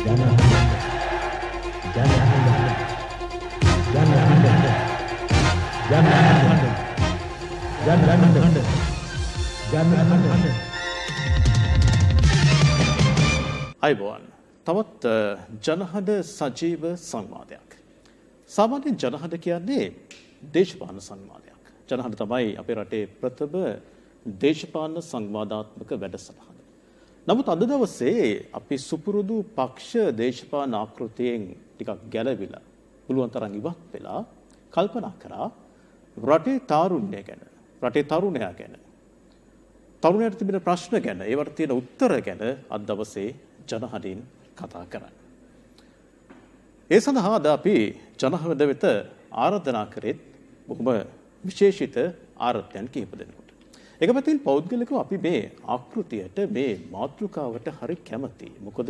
අයිබෝන් තවත් ජනහද සජීව සංවාදයක්. සාමාන්‍යයෙන් ජනහද කියන්නේ දේශපාලන සංවාදයක්. ජනහද තමයි අපේ රටේ ප්‍රථම දේශපාලන සංවාදාත්මක වැඩසටහන. නමුත් අද දවසේ අපි සුපුරුදු පක්ෂ දේශපාලන ආකෘතියෙන් ටිකක් ගැලවිලා පුළුවන් තරම් ඉවත් වෙලා කල්පනා කරා රටේ තාරුණ්‍ය ගැන, රටේ තරුණයා ගැන, තරුණයාට තිබෙන ප්‍රශ්න ගැන, ඒවට තියෙන උත්තර ගැන අද දවසේ ජනහදින් කතා කරන්න. ඒ සඳහා අද අපි ජනහද වෙත ආරාධනා කරෙත් බොහොම විශේෂිත ආරාධනයන් කිහිප දෙනෙකුට. එක පැත්තකින් පෞද්ගලිකව අපි මේ ආකෘතියට, මේ මාතෘකාවට හරි කැමතියි. මොකද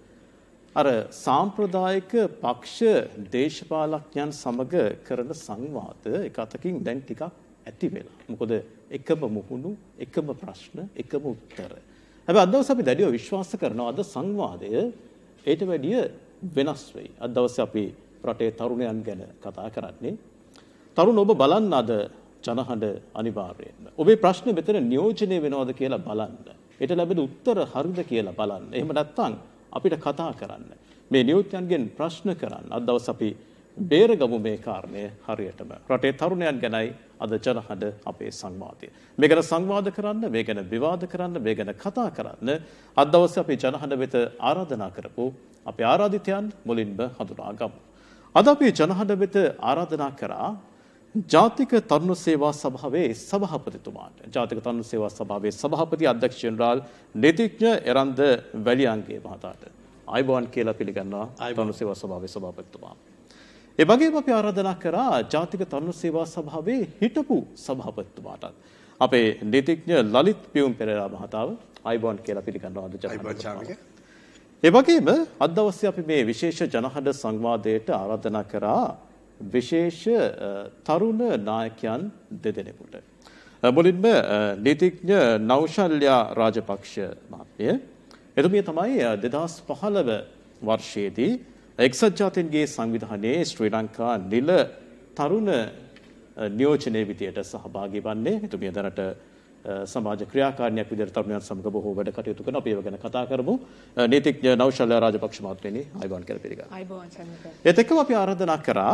අර සාම්ප්‍රදායික පක්ෂ දේශපාලඥයන් සමග කරන සංවාද එක අතකින් දැන් ටිකක් ඇති වෙලා. මොකද එකම මුහුණු, එකම ප්‍රශ්න, එකම උත්තර. හැබැයි අද දවසේ අපි දැඩිව විශ්වාස කරනවා අද සංවාදය ඊට වැඩිය වෙනස් වෙයි. අද දවසේ අපි රටේ තරුණයන් ගැන කතා කරන්නේ. තරුණ ඔබ බලන්න අද ජනහඬ අනිවාර්යයෙන්ම. ඔබේ ප්‍රශ්න මෙතන නියෝජනය වෙනවද කියලා බලන්න. ඊට ලැබෙන උත්තර හරිද කියලා බලන්න. එහෙම නැත්නම් අපිට කතා කරන්න. මේ නියෝජ්‍යයන්ගෙන් ප්‍රශ්න කරන්න. අද දවසේ අපි බේරගමු මේ කාරණය හරියටම. රටේ තරුණයන් ගැනයි අද ජනහඬ අපේ සංවාදය. මේ ගැන සංවාද කරන්න, මේ ගැන විවාද කරන්න, මේ ගැන කතා කරන්න අද දවසේ අපි ජනහඬ වෙත ආරාධනා කරපු අපේ ආරාධිතයන් මුලින්ම හඳුනා ගමු. අද අපි ජනහඬ වෙත ආරාධනා කරා ජාතික තරුණ සේවා සභාවේ සභාපතිතුමාට. ජාතික තරුණ සේවා සභාවේ සභාපති අධ්‍යක්ෂ ජෙනරාල් නීතිඥ එරන්ද වැලියන්ගේ මහතාට ආයුබෝවන් කියලා පිළිගන්නවා තරුණ සේවා සභාවේ සභාපතිතුමා. ඒ වගේම අපි ආරාධනා කරා ජාතික තරුණ සේවා සභාවේ හිටපු සභාපතිතුමාටත් අපේ නීතිඥ ලලිත් පියුම් පෙරේරා මහතාව ආයුබෝවන් කියලා පිළිගන්නවා අද ජනහඬ. ඒ වගේම අද දවසේ අපි මේ විශේෂ ජනහඬ සංවාදයට ආරාධනා කරා විශේෂ තරුණ නායකයන් දෙදෙනෙකුට. මුලින්ම නීතිඥ නෞෂල්‍යා රාජපක්ෂ මහත්මිය. එතුමිය තමයි 2015 වර්ෂයේදී එක්සත් ජාතීන්ගේ සංවිධානයේ ශ්‍රී ලංකා නිල තරුණ නියෝජනයේ විදියට සහභාගී වන්නේ. එතුමිය දැනට සමාජ ක්‍රියාකාරිනියක් විදියට තරුණයන් සමග බොහෝ වැඩ කටයුතු කරන අපි ඒව ගැන කතා කරමු. නීතිඥ නෞෂල්‍යා රාජපක්ෂ මහත්මියනි ආයුබෝවන් කියලා පිළිගන්නවා. ආයුබෝවන් සම්මත. ඒත් එක්කම අපි ආරාධනා කරා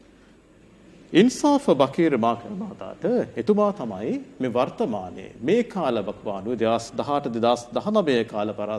ඉන්සාෆ් බකීර් මහතාට. එතුමා තමයි මේ වර්තමානයේ මේ කාලවකවානුව 2018 2019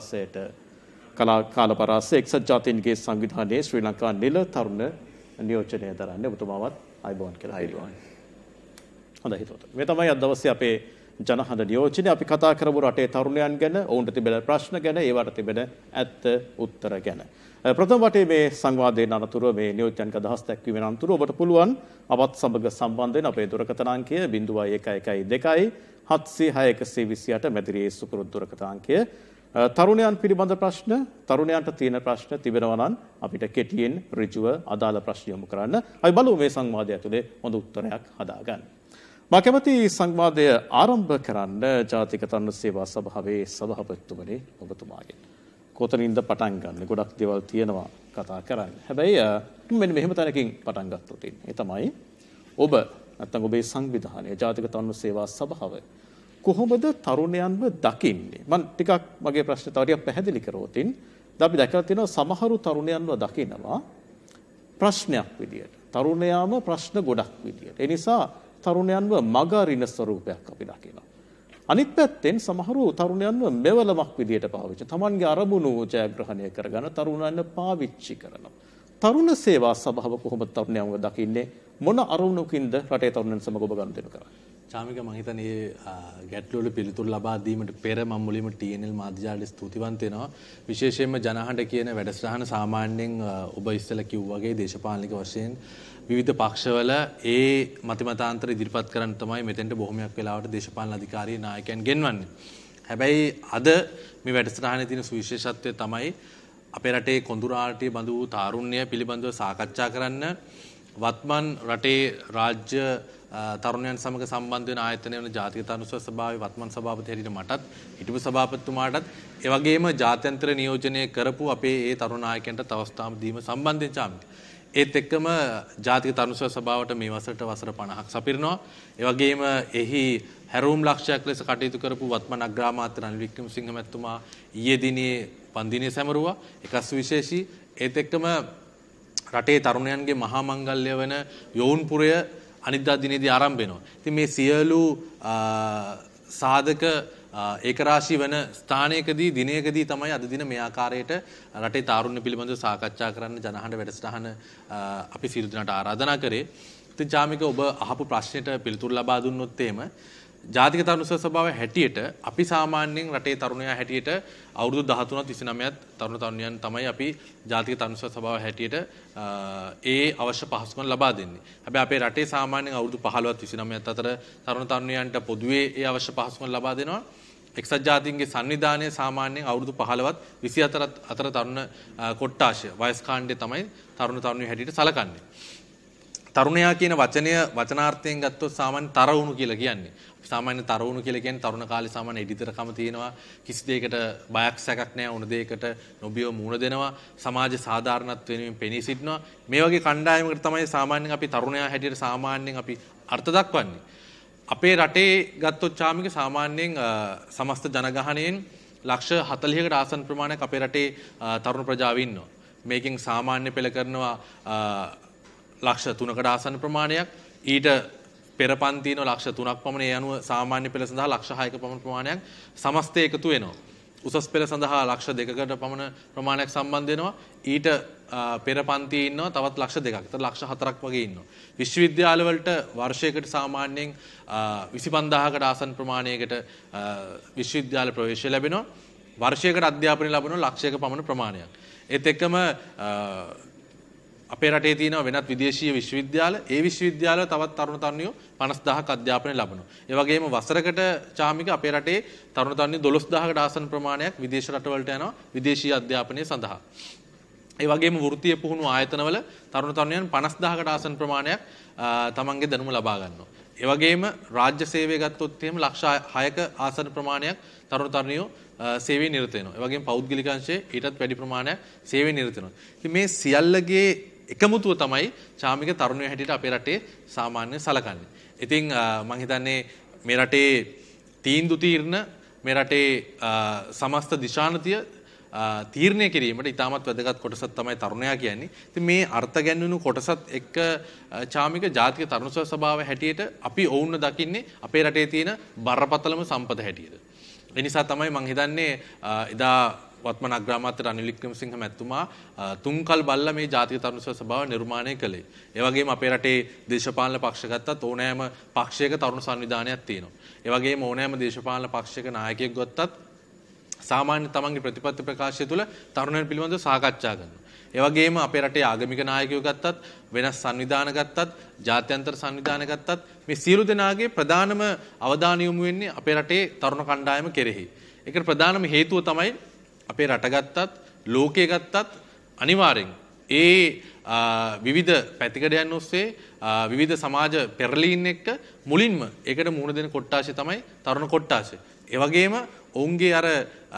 කාලපරාසයේ එක්සත් ජාතීන්ගේ සංවිධානයේ ශ්‍රී ලංකා නිල තරුණ නියෝජනය දරන්නේ. ඔබතුමාවත් ආයුබෝවන් කියලා. ආයුබෝවන්. හොඳයි හිතවතුනි. මේ තමයි අද දවසේ අපේ ජනහඬ නියෝජනය. අපි කතා කරමු රටේ තරුණයන් ගැන, ඔවුන්ට තිබෙන ප්‍රශ්න ගැන, ඒවට තිබෙන ඇත්ත උත්තර ගැන. ප්‍රථම වටේ මේ සංවාදයෙන් අනතුරුව මේ නියෝජ්‍යයන්ක අදහස් දැක්වීමෙන් අනතුරුව ඔබට පුළුවන් අපත් සමග සම්බන්ධ වෙන අපේ දුරකථන අංකය 0112 706 128 මැදිරියේ සුපුරුදු දුරකථන අංකය. තරුණයන් පිළිබඳ ප්‍රශ්න, තරුණයන්ට තියෙන ප්‍රශ්න තිබෙනවා නම් අපිට කෙටියෙන් ඍජුව අදාළ ප්‍රශ්න යොමු කරන්න. අපි බලමු මේ සංවාදය ඇතුලේ හොඳ උත්තරයක් හදාගන්න. මා කැමති සංවාදය ආරම්භ කරන්න ජාතික තරුණ සේවා සභාවේ සභාපතිතුමනි ඔබතුමාගෙන්. කොතනින්ද පටන් ගන්න? ගොඩක් දේවල් තියෙනවා කතා කරන්න. හැබැයි මෙන්න මෙහෙම තැනකින් පටන් ගත්තොත් ඒ තමයි ඔබ නැත්නම් ඔබේ සංවිධානය ජාතික තරුණ සේවා සභාව කොහොමද තරුණයන්ව දකින්නේ? මම ටිකක් මගේ ප්‍රශ්න තව ටිකක් පැහැදිලි කරවතින් අපි දැකලා තියෙනවා සමහරු තරුණයන්ව දකිනවා ප්‍රශ්නයක් විදියට. තරුණයාම ප්‍රශ්න ගොඩක් විදියට. ඒ නිසා තරුණයන්ව මග අරින ස්වරූපයක් අපි දකිනවා. අනිත් පැත්තෙන් සමහරු තරුණයන්ව මෙවලමක් විදියට පාවිච්චි. තමන්ගේ අරමුණු ජයග්‍රහණය කරගන්න තරුණයන්ව පාවිච්චි කරනවා. තරුණ සේවා සභාව කොහොමද තරුණයන්ව දකින්නේ? මොන අරමුණකින්ද රටේ තරුණයන් සමග ඔබ ගනුදෙනු කරන්නේ? චාමික මම හිතන්නේ ගැටළු වල පිළිතුරු ලබා දීමට පෙර මම මුලින්ම TNL මාධ්‍යාලයට ස්තුතිවන්ත වෙනවා. විශේෂයෙන්ම ජනහඬ කියන වැඩසටහන සාමාන්‍යයෙන් ඔබ ඉස්සෙල්ලා කිව්වා වගේ දේශපාලනික වශයෙන් විවිධ පක්ෂවල ඒ මතිමතාන්තර ඉදිරිපත් කරන්න තමයි මෙතෙන්ට බොහොමයක් වෙලාවට දේශපාලන අධිකාරී නායකයන් ගෙන්වන්නේ. හැබැයි අද මේ වැඩසටහනේ තියෙන සුවිශේෂත්වය තමයි අපේ රටේ කොඳුරාටි බඳු වූ තාරුණ්‍ය පිළිබඳව සාකච්ඡා කරන්න වත්මන් රටේ රාජ්‍ය තරුණයන් සමග සම්බන්ධ වෙන ආයතනය වන ජාතික තරුණ සභාවේ වත්මන් සභාපති හැටියට මටත් හිටපු සභාපතිතුමාටත් ඒ වගේම ජාත්‍යන්තර නියෝජනය කරපු අපේ ඒ තරුණ නායකයන්ට අවස්ථාව දීම සම්බන්ධයෙන් චාමික. ඒත් එක්කම ජාතික තරුණ සභාවට මේ වසරට වසර 50ක් සපිරනවා. ඒ වගේම එහි හැරවුම් ලක්ෂයක් ලෙස කටයුතු කරපු වත්මන් අග්‍රාමාත්‍ය රනිල් වික්‍රමසිංහ මැතිතුමා ඊයේ දිනේ පන්දිනේ සැමරුවා. ඒක සුවිශේෂී. ඒත් එක්කම රටේ තරුණයන්ගේ මහා මංගල්‍ය වෙන යෝන්පුරය අනිද්දා දිනේදී ආරම්භ වෙනවා. ඉතින් මේ සියලු සාධක ඒකරාශී වෙන ස්ථානයකදී දිනයකදී තමයි අද දින මේ ආකාරයට රටේ තාරුණ්‍ය පිළිබඳව සාකච්ඡා කරන්න ජනහඬ වැඩසටහන අපි සියලු දෙනාට ආරාධනා කරේ. ඉතින් චාමික ඔබ අහපු ප්‍රශ්නෙට පිළිතුරු ලබා දුන්නොත් එහෙම ජාතික තරුණ සභාවේ හැටියට අපි සාමාන්‍යයෙන් රටේ තරුණයා හැටියට අවුරුදු 13ත් 29ත් තරුණ තරුණියන් තමයි අපි ජාතික තරුණ සභාවේ හැටියට ඒ අවශ්‍ය පහසුකම් ලබා දෙන්නේ. හැබැයි අපේ රටේ සාමාන්‍යයෙන් අවුරුදු 15ත් 29ත් අතර තරුණ තරුණියන්ට පොදුවේ ඒ අවශ්‍ය පහසුකම් ලබා දෙනවා. එක්සත් ජාතීන්ගේ සංවිධානයේ සාමාන්‍යයෙන් අවුරුදු 15ත් 24ත් අතර තරුණ කොට්ටාශය වයස් කාණ්ඩය තමයි තරුණ තරුණිය හැටියට සැලකන්නේ. තරුණයා කියන වචනය වචනාර්ථයෙන් ගත්තොත් සාමාන්‍ය තරවුණු කියලා කියන්නේ. සාමාන්‍ය තරවුණු කියලා කියන්නේ තරුණ කාලේ සාමාන්‍ය ඉදිතරකම තියෙනවා. කිසි දෙයකට බයක් සැකක් නැහැ. උණ දෙයකට නොබියව මුණ දෙනවා. සමාජ සාධාරණත්ව වෙනුවෙන් පෙනී සිටිනවා. මේ වගේ කණ්ඩායමකට තමයි සාමාන්‍යයෙන් අපි තරුණයා හැටියට සාමාන්‍යයෙන් අපි අර්ථ දක්වන්නේ. අපේ රටේ ගත්තොත් චාමික සාමාන්‍යයෙන් සමස්ත ජනගහනයෙන් ලක්ෂ 40කට ආසන්න ප්‍රමාණයක් අපේ රටේ තරුණ ප්‍රජාව ඉන්නවා. මේකෙන් සාමාන්‍ය පෙළ කරනවා ලක්ෂ 3කට ආසන්න ප්‍රමාණයක්. ඊට පෙර පන්තින ලක්ෂ 3ක් පමණ ඒ අනුව සාමාන්‍ය පෙළ සඳහා ලක්ෂ 6ක පමණ ප්‍රමාණයක් සමස්තය එකතු වෙනවා. උසස් පෙළ සඳහා ලක්ෂ 2කට පමණ ප්‍රමාණයක් සම්බන්ධ වෙනවා. ඊට පෙර පන්තියේ ඉන්නවා තවත් ලක්ෂ 2ක්. ඒතර ලක්ෂ 4ක් වගේ ඉන්නවා. විශ්වවිද්‍යාල වලට වර්ෂයකට සාමාන්‍යයෙන් 25000කට ආසන්න ප්‍රමාණයකට විශ්වවිද්‍යාල ප්‍රවේශය ලැබෙනවා. වර්ෂයකට අධ්‍යාපනය ලැබෙනවා ලක්ෂයක පමණ ප්‍රමාණයක්. ඒත් එක්කම අපේ රටේ තියෙන වෙනත් විදේශීය විශ්වවිද්‍යාල ඒ විශ්වවිද්‍යාල තවත් තරුණ තරුණියෝ 50000ක් අධ්‍යාපනය ලබනවා. ඒ වගේම වසරකට චාමික අපේ රටේ තරුණ තරුණියෝ 12000කට ආසන්න ප්‍රමාණයක් විදේශ රටවලට යනවා විදේශීය අධ්‍යාපනය සඳහා. ඒ වගේම වෘත්තීය පුහුණු ආයතනවල තරුණ තරුණියන් 50000කට ආසන්න ප්‍රමාණයක් තමන්ගේ දැනුම ලබා ගන්නවා. ඒ වගේම රාජ්‍ය සේවය ගත්තොත් එහෙම ලක්ෂ 6ක ආසන්න ප්‍රමාණයක් තරුණ තරුණියෝ සේවයේ නිරත වෙනවා. ඒ වගේම පෞද්ගලික අංශයේ ඊටත් වැඩි ප්‍රමාණයක් සේවයේ නිරත වෙනවා. ඉතින් මේ සියල්ලගේ එකමුතුව තමයි චාමික තරුණයෝ හැටියට අපේ රටේ සාමාන්‍ය සලකන්නේ. ඉතින් මම හිතන්නේ මේ රටේ තීන්දුව తీරන මේ රටේ සමස්ත දිශානතිය තීරණය කිරීමට ඉතාමත් වැදගත් කොටසක් තමයි තරුණයා කියන්නේ. ඉතින් මේ අර්ථ ගැන්වුණු කොටසත් එක්ක චාමික ජාතික තරුණ සභාව හැටියට අපි ඔවුන්ව දකින්නේ අපේ රටේ තියෙන බරපතලම සම්පත හැටියට. ඒ නිසා තමයි මම හිතන්නේ එදා වත්මන් අග්‍රාමාත්‍ය රනිල් වික්‍රමසිංහ මැතිතුමා තුන්කල් බල්ලා මේ ජාතික තරුණ සභාව නිර්මාණය කළේ. ඒ වගේම අපේ රටේ දේශපාලන පක්ෂ ගත්තත් ඕනෑම පක්ෂයක තරුණ සංවිධානයක් තියෙනවා. ඒ වගේම ඕනෑම දේශපාලන පක්ෂයක නායකයෙක් ගත්තත් සාමාන්‍ය තමන්ගේ ප්‍රතිපත්ති ප්‍රකාශය තුළ තරුණයන් පිළිබඳව සාකච්ඡා කරනවා. ඒ වගේම අපේ රටේ ආගමික නායකයෝ ගත්තත් වෙනස් සංවිධාන ගත්තත් ජාත්‍යන්තර සංවිධාන ගත්තත් මේ සියලු දෙනාගේ ප්‍රධානම අවධානය යොමු වෙන්නේ අපේ රටේ තරුණ කණ්ඩායම කෙරෙහි. ඒකට ප්‍රධානම හේතුව තමයි අපේ රට ගත්තත් ලෝකයේ ගත්තත් අනිවාර්යෙන් ඒ විවිධ පැතිකඩයන් ඔස්සේ විවිධ සමාජ පෙරලීන් එක්ක මුලින්ම ඒකට මුහුණ දෙන කොට්ටාශය තමයි තරුණ කොට්ටාශය. ඒ වගේම ඔවුන්ගේ අර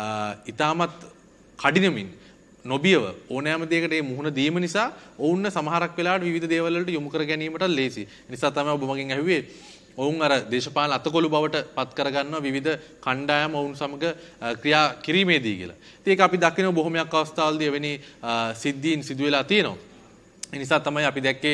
ඊටමත් කඩිනමින් නොබියව ඕනෑම දෙයකට මේ මුහුණ දීම නිසා ඔවුන් සමහරක් වෙලාවට විවිධ දේවල් වලට යොමු කර ගැනීමට ලේසි. ඒ නිසා තමයි ඔබ මගෙන් ඇහුවේ ඔවුන් අර දේශපාලන අතකොළු බවට පත් කරගන්නවා විවිධ කණ්ඩායම් ඔවුන් සමග ක්‍රියා කිරීමේදී කියලා. ඉතින් ඒක අපි දකින බොහොමයක් අවස්ථාවලදී එවැනි සිද්ධීන් සිදු වෙලා තියෙනවා. ඒ නිසා තමයි අපි දැක්කේ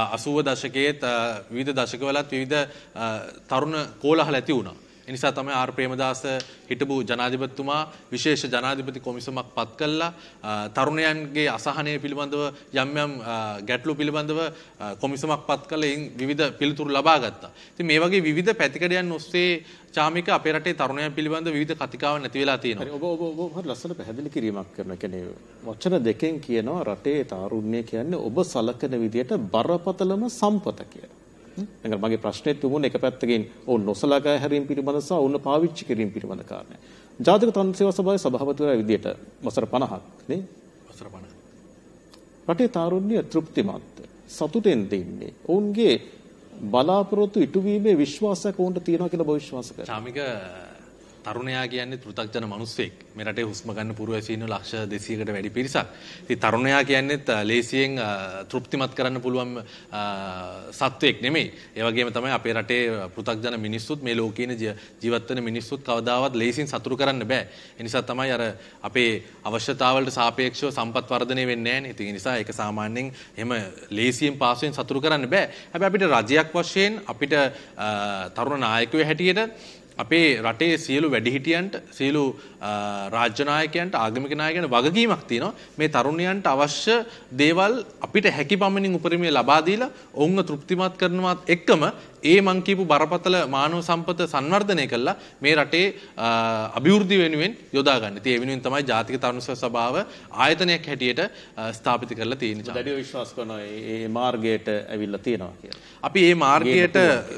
80 දශකයේත් විවිධ දශකවලත් විවිධ තරුණ කෝලහල ඇති වුණා. ඒ නිසා තමයි ආර් ප්‍රේමදාස හිටපු ජනාධිපතිතුමා විශේෂ ජනාධිපති කොමිසමක් පත් කළා. තරුණයන්ගේ අසහනය පිළිබඳව යම් යම් ගැටලු පිළිබඳව කොමිසමක් පත් කළා. එයින් විවිධ පිළිතුරු ලබා ගත්තා. ඉතින් මේ වගේ විවිධ පැතිකඩයන් ඔස්සේ චාමික අපේ රටේ තරුණයන් පිළිබඳව විවිධ කතිකාවන් නැති වෙලා තියෙනවා. හරි ඔබ හරි ලස්සන පැහැදිලි කිරීමක් කරනවා. කියන්නේ වචන දෙකෙන් කියනවා රටේ තාරුණ්‍ය කියන්නේ ඔබ සලකන විදියට බරපතලම සම්පත කියලා. එංගල මගේ ප්‍රශ්නේ තුමුන එක පැත්තකින් ඔවුන් නොසලකා හැරීම පිළිබඳ සහ ඔවුන් පාවිච්චි කිරීම පිළිබඳ කාරණා. ජාතික තරුණ සේවා සභාවේ සභාපතිවරයා විදියට වසර 50ක් නේ? වසර 50. රටේ තාරුණ්‍ය තෘප්තිමත් සතුටෙන් දෙන්නේ. ඔවුන්ගේ බලාපොරොත්තු ඉටුවීමේ විශ්වාසයක් ඔවුන්ට තියෙනවා කියලා ඔබ විශ්වාස කරනවා. චාමික තරුණයා කියන්නේ පෘථග්ජන මිනිස්සෙක්. මේ රටේ හුස්ම ගන්න පුරවැසියෝ ඉන්න ලක්ෂ 200කට වැඩි පිරිසක්. ඉතින් තරුණයා කියන්නේත් ලේසියෙන් තෘප්තිමත් කරන්න පුළුවන් සත්වෙක් නෙමෙයි. ඒ වගේම තමයි අපේ රටේ පෘථග්ජන මිනිස්සුත් මේ ලෝකයේ ජීවත් වෙන මිනිස්සුත් කවදාවත් ලේසියෙන් සතුටු කරන්න බෑ. ඒ නිසා තමයි අර අපේ අවශ්‍යතාවලට සාපේක්ෂව සම්පත් වර්ධනය වෙන්නේ නැහැ නේ. ඉතින් ඒ නිසා ඒක සාමාන්‍යයෙන් එහෙම ලේසියෙන් පාසුවෙන් සතුටු කරන්න බෑ. හැබැයි අපිට රජයක් වශයෙන් අපිට තරුණ නායකයෝ හැටියට අපේ රටේ සියලු වැඩිහිටියන්ට සියලු රාජ්‍ය නායකයන්ට ආගමික නායකයන්ට වගකීමක් තියෙනවා මේ තරුණයන්ට අවශ්‍ය දේවල් අපිට හැකි පමණින් උපරිමය ලබා දීලා ඔවුන්ව තෘප්තිමත් කරනවත් එක්කම ඒ මං කියපු බරපතල මානව සම්පත සංවර්ධනය කළා මේ රටේ අභිවෘද්ධිය වෙනුවෙන් යොදා ගන්න. ඉතින් ඒ වෙනුවෙන් තමයි ජාතික තරුණ සභාව ආයතනයක් හැටියට ස්ථාපිත කරලා තියෙන්නේ. දැඩිව විශ්වාස කරනවා මේ මාර්ගයට ඇවිල්ලා තියෙනවා කියලා. අපි මේ මාර්ගයට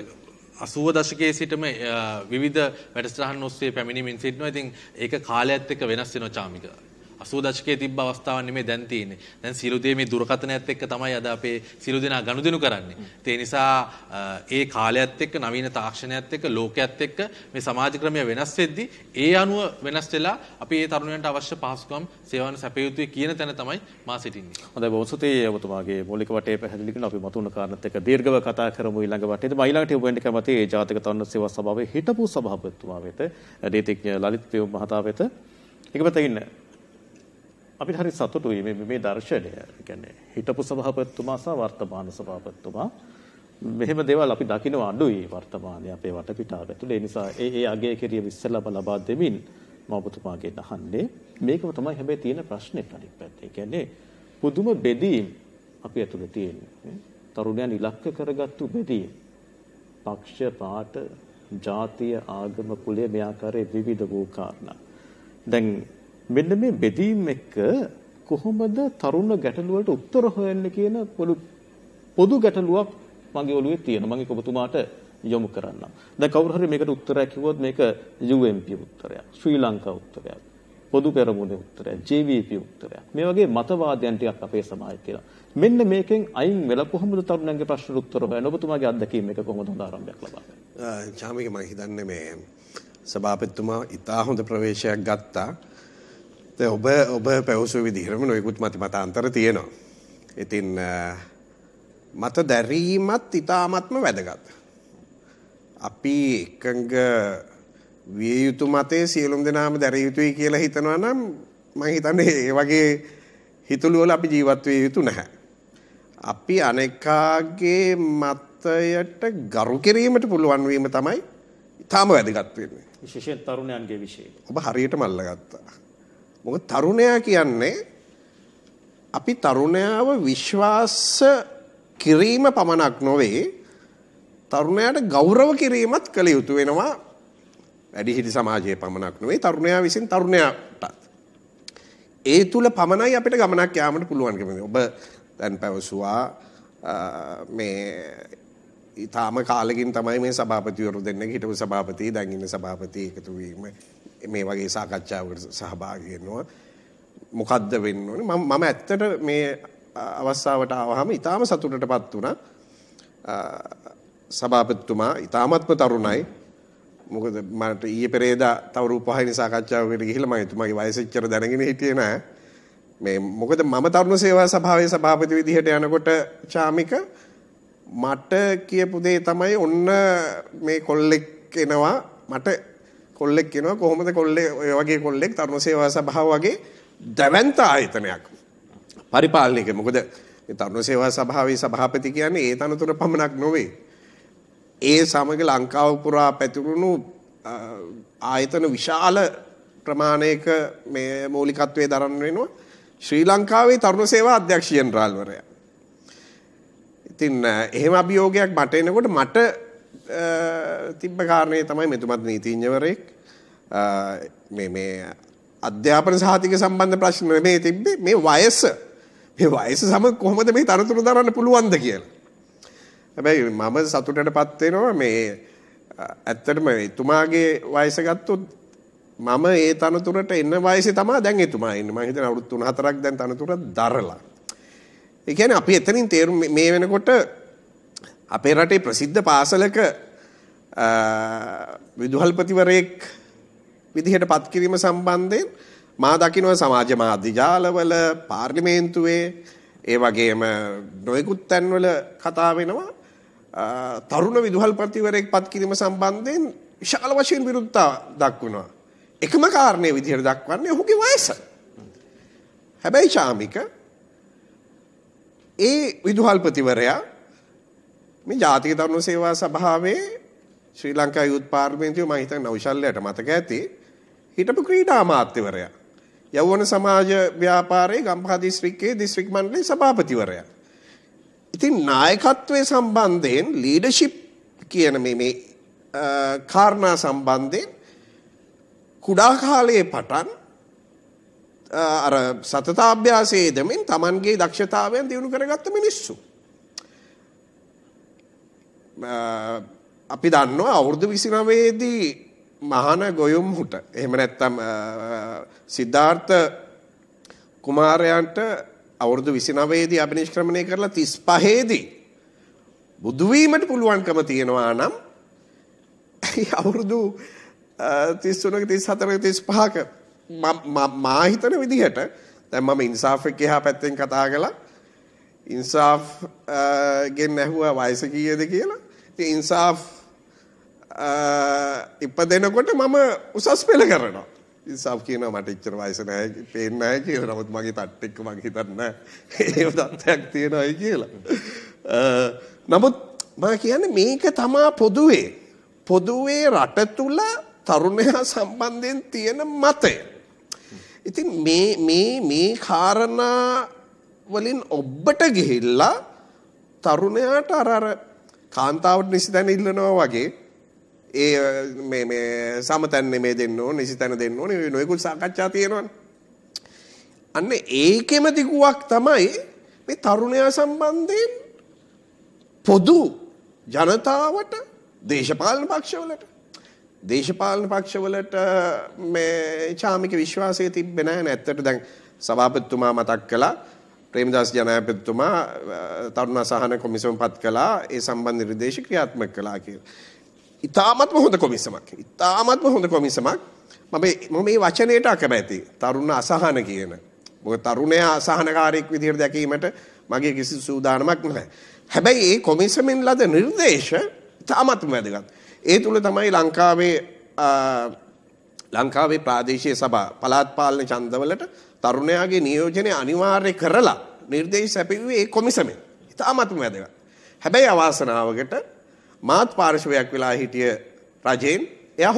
80 දශකයේ සිටම විවිධ වැඩසටහන් ඔස්සේ පැමිණීමෙන් සිටිනවා. ඉතින් ඒක කාලයත් එක්ක වෙනස් වෙනවා චාමික. 80 දශකයේ තිබ්බ අවස්ථාවක් නෙමෙයි දැන් තියෙන්නේ. දැන් සියලු දේ මේ දුරකථනයත් එක්ක තමයි අද අපේ සියලු දෙනා ගනුදෙනු කරන්නේ. ඒ නිසා ඒ කාලයත් එක්ක නවීන තාක්ෂණයත් එක්ක ලෝකයේත් එක්ක මේ සමාජ ක්‍රමය වෙනස් වෙද්දී ඒ අනුව වෙනස් වෙලා අපි මේ තරුණයන්ට අවශ්‍ය පහසුකම් සේවන සැපිය යුතුයි කියන තැන තමයි මා සිටින්නේ. හොඳයි බොහොමතුයි ඔබතුමාගේ මූලික වටේ පැහැදිලි කරන අපි මතුන කාරණත් එක්ක දීර්ඝව කතා කරමු ඊළඟ වටේදී. මම ඊළඟට ඔබ වෙන්න කැමති ඒ ජාතික තරුණ සේවා සභාවේ හිටපු සභාපතිතුමා වෙත නීතිඥ ලලිත් පියුම් මහතා වෙත. එක පැත්තකින් අපිට හරි සතුටුයි මේ දර්ශනය. ඒ කියන්නේ හිටපු සභාපතිතුමා සහ වර්තමාන සභාපතිතුමා මෙහෙම දේවල් අපි දකිනවා අඩුයි වර්තමානයේ අපේ වටපිටාව ඇතුළේ. ඒ නිසා ඒ අගය කිරිය විශ්සලම ලබා දෙමින් මම ඔබතුමාගෙන් අහන්නේ මේකම තමයි හැබැයි තියෙන ප්‍රශ්නේ අනිත් පැත්තේ. ඒ කියන්නේ පුදුම බෙදීම් අපි ඇතුළේ තියෙන්නේ. තරුණයන් ඉලක්ක කරගත්තු බෙදීම්. පක්ෂ පාට ජාතිය ආගම කුලය මේ ආකාරයේ විවිධ වූ කාරණා. දැන් මෙන්න මේ බෙදීම් එක්ක කොහොමද තරුණ ගැටලු වලට උත්තර හොයන්න කියන පොදු ගැටලුවක් මගේ ඔළුවේ තියෙනවා. මම ඒක ඔබතුමාට යොමු කරන්නම්. දැන් කවුරු හරි මේකට උත්තරයක් කිව්වොත් මේක UMP උත්තරයක්, ශ්‍රී ලංකා උත්තරයක්, පොදු පෙරමුණේ උත්තරයක්, JVP උත්තරයක්. මේ වගේ මතවාදයන් ටිකක් අපේ සමාජයේ තියෙනවා. මෙන්න මේකෙන් අයින් වෙලා කොහොමද තරුණයන්ගේ ප්‍රශ්න උත්තර හොයන්නේ? ඔබතුමාගේ අත්දැකීම් එක කොහොමද හොඳ ආරම්භයක් ලබා ගන්නේ? චාමික මම හිතන්නේ මේ සභාපතිතුමා ඉතා හොඳ ප්‍රවේශයක් ගත්තා. ඔබ පැවසු විදිහටම නොයෙකුත් මතාන්තර තියෙනවා. ඉතින් මත දැරීමත් ඉතාමත්ම වැදගත්. අපි එකඟ විය යුතු මතේ සියලුම දෙනාම දැරිය යුතුයි කියලා හිතනවා නම් මම හිතන්නේ ඒ වගේ හිතුළු වල අපි ජීවත් විය යුතු නැහැ. අපි අනෙකාගේ මතයට ගරු කිරීමට පුළුවන් වීම තමයි ඉතාම වැදගත් වෙන්නේ. විශේෂයෙන් තරුණයන්ගේ විශේෂය. ඔබ හරියටම අල්ලගත්තා. මොකද තරුණයා කියන්නේ අපි තරුණයාව විශ්වාස කිරීම පමණක් නොවේ තරුණයාට ගෞරව කිරීමත් කළ යුතු වෙනවා. වැඩිහිටි සමාජයේ පමණක් නොවේ තරුණයා විසින් තරුණයාටත්. ඒ තුල පමණයි අපිට ගමනක් යාමට පුළුවන්කම. ඔබ දැන් පැවසුවා මේ ඊටාම කාලෙකින් තමයි මේ සභාපතිවරු දෙන්නගේ හිටපු සභාපති දැන් ඉන්න සභාපති එකතු වීම මේ වගේ සාකච්ඡාවකට සහභාගී වෙනවා. මොකද්ද වෙන්න ඕනේ? මම ඇත්තට මේ අවස්ථාවට ආවහම ඊටාම සතුටටපත් වුණා. සභාපතිතුමා ඊටාමත්ම තරුණයි. මොකද මට ඊයේ පෙරේදා තව රූපවාහිනී සාකච්ඡාවකට ගිහිල්ලා මම එතුමාගේ වයස එච්චර දැනගෙන හිටියේ නෑ. මේ මොකද මම තරුණ සේවා සභාවේ සභාපති විදිහට යනකොට චාමික මට කියපු දේ තමයි ඔන්න මේ කොල්ලෙක් එනවා මට කොල්ලෙක් එනවා කොහොමද කොල්ලේ ඔය වගේ කොල්ලෙක් තරුණ සේවා සභාව වගේ දැවැන්ත ආයතනයක් පරිපාලනයක. මොකද මේ තරුණ සේවා සභාවේ සභාපති කියන්නේ ඒ තනතුර පමණක් නොවේ. ඒ සමග ලංකාව පුරා පැතිරුණු ආයතන විශාල ප්‍රමාණයක මේ මූලිකත්වයේ දරන වෙනවා ශ්‍රී ලංකාවේ තරුණ සේවා අධ්‍යක්ෂ ජෙනරාල්වරයා. ඉතින් එහෙම අභියෝගයක් මට එනකොට මට තිබ්බ කාරණේ තමයි මෙතුමත් නීතිඥවරයෙක් මේ අධ්‍යාපන සහතික සම්බන්ධ ප්‍රශ්න මේ තිබ්බේ මේ වයස සමග කොහොමද මේ තනතුරු දරන්න පුළුවන්ද කියලා. හැබැයි මම සතුටටපත් වෙනවා මේ ඇත්තටම එතුමාගේ වයස ගත්තොත් මම ඒ තනතුරට එන්න වයසේ තමයි දැන් එතුමා ඉන්නේ. මම හිතන අවුරුදු 3-4ක් දැන් තනතුර දරලා. ඒ කියන්නේ අපි එතනින් තේරුම් මේ වෙනකොට අපේ රටේ ප්‍රසිද්ධ පාසලක විදුහල්පතිවරයෙක් විදිහට පත් කිරීම සම්බන්ධයෙන් මා දකිනවා සමාජ මාධ්‍ය ජාලවල පාර්ලිමේන්තුවේ ඒ වගේම නොයෙකුත් තැන්වල කතා වෙනවා තරුණ විදුහල්පතිවරයෙක් පත් කිරීම සම්බන්ධයෙන් විශාල වශයෙන් විරුද්ධතා දක්වනවා. එකම කාරණේ විදිහට දක්වන්නේ ඔහුගේ වයස. හැබැයි ශාමික ඒ විදුහල්පතිවරයා මේ ජාතික තරුණ සේවා සභාවේ ශ්‍රී ලංකා යුත් පාර්ලිමේන්තුවේ මම හිතන්නේ නෞෂල්‍යයට මතක ඇති හිටපු ක්‍රීඩා අමාත්‍යවරයා යෞවන සමාජ ව්‍යාපාරයේ ගම්පහ දිස්ත්‍රික්කයේ දිස්ත්‍රික් මණ්ඩලයේ සභාපතිවරයා. ඉතින් නායකත්වයේ සම්බන්ධයෙන් ලීඩර්ෂිප් කියන මේ කාරණා සම්බන්ධයෙන් කුඩා කාලයේ පටන් අර සතතාභ්‍යාසයේ දෙමින් Tamanගේ දක්ෂතාවයන් දියුණු කරගත්ත මිනිස්සු. අපි දන්නවා අවුරුදු 29 දී මහාන ගොයුම්හුට එහෙම නැත්නම් සිද්ධාර්ථ කුමාරයන්ට අවුරුදු 29 දී අභිනිෂ්ක්‍රමණය කරලා 35 දී බුදු වීමට පුළුවන්කම තියෙනවා නම් අවුරුදු 33ක 34ක 35ක මා හිතන විදිහට දැන් මම ඉන්සාෆ් එක්ක එහා පැත්තෙන් කතා කළා ඉන්සාෆ් ගෙන් ඇහුවා වයස කීයද කියලා. ඉතින් ඉන්සාෆ් ඉපදෙනකොට මම උසස් පෙළ කරනවා. ඉන්සාෆ් කියනවා මට ඉච්චර වයස නැහැ පේන්නේ නැහැ කියලා. නමුත් මගේ තට්ට එක්ක මම හිතන්නේ ඒ තත්ත්වයක් තියෙනවායි කියලා. නමුත් මම කියන්නේ මේක තමා පොදුවේ රට තුල තරුණයා සම්බන්ධයෙන් තියෙන මතය. ඉතින් මේ කාරණා වලින් ඔබට ගිහිල්ලා තරුණයාට අර කාන්තාවට නිසිතැන ඉල්ලනවා වගේ ඒ මේ සමතැන් නෙමේ දෙන්න ඕන නිසිතැන දෙන්න ඕන නොයෙකුත් සාකච්ඡා තියෙනවනේ. අන්න ඒකෙම දිගුවක් තමයි මේ තරුණයා සම්බන්ධයෙන් පොදු ජනතාවට දේශපාලන පක්ෂවලට මේ චාමික විශ්වාසය තිබ්බේ නැහැ නේ. ඇත්තට දැන් සභාපතිතුමා මතක් කළා ප්‍රේමදාස ජනාධිපතිතුමා තරුණ අසහන කොමිසම පත් කළා ඒ සම්බන්ධ නිර්දේශ ක්‍රියාත්මක කළා කියලා. ඉතාමත්ම හොඳ කොමිසමක්. මම මේ වචනයට අකමැති. තරුණ අසහන කියන. මොකද තරුණයා අසහනකාරයෙක් විදිහට දැකීමට මගේ කිසි සූදානමක් නැහැ. හැබැයි මේ කොමිසමෙන් ලද නිර්දේශ ඉතාමත්ම වැදගත්. ඒ තුල තමයි ලංකාවේ ප්‍රාදේශීය සභා පළාත් පාලන ඡන්දවලට තරුණයාගේ නියෝජනය අනිවාර්ය කරලා නිර්දේශ සැපයුවේ ඒ කොමිසමෙන්. ඉතාමත්ම වැදගත්. හැබැයි අවාසනාවකට මාත් පාර්ශවයක් වෙලා හිටිය රජෙන් එයා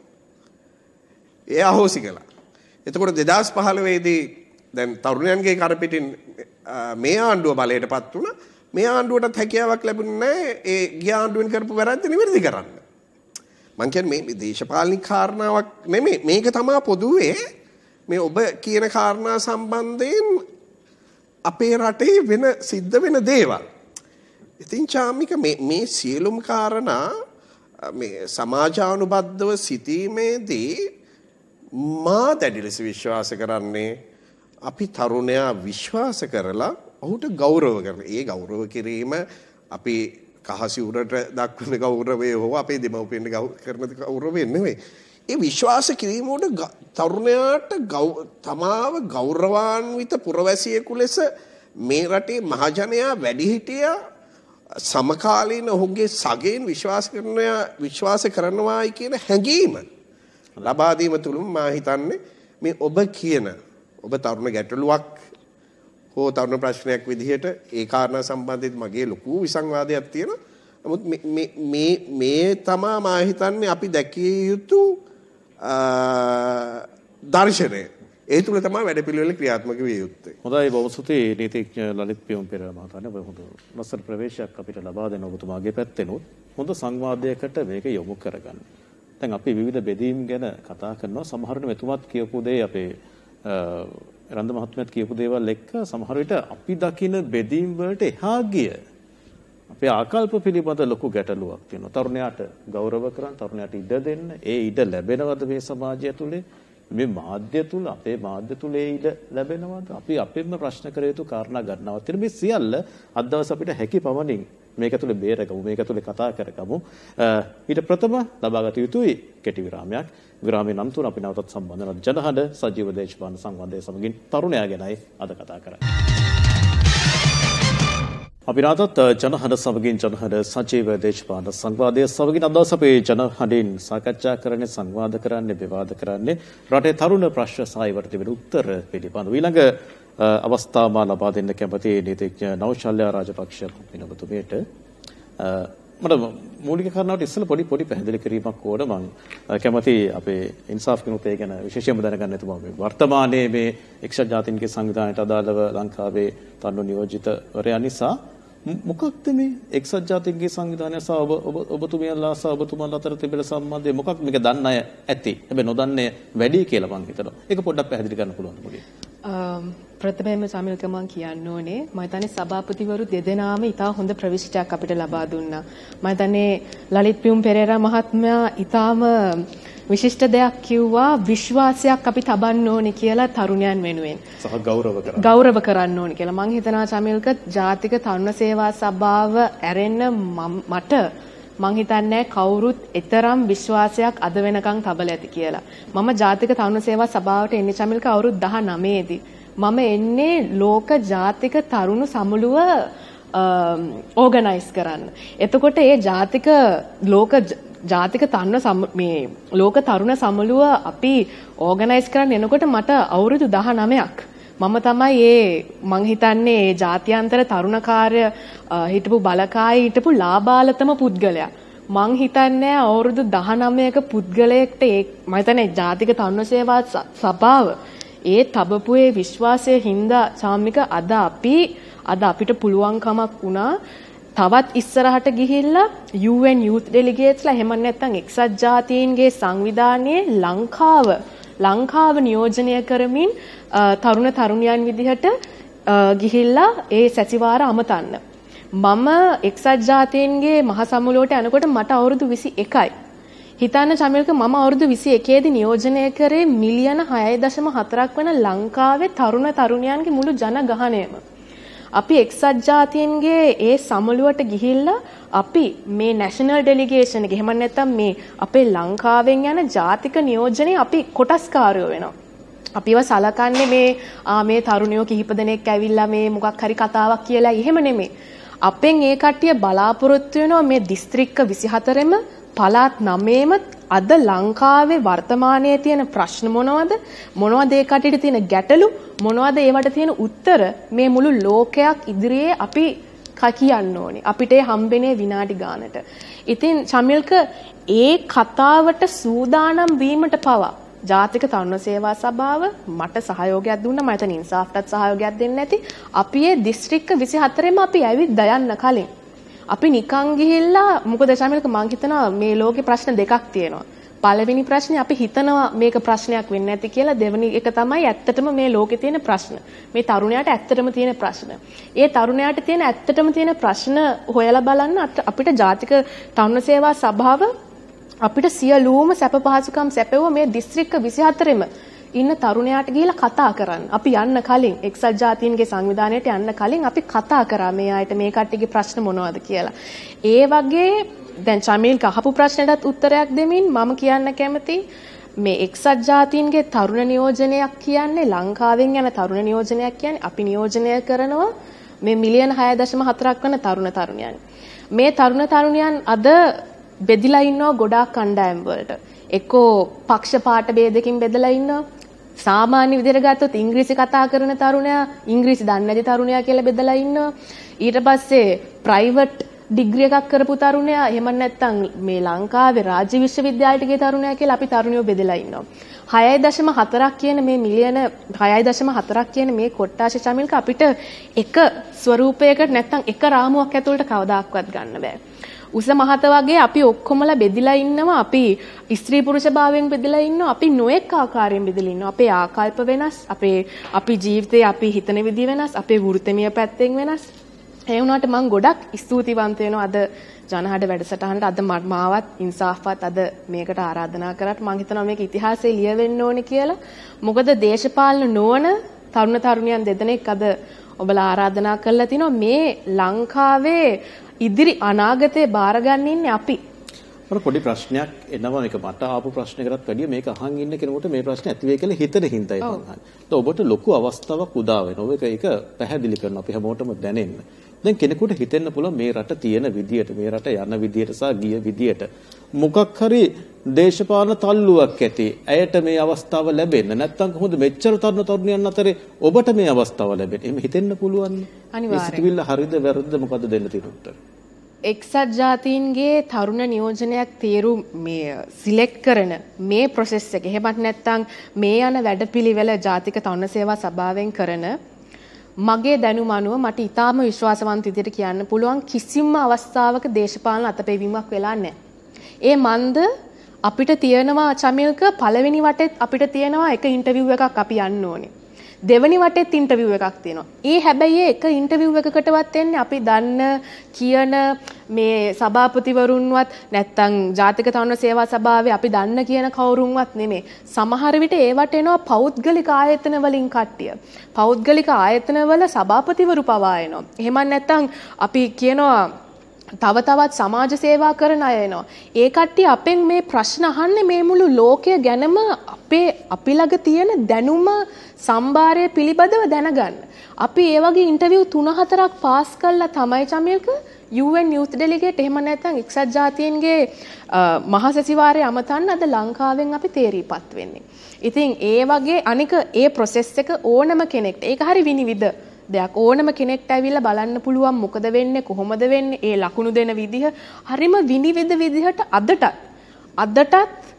හොසි කළා. එතකොට 2015 දී දැන් තරුණයන්ගේ කරපිටින් මේ ආණ්ඩුව බලයටපත් වුණා. මේ ආණ්ඩුවටත් හැකියාවක් ලැබුණේ නැහැ ඒ ගිය ආණ්ඩුවෙන් කරපු වැරද්ද නිවැරදි කරන්න. මං කියන්නේ මේ දේශපාලනික කාරණාවක් නෙමෙයි. මේක තමයි පොදුවේ මේ ඔබ කියන කාරණා සම්බන්ධයෙන් අපේ රටේ සිද්ධ වෙන දේවල්. ඉතින් චාමික මේ සියලුම කාරණා මේ සමාජානුබද්ධව සිටීමේදී මා දැඩි ලෙස විශ්වාස කරන්නේ අපි තරුණයා විශ්වාස කරලා ඔහුට ගෞරව කරන. ඒ ගෞරව කිරීම අපි කහසිවුරට දක්වන ගෞරවය හෝ අපේ දෙමව්පියන්ට කරන ගෞරවය නෙවෙයි. ඒ විශ්වාස කිරීමට තරුණයාට තමාව ගෞරවාන්විත පුරවැසියෙකු ලෙස මේ රටේ මහජනයා වැඩිහිටියා සමකාලීන ඔහුගේ සගයන් විශ්වාස කරනවායි කියන හැඟීම ලබා දීම තුලින් මා හිතන්නේ මේ ඔබ කියන ඔබ තරුණ ගැටලුවක් හෝ තරුණ ප්‍රශ්නයක් විදිහට ඒ කාරණා සම්බන්ධයෙන් මගේ ලොකු විසංවාදයක් තියෙනවා. නමුත් මේ තමා මා හිතන්නේ අපි දැකිය යුතු දර්ශනය. ඒ තුල තමයි වැඩපිළිවෙල ක්‍රියාත්මක විය යුත්තේ. හොඳයි බොහොම ස්තුතියි නීතිඥ ලලිත් පියුම් පෙරේරා මහතානේ. ඔබ හොඳ ලස්සන ප්‍රවේශයක් අපිට ලබා දෙන ඔබතුමාගේ පැත්තෙනුත් හොඳ සංවාදයකට මේක යොමු කරගන්න. දැන් අපි විවිධ බෙදීම් ගැන කතා කරනවා. සමහර විට මෙතුමත් කියපු දේ අපේ රන්ද මහත්මයාත් කියපු දේවල් එක්ක සමහර විට අපි දකින බෙදීම් වලට එහා ගිය අපේ ආකල්ප පිළිබඳ ලොකු ගැටලුවක් තියෙනවා. තරුණයාට ගෞරව කරන්න, තරුණයාට ඉඩ දෙන්න, ඒ ඉඩ ලැබෙනවද මේ සමාජය තුලේ? මේ මාධ්‍ය තුල අපේ මාධ්‍ය තුල ඉඩ ලැබෙනවද? අපි අපින්ම ප්‍රශ්න කර යුතු කාරණා ගන්නවත් තියෙන මේ සියල්ල අද දවස් අපිට හැකි පමණින් මේක තුල බේරගමු, මේක තුල කතා කරගමු. ඊට ප්‍රථම ලබාගත යුතුයි කෙටි විරාමයක්. විරාමයෙන් අනතුරු අපි නැවතත් සම්බන්ධ වෙනවා ජනහඬ සජීව දේශපාලන සංවාදය සමගින් තරුණයා ගැනයි අද කතා කරන්නේ. අපි නැවතත් ජනහඬ සමගින් ජනහඬ සජීව දේශපාලන සංවාදය සමගින් අද දවස් අපේ ජනහඬින් සාකච්ඡා කරන්නේ, සංවාද කරන්නේ, විවාද කරන්නේ රටේ තරුණ ප්‍රශ්න සහ ඒවට දෙන උත්තර පිළිබඳව. ඊළඟ අවස්ථාව ලබා දෙන්න කැමති නීතිඥ නෞශල්‍ය රාජපක්ෂ මිනවතුමියට මට මූලික කාරණාවට ඉස්සෙල්ලා පොඩි පැහැදිලි කිරීමක් ඕන. මම කැමති අපේ ඉන්සාෆ් කිනුත් ඒ ගැන විශේෂයෙන්ම දැනගන්න එතුමා මේ වර්තමානයේ මේ එක්සත් ජාතීන්ගේ සංවිධානයට අදාළව ලංකාවේ තරුණ නියෝජිතවරයා නිසා මොකක්ද මේ එක්සත් ජාතීන්ගේ සංවිධානය සහ ඔබතුමියලා සහ ඔබතුමාලා අතර තිබෙන සම්බන්ධය මොකක්ද? මේක දන්න අය ඇති. හැබැයි නොදන්නේ වැඩි කියලා මම හිතනවා. ඒක පොඩ්ඩක් පැහැදිලි කරන්න පුළුවන් මොකද? ප්‍රථමයෙන්ම සමිල්ක මම කියන්න ඕනේ මම හිතන්නේ සභාපතිවරු දෙදෙනාම ඉතා හොඳ ප්‍රවිෂ්ටයක් අපිට ලබා දුන්නා. මම හිතන්නේ ලලිත් පියුම් පෙරේරා මහත්මයා ඉතාම විශිෂ්ට දෙයක් කිව්වා, විශ්වාසයක් අපි තබන්න ඕනේ කියලා තරුණයන් වෙනුවෙන්. සහ ගෞරව කරන්න ඕනේ කියලා. මම හිතනවා සමිල්ක ජාතික තරුණ සේවා සභාව ඇරෙන්න මට මං හිතන්නේ කවුරුත් එතරම් විශ්වාසයක් අද වෙනකන් තබලා ඇති කියලා. මම ජාතික තරුණ සේවා සභාවට එන්නේ චමිල්ක අවුරුදු 19 දී. මම එන්නේ ලෝක ජාතික තරුණ සමුළුව ඕගනයිස් කරන්න. එතකොට ඒ ජාතික ලෝක තරුණ සමුළුව අපි ඕගනයිස් කරන්න එනකොට මට අවුරුදු 19ක්. මම තමයි මං හිතන්නේ ඒ ජාත්‍යන්තර තරුණ කාර්ය හිටපු බලකායේ හිටපු ලාබාලතම පුද්ගලයා. මං හිතන්නේ අවුරුදු 19ක පුද්ගලයෙක්ට මම හිතන්නේ ජාතික තරුණ සේවා සභාව තබපුවේ විශ්වාසයේ හින්දා සාමික අද අපිට පුළුවන්කමක් වුණා තවත් ඉස්සරහට ගිහිල්ලා UN Youth Delegatesලා එහෙම නැත්නම් එක්සත් ජාතීන්ගේ සංවිධානයේ ලංකාව නියෝජනය කරමින් තරුණයන් විදිහට ගිහිල්ලා ඒ සැසිවාර අමතන්න. මම එක්සත් ජාතීන්ගේ මහසමුළුවට යනකොට මට අවුරුදු 21යි. හිතන්න චමිල්ක මම අවුරුදු 21 දී නියෝජනය කරේ මිලියන 6.4ක් වෙන ලංකාවේ තරුණයන්ගේ මුළු ජනගහනයම. අපි එක්සත් ජාතීන්ගේ ඒ සමුළුවට ගිහිල්ලා අපි මේ නැෂනල් ඩෙලිගේෂන් එක එහෙම නැත්නම් මේ අපේ ලංකාවෙන් යන ජාතික නියෝජනයේ අපි කොටස්කාරයෝ වෙනවා. අපිව සලකන්නේ මේ තරුණයෝ කිහිප දෙනෙක් ඇවිල්ලා මේ මොකක් හරි කතාවක් කියලා එහෙම නෙමෙයි. අපෙන් ඒ කට්ටිය බලාපොරොත්තු වෙනවා මේ දිස්ත්‍රික්ක 24ෙම පළාත් 9ෙම අද ලංකාවේ වර්තමානයේ තියෙන ප්‍රශ්න මොනවද ඒ කට්ටියට තියෙන ගැටලු මොනවද ඒවට තියෙන උත්තර මේ මුළු ලෝකයක් ඉදිරියේ අපි කියන්න ඕනේ. අපිට හම්බෙන්නේ විනාඩි ගානට. ඉතින් චමිල්ක ඒ කතාවට සූදානම් වීමට පවා ජාතික තරුණ සේවා සභාව මට සහයෝගයක් දුන්නා. මම හිතන ඉන්සාෆ්ටත් සහයෝගයක් දෙන්න ඇති. අපි ඒ දිස්ත්‍රික්ක 24ෙම අපි ඇවිත් යන්න කලින් අපි නිකන් ගිහිල්ලා මොකද ශමිල්ක මං හිතනවා මේ ලෝකේ ප්‍රශ්න දෙකක් තියෙනවා. පළවෙනි ප්‍රශ්නේ අපි හිතනවා මේක ප්‍රශ්නයක් වෙන්නේ නැති කියලා. දෙවෙනි එක තමයි ඇත්තටම මේ ලෝකේ තියෙන ප්‍රශ්න. මේ තරුණයාට ඇත්තටම තියෙන ප්‍රශ්න. ඒ තරුණයාට තියෙන ඇත්තටම තියෙන ප්‍රශ්න හොයලා බලන්න අපිට ජාතික තරුණ සේවා සභාව අපිට සියලුම සැප පහසුකම් සැපෙව මේ දිස්ත්‍රික්ක 24ෙම ඉන්න තරුණයාට ගිහිල්ලා කතා කරන්න. අපි යන්න කලින් එක්සත් ජාතීන්ගේ සංවිධානයට යන්න කලින් අපි කතා කරා මේ අයට මේ කට්ටියගේ ප්‍රශ්න මොනවද කියලා. ඒ වගේ දැන් චමිල්ක අහපු ප්‍රශ්නටත් උත්තරයක් දෙමින් මම කියන්න කැමති මේ එක්සත් ජාතීන්ගේ තරුණ නියෝජනයක් කියන්නේ ලංකාවෙන් යන තරුණ නියෝජනයක් කියන්නේ අපි නියෝජනය කරනවා මේ මිලියන 6.4ක් වන තරුණයන්. මේ තරුණයන් අද බෙදිලා ඉන්නවා ගොඩාක් කණ්ඩායම් වලට. එක්කෝ පක්ෂපාත ભેදකින් බෙදලා ඉන්නවා. සාමාන්‍ය විදිහට ගත්තොත් ඉංග්‍රීසි කතා කරන තරුණයා ඉංග්‍රීසි දන්නේ නැති තරුණයා කියලා බෙදලා ඉන්නවා. ඊට පස්සේ ප්‍රයිවට් ඩිග්‍රී එකක් කරපු තරුණයා එහෙම නැත්නම් මේ ලංකාවේ රාජ්‍ය විශ්වවිද්‍යාලයට ගිය තරුණයා කියලා අපි තරුණියෝ බෙදලා ඉන්නවා. 6.4ක් කියන මේ මිලියන 6.4ක් කියන මේ කොට්ටාශ චමිල්ක අපිට එක ස්වරූපයකට නැත්නම් එක රාමුවක් ඇතුළට කවදාක්වත් ගන්න බෑ. උස මහත වගේ අපි ඔක්කොමලා බෙදිලා ඉන්නවා. අපි ස්ත්‍රී පුරුෂ භාවයෙන් බෙදලා ඉන්නවා. අපි නොඑක ආකාරයෙන් බෙදලා ඉන්නවා. අපේ ආකල්ප වෙනස්. අපි ජීවිතේ අපි හිතන විදිය වෙනස්. අපේ වෘත්තීය පැත්තෙන් වෙනස්. ඒ වුණාට මම ගොඩක් ස්තුතිවන්ත වෙනවා අද ජනහඩ වැඩසටහනට අද මාවත් ඉන්සාෆ්වත් අද මේකට ආරාධනා කරාට මම හිතනවා මේක ඉතිහාසයේ ලියවෙන්න ඕනේ කියලා. මොකද දේශපාලන නොවන තරුණ තරුණියන් දෙදෙනෙක් අද ඔබලා ආරාධනා කළා තිනවා මේ ලංකාවේ ඉදිරි අනාගතේ බාරගන්න ඉන්නේ අපි. මට පොඩි ප්‍රශ්නයක් එනවා මේක මට ආපු ප්‍රශ්නයකටත් වැඩිය මේක අහන් ඉන්න කෙනෙකුට මේ ප්‍රශ්නේ ඇති වෙයි කියලා හිතන හින්දායි මම අහන්නේ. ඔබට ලොකු අවස්ථාවක් උදා වෙනවා. ඒක පැහැදිලි කරනවා අපි හැමෝටම දැනෙන්න. දැන් කෙනෙකුට හිතෙන්න පුළුවන් මේ රට තියෙන විදියට මේ රට යන විදියට සහ ගිය විදියට මොකක් හරි දේශපාලන තල්ලුවක් ඇති. ඇයට මේ අවස්ථාව ලැබෙන්න නැත්නම් කොහොමද මෙච්චර තරුණ තරුණියන් අතරේ ඔබට මේ අවස්ථාව ලැබෙන්නේ? එහෙම හිතෙන්න පුළුවන්. අනිවාර්යයෙන්. හරිද වැරදිද මොකද්ද දෙන්න තියෙන උත්තර? එක්සත් ජාතීන්ගේ තරුණ නියෝජනයක් තීරු මේ සිලෙක්ට් කරන මේ process එක. එහෙමත් නැත්නම් මේ යන වැඩපිළිවෙල ජාතික තරුණ සේවා සභාවෙන් කරන මගේ දැනුම අනුව මට ඊටාම විශ්වාසවන්ත විදිහට කියන්න පුළුවන් කිසිම අවස්ථාවක දේශපාලන අතපෙවීමක් වෙලා නැහැ. ඒ මන්ද අපිට තියෙනවා චමිල්ක පළවෙනි වටෙත් අපිට තියෙනවා එක ඉන්ටර්විව් එකක් අපි යන්න ඕනේ. දෙවනි වටෙත් ඉන්ටර්විව් එකක් තියෙනවා. ඒ හැබැයි එක ඉන්ටර්විව් එකකටවත් එන්නේ අපි දන්න කියන මේ සභාපතිවරුන්වත් නැත්තම් ජාතික තරුණ සේවා සභාවේ අපි දන්න කියන කවුරුන්වත් නෙමෙයි. සමහර විට ඒවට එනවා පෞද්ගලික ආයතන වලින් කට්ටිය. පෞද්ගලික ආයතන වල සභාපතිවරු පවා එනවා. එහෙම නැත්තම් අපි කියනවා තව තවත් සමාජ සේවා කරන අය එනවා. ඒ කට්ටිය අපෙන් මේ ප්‍රශ්න අහන්නේ මේ මුළු ලෝකය ගැනම අපි ළඟ තියෙන දැනුම සම්භාරය පිළිබඳව දැනගන්න. අපි ඒ වගේ ඉන්ටර්විව් 3-4ක් පාස් කළා තමයි චමිල්ක UN Youth Delegate එහෙම නැත්නම් එක්සත් ජාතීන්ගේ මහසැසිවාරය අමතන්න අද ලංකාවෙන් අපි තේරීපත් වෙන්නේ. ඉතින් ඒ වගේ අනික ඒ process එක ඕනම කෙනෙක්ට ඒක හරි විනිවිද දෙයක් ඕනම කෙනෙක්ට ඇවිල්ලා බලන්න පුළුවන් මොකද වෙන්නේ කොහොමද වෙන්නේ ඒ ලකුණු දෙන විදිහ හරිම විනිවිද විදිහට අදටත්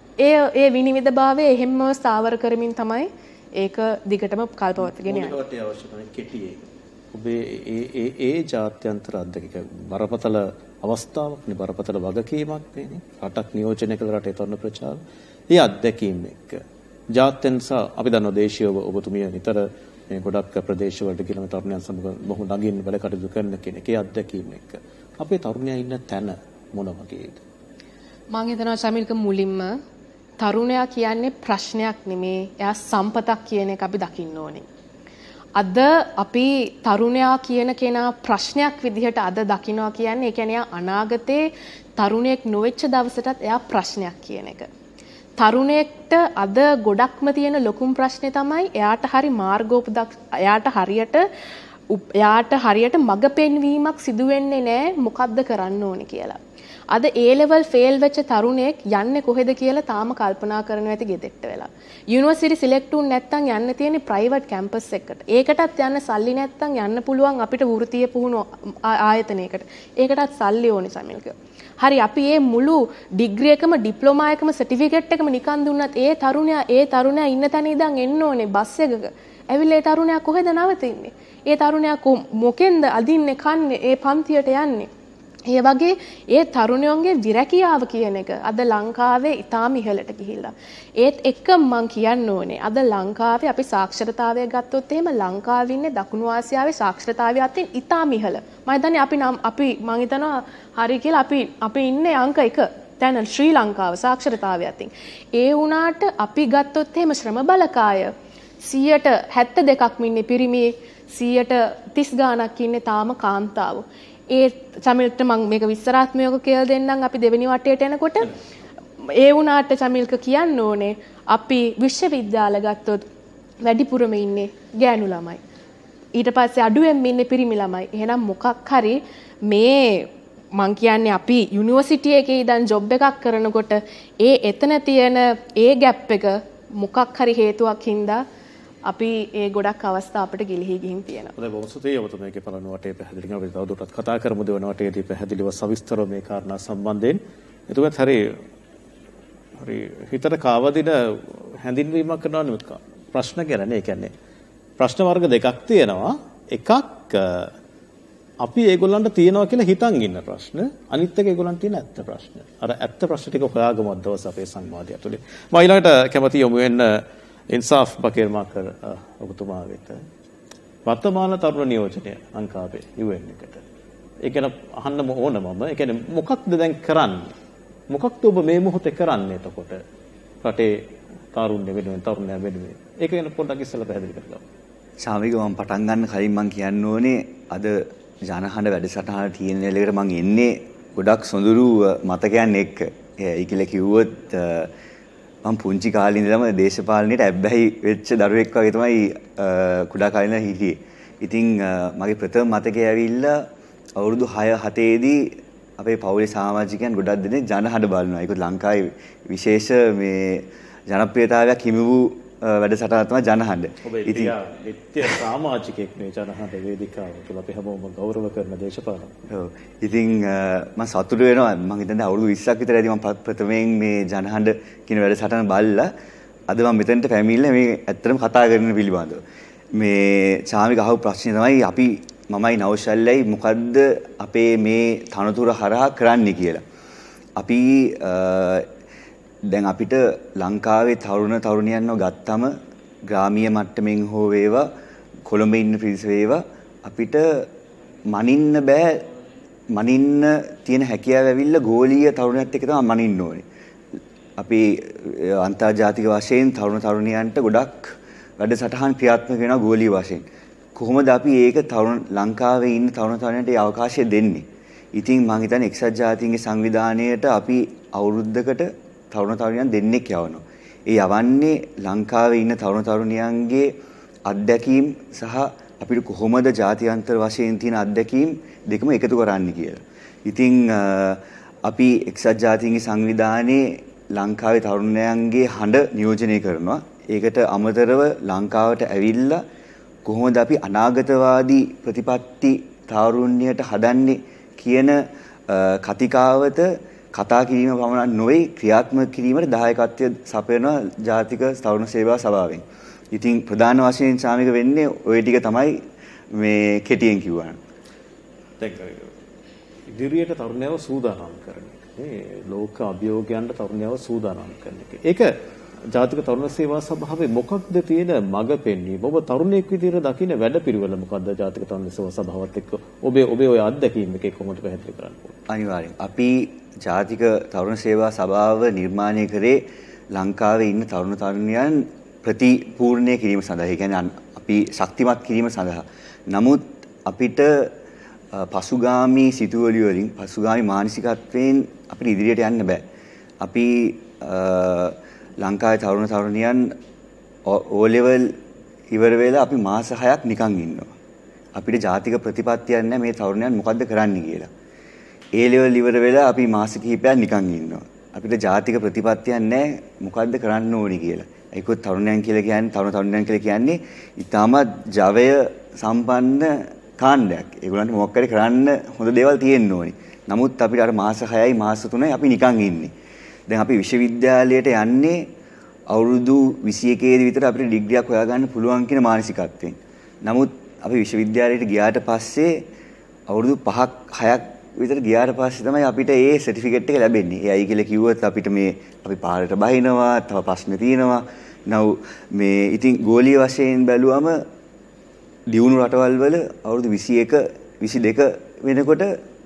ඒ විනිවිදභාවය එහෙම්ම ස්ථාවර කරමින් තමයි ඒක දිගටම කල්පවත්ගෙන යන්නේ. මොකක්ද අවශ්‍ය කරන්නේ කෙටියේ? ඔබේ ඒ ජාත්‍යන්තර අධ්‍යක්ෂක බරපතල අවස්ථාවක් නේ බරපතල වගකීමක් නේ රටක් නියෝජනය කළ රටේ තරුණ ප්‍රචාර. ඒ අධ්‍යක්ීම් එක්ක ජාත්‍යන්තර අපි දන්නවා දේශීයව ඔබතුමිය නිතර මේ ගොඩක් ප්‍රදේශවලට ගිහින් තරුණයන් සමග බොහෝ නගින්න වැඩ කටයුතු කරන කෙනෙක්. ඒ අත්දැකීම එක්ක අපේ තරුණයා ඉන්න තැන මොන වගේද? මම හිතනවා ශමිල්ක මුලින්ම තරුණයා කියන්නේ ප්‍රශ්නයක් නෙමේ. එයා සම්පතක් කියන එක අපි දකින්න ඕනේ. අද අපි තරුණයා කියන කෙනා ප්‍රශ්නයක් විදිහට අද දකිනවා කියන්නේ ඒ කියන්නේ අනාගතේ තරුණයෙක් නොවෙච්ච දවසටත් එයා ප්‍රශ්නයක් කියන එක. තරුණයෙක්ට අද ගොඩක්ම තියෙන ලොකුම ප්‍රශ්නේ තමයි එයාට හරියට මඟ පෙන්වීමක් සිදු වෙන්නේ නැහැ මොකද්ද කරන්න ඕනේ කියලා. අද A level fail වෙච්ච තරුණයෙක් යන්නේ කොහෙද කියලා තාම කල්පනා කරනවා ඇති ගෙදෙට්ට වෙලා. යුනිවර්සිටි සිලෙක්ට් වුන් නැත්නම් යන්න තියෙන්නේ ප්‍රයිවට් කැම්පස් එකකට. ඒකටත් යන්න සල්ලි නැත්නම් යන්න පුළුවන් අපිට වෘත්තීය පුහුණු ආයතනයකට. ඒකටත් සල්ලි ඕනේ සමිල්ක. හරි අපි මේ මුළු ඩිග්‍රී එකම ඩිප්ලෝමා එකම සර්ටිෆිකේට් එකම නිකන් දුන්නත් ඒ තරුණයා ඉන්න තැන ඉඳන් එන්න ඕනේ බස් එකක. ඇවිල්ලා ඒ තරුණයා කොහෙද නවතින්නේ? ඒ තරුණයා මොකෙන්ද අදින්නේ කන්නේ ඒ පන්තියට යන්නේ? ඒ වගේ ඒ තරුණයන්ගේ විරැකියාව කියන එක අද ලංකාවේ ඉතාම ඉහළට ගිහිල්ලා. ඒත් එක්ක මම කියන්න ඕනේ අද ලංකාවේ අපි සාක්ෂරතාවය ගත්තොත් එහෙම ලංකාවේ ඉන්නේ දකුණු ආසියාවේ සාක්ෂරතාවය අතින් ඉතාම ඉහළ. මම හිතන්නේ මම හිතනවා හරි කියලා අපි ඉන්නේ අංක 1 තැන ශ්‍රී ලංකාව සාක්ෂරතාවය අතින්. ඒ වුණාට අපි ගත්තොත් එහෙම ශ්‍රම බලකාය 72%ක් ඉන්නේ පිරිමි 30% ගාණක් ඉන්නේ තාම කාන්තාවෝ. ඒ චමිල්ට මම මේක විස්තරාත්මකව කියලා දෙන්නම් අපි දෙවෙනි වටේට එනකොට ඒ වුණාට චමිල්ක කියන්න ඕනේ අපි විශ්වවිද්‍යාල ගත්තොත් වැඩිපුරම ඉන්නේ ගෑනු ළමයි ඊට පස්සේ අඩුවෙන්ම ඉන්නේ පිරිමි ළමයි එහෙනම් මොකක් හරි මේ මං කියන්නේ අපි යුනිවර්සිටි එකේ ඉඳන් ජොබ් එකක් කරනකොට එතන තියෙන ඒ ગેප් එක මොකක් හරි හේතුවක් හින්දා අපි ඒ ගොඩක් අවස්ථා අපිට ගිලිහි ගිහින් තියෙනවා. හොඳයි බොහොම ස්තුතියි ඔබතුමීගේ පළමු වටේ පැහැදිලිව අපි තවදුරටත් කතා කරමු දෙවන වටේදී පැහැදිලිව සවිස්තරව මේ කාරණා සම්බන්ධයෙන්. එතකොට හරි හිතට කාවදින හැඳින්වීමක් කරනවා නෙවෙයි ප්‍රශ්න කියන්නේ. ඒ කියන්නේ ප්‍රශ්න වර්ග දෙකක් තියෙනවා. එකක් අපි ඒගොල්ලන්ට තියනවා කියලා හිතන් ඉන්න ප්‍රශ්න. අනිත් එක ඒගොල්ලන්ට තියෙන ඇත්ත ප්‍රශ්න. අර ඇත්ත ප්‍රශ්න ටික හොයාගමු අද දවස් අපේ සංවාදය ඇතුලේ. මම ඊළඟට කැමති යමු වෙන්න ඉන්සාෆ් බකීර් මාකර් ඔබතුමා වෙත. වර්තමාන තරුණ නියෝජනය ලංකාවේ UN එකට. ඒ කියන්නේ අහන්න ඕන මම. ඒ කියන්නේ මොකක්ද දැන් කරන්නේ? මොකක්ද ඔබ මේ මොහොතේ කරන්නේ එතකොට? රටේ තරුණ වෙනුවෙන් තරුණයා වෙනුවෙන්. ඒක ගැන පොඩ්ඩක් ඉස්සෙල්ලා පැහැදිලි කරගන්න. ශාමික මම පටන් ගන්න කලින් මම කියන්න ඕනේ අද ජනහඬ වැඩසටහන තියෙන වෙලෙකට මම එන්නේ ගොඩක් සොඳුරු මතකයන් එක්ක. ඒ කියලා කිව්වොත් මම පුංචි කාලේ ඉඳලම දේශපාලනයට ඇබ්බැහි වෙච්ච දරුවෙක් වගේ තමයි කුඩා කාලේ ඉඳන් හිටියේ. ඉතින් මගේ ප්‍රථම මතකය ඇවිල්ලා අවුරුදු 6-7 දී අපේ පවුලේ සමාජිකයන් ගොඩක් දෙනෙක් ජනහඬ බලනවා. ඒක ලංකාවේ විශේෂ මේ ජනප්‍රියතාවයක් හිමි වූ වැඩසටහන තමයි ජනහඬ. ඉතින් නිත්‍ය සමාජිකෙක් මේ ජනහඬ වේදිකාව කියලා අපි හැමෝම ගෞරව කරන දේශපාලන. ඔව්. ඉතින් මම සතුටු වෙනවා. මම හිතන්නේ අවුරුදු 20ක් විතර ඇති මම ප්‍රථමයෙන් මේ ජනහඬ කියන වැඩසටහන බලලා අද මම මෙතනට පැමිණිලා මේ ඇත්තටම කතා කරන්න පිළිබඳව. මේ චාමික අහපු ප්‍රශ්නේ තමයි අපි මමයි නෞෂල්ලයි මොකද්ද අපේ මේ තනතුර හරහා කරන්නේ කියලා. අපි දැන් අපිට ලංකාවේ තරුණ තරුණියන්ව ගත්තම ග්‍රාමීය මට්ටමින් හෝ වේවා කොළඹ ඉන්න පිරිස වේවා අපිට මනින්න බෑ. මනින්න තියෙන හැකියාව ඇවිල්ලා ගෝලීය තරුණයත් එක්ක තමයි මනින්න ඕනේ. අපි අන්තර්ජාතික වශයෙන් තරුණ තරුණියන්ට ගොඩක් වැඩසටහන් ක්‍රියාත්මක වෙනවා ගෝලීය වශයෙන්. කොහොමද අපි ඒක තරුණ ලංකාවේ ඉන්න තරුණ තරුණයන්ට ඒ අවකාශය දෙන්නේ? ඉතින් මම හිතන්නේ එක්සත් ජාතීන්ගේ සංවිධානයේට අපි අවුරුද්දකට තරුණ තරුණියන් දෙන්නෙක් යවනවා. ඒ යවන්නේ ලංකාවේ ඉන්න තරුණ තරුණියන්ගේ අත්දැකීම් සහ අපිට කොහොමද ජාත්‍යන්තර වශයෙන් තියෙන අත්දැකීම් දෙකම එකතු කරන්නේ කියලා. ඉතින් අපි එක්සත් ජාතීන්ගේ සංවිධානයේ ලංකාවේ තරුණයන්ගේ හඬ නියෝජනය කරනවා. ඒකට අමතරව ලංකාවට ඇවිල්ලා කොහොමද අපි අනාගතවාදී ප්‍රතිපත්ති තාරුණ්‍යයට හදන්නේ කියන කතිකාවත කතා කිරීම පමණක් නොවේ ක්‍රියාත්මක කිරීමට දායකත්වය සපයන ජාතික තරුණ සේවා සභාවෙන්. ඉතින් ප්‍රධාන වශයෙන් සාමික වෙන්නේ ওই ටික තමයි මේ කෙටියෙන් කිව්වනම්. ඉදිරියට තරුණයව සූදානම් කරන එක. මේ ලෝක අභියෝගයන්ට තරුණයව සූදානම් කරන එක. ඒක ජාතික තරුණ සේවා සභාවේ මොකක්ද තියෙන මඟ පෙන්වීම? ඔබ තරුණයෙක් විදිහට දකින්න වැඩපිළිවෙල මොකක්ද ජාතික තරුණ සේවා සභාවත් එක්ක? ඔබේ ඔය අත්දැකීම් එක කොහොමද පැහැදිලි කරන්න ඕනේ? අනිවාර්යෙන්. අපි ජාතික තරුණ සේවා සභාව නිර්මාණය කරේ ලංකාවේ ඉන්න තරුණ තරුණියන් ප්‍රතිපූර්ණය කිරීම සඳහා. ඒ කියන්නේ අපි ශක්තිමත් කිරීම සඳහා. නමුත් අපිට පසුගාමී සිතුවිලි වලින් පසුගාමී මානසිකත්වයෙන් අපිට ඉදිරියට යන්න බෑ. අපි ලංකාවේ තරුණ තරුණියන් O level ඉවර වෙලා අපි මාස 6ක් නිකන් ඉන්නවා. අපිට ජාතික ප්‍රතිපත්තියක් නැහැ මේ තරුණයන් මොකද්ද කරන්නේ කියලා. A level ඉවර වෙලා අපි මාස කිහිපයක් නිකන් ඉන්නවා. අපිට ජාතික ප්‍රතිපත්තියක් නැහැ මොකද්ද කරන්න ඕනි කියලා. ඒකත් තරුණයන් කියලා කියන්නේ තරුණ තරුණයන් කියලා කියන්නේ ඊටමත් ජවය සම්පන්න කාණ්ඩයක්. ඒගොල්ලන්ට මොකක් හරි කරන්න හොඳ දේවල් තියෙන්න ඕනි. නමුත් අපිට අර මාස 6යි මාස 3යි අපි නිකන් ඉන්නේ. දැන් අපි විශ්වවිද්‍යාලයට යන්නේ අවුරුදු 21 දී විතර අපිට ඩිග්‍රියක් හොයාගන්න පුළුවන් කියන මානසිකත්වයෙන්. නමුත් අපි විශ්වවිද්‍යාලයට ගියාට පස්සේ අවුරුදු 5ක් 6ක් විතර ගියාට පස්සේ තමයි අපිට ඒ සර්ටිෆිකේට් එක ලැබෙන්නේ. ඒ අය කියලා කිව්වොත් අපිට මේ අපි පාරට බහිනවා, තව ප්‍රශ්න තියෙනවා. නව් මේ ඉතින් ගෝලීය වශයෙන් බැලුවම දියුණු රටවල් වල අවුරුදු 21 22 වෙනකොට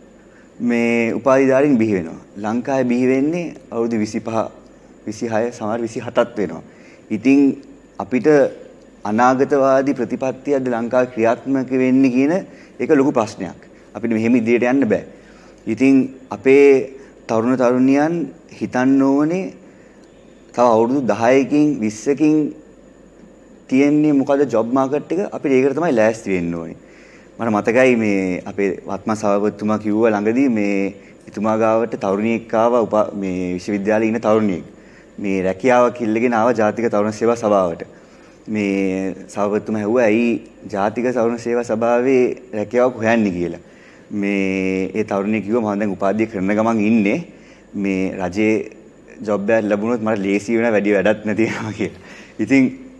මේ උපාධිධාරීන් බිහි වෙනවා. ලංකාවේ බිහි වෙන්නේ අවුරුදු 25 26 සමහර 27ක් වෙනවා. ඉතින් අපිට අනාගතවාදී ප්‍රතිපත්තියක්ද ලංකාවේ ක්‍රියාත්මක වෙන්නේ කියන එක ලොකු ප්‍රශ්නයක්. අපිට මෙහෙම ඉදිරියට යන්න බෑ. ඉතින් අපේ තරුණ තරුණියන් හිතන්න ඕනේ තව අවුරුදු 10කින් 20කින් තියෙන්නේ මොකද ජොබ් මාකට් එක අපිට ඒකට තමයි ලෑස්ති වෙන්න ඕනේ. මට මතකයි මේ අපේ වත්මන් සභාපතිතුමා කිව්වා ළඟදී මේ එතුමා ගාවට තරුණියෙක් ආවා මේ විශ්වවිද්‍යාලේ ඉන්න තරුණියෙක්. මේ රැකියාවක් ඉල්ලගෙන ආවා ජාතික තරුණ සේවා සභාවට. මේ සභාපතිතුමා ඇහුවා ඇයි ජාතික තරුණ සේවා සභාවේ රැකියාවක් හොයන්නේ කියලා. මේ ඒ තරුණිය කිව්වා මම දැන් උපාධිය කරන ගමන් ඉන්නේ මේ රජේ ජොබ් එකක් ලැබුණොත් මට ලේසි වෙන වැඩි වැඩක් නැති වෙනවා කියලා. ඉතින්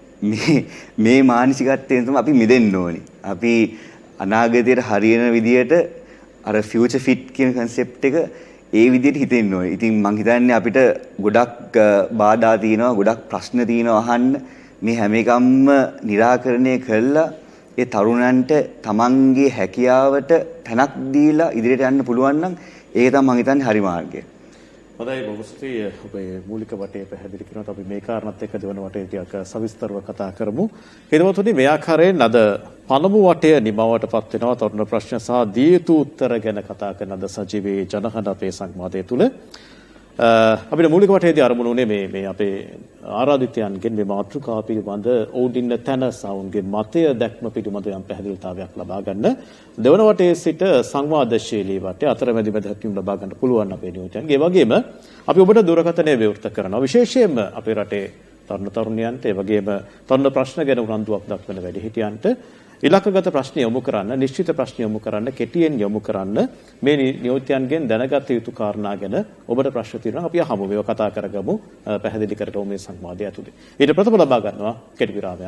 මේ මානසිකත්වයෙන් තමයි අපි මිදෙන්න ඕනේ. අපි අනාගතයට හරියන විදියට අර ෆියුචර් ෆිට් කියන concept එක ඒ විදියට හිතෙන්න ඕනේ. ඉතින් මම හිතන්නේ අපිට ගොඩක් බාධා තියෙනවා, ගොඩක් ප්‍රශ්න තියෙනවා අහන්න. මේ හැම එකක්ම निराකරණය කළා ඒ තරුණයන්ට තමන්ගේ හැකියාවට තැනක් දීලා ඉදිරියට යන්න පුළුවන් නම් ඒක තමයි මම හිතන්නේ හරි මාර්ගය. හොඳයි බොහොමස්තුති ඔබේ මූලික වටේ පැහැදිලි කරනකොට අපි මේ කාරණාත් එක්ක දෙවන වටේ ටිකක් සවිස්තරව කතා කරමු. හිතවතුනි මේ ආකාරයෙන් අද පළමු වටය නිමවටපත් වෙනවා තරුණ ප්‍රශ්න සහ දී යුතු උත්තර ගැන කතා කරන අද සජීවී ජනහඬ අපේ සංවාදය තුල අපිට මූලික වටේදී අරමුණු උනේ මේ අපේ ආරාධිතයන්ගෙන් මේ මාතෘකාව පිළිබඳ ඔවුන් තැන සවුන්ගේ මතය දැක්ම පිළිබඳ යම් පැහැදිලිතාවයක් ලබා ගන්න. දෙවන වටේ සිට සංවාදශීලී වටේ අතරමැදි මැදහකින් ලබා ගන්න පුළුවන් අපේ නියෝජනයන්. ඒ වගේම අපි ඔබට දුරකථනය විවෘත කරනවා. විශේෂයෙන්ම අපේ රටේ තරුණ තරුණියන්ට ඒ වගේම තරුණ ප්‍රශ්න ගැන උනන්දුවක් දක්වන වැඩිහිටියන්ට ඉලක්කගත ප්‍රශ්න යොමු කරන්න, නිශ්චිත ප්‍රශ්න යොමු කරන්න, කෙටියෙන් යොමු කරන්න මේ නියෝජනයන්ගෙන් දැනගත යුතු කාරණා ගැන ඔබට ප්‍රශ්න තියෙනවා. අපි අහමු මේව කතා කරගමු, පැහැදිලි කරගමු මේ සංවාදය ඇතුලේ. ඊට ප්‍රථම ලබා ගන්නවා කෙටි විරාමයක්.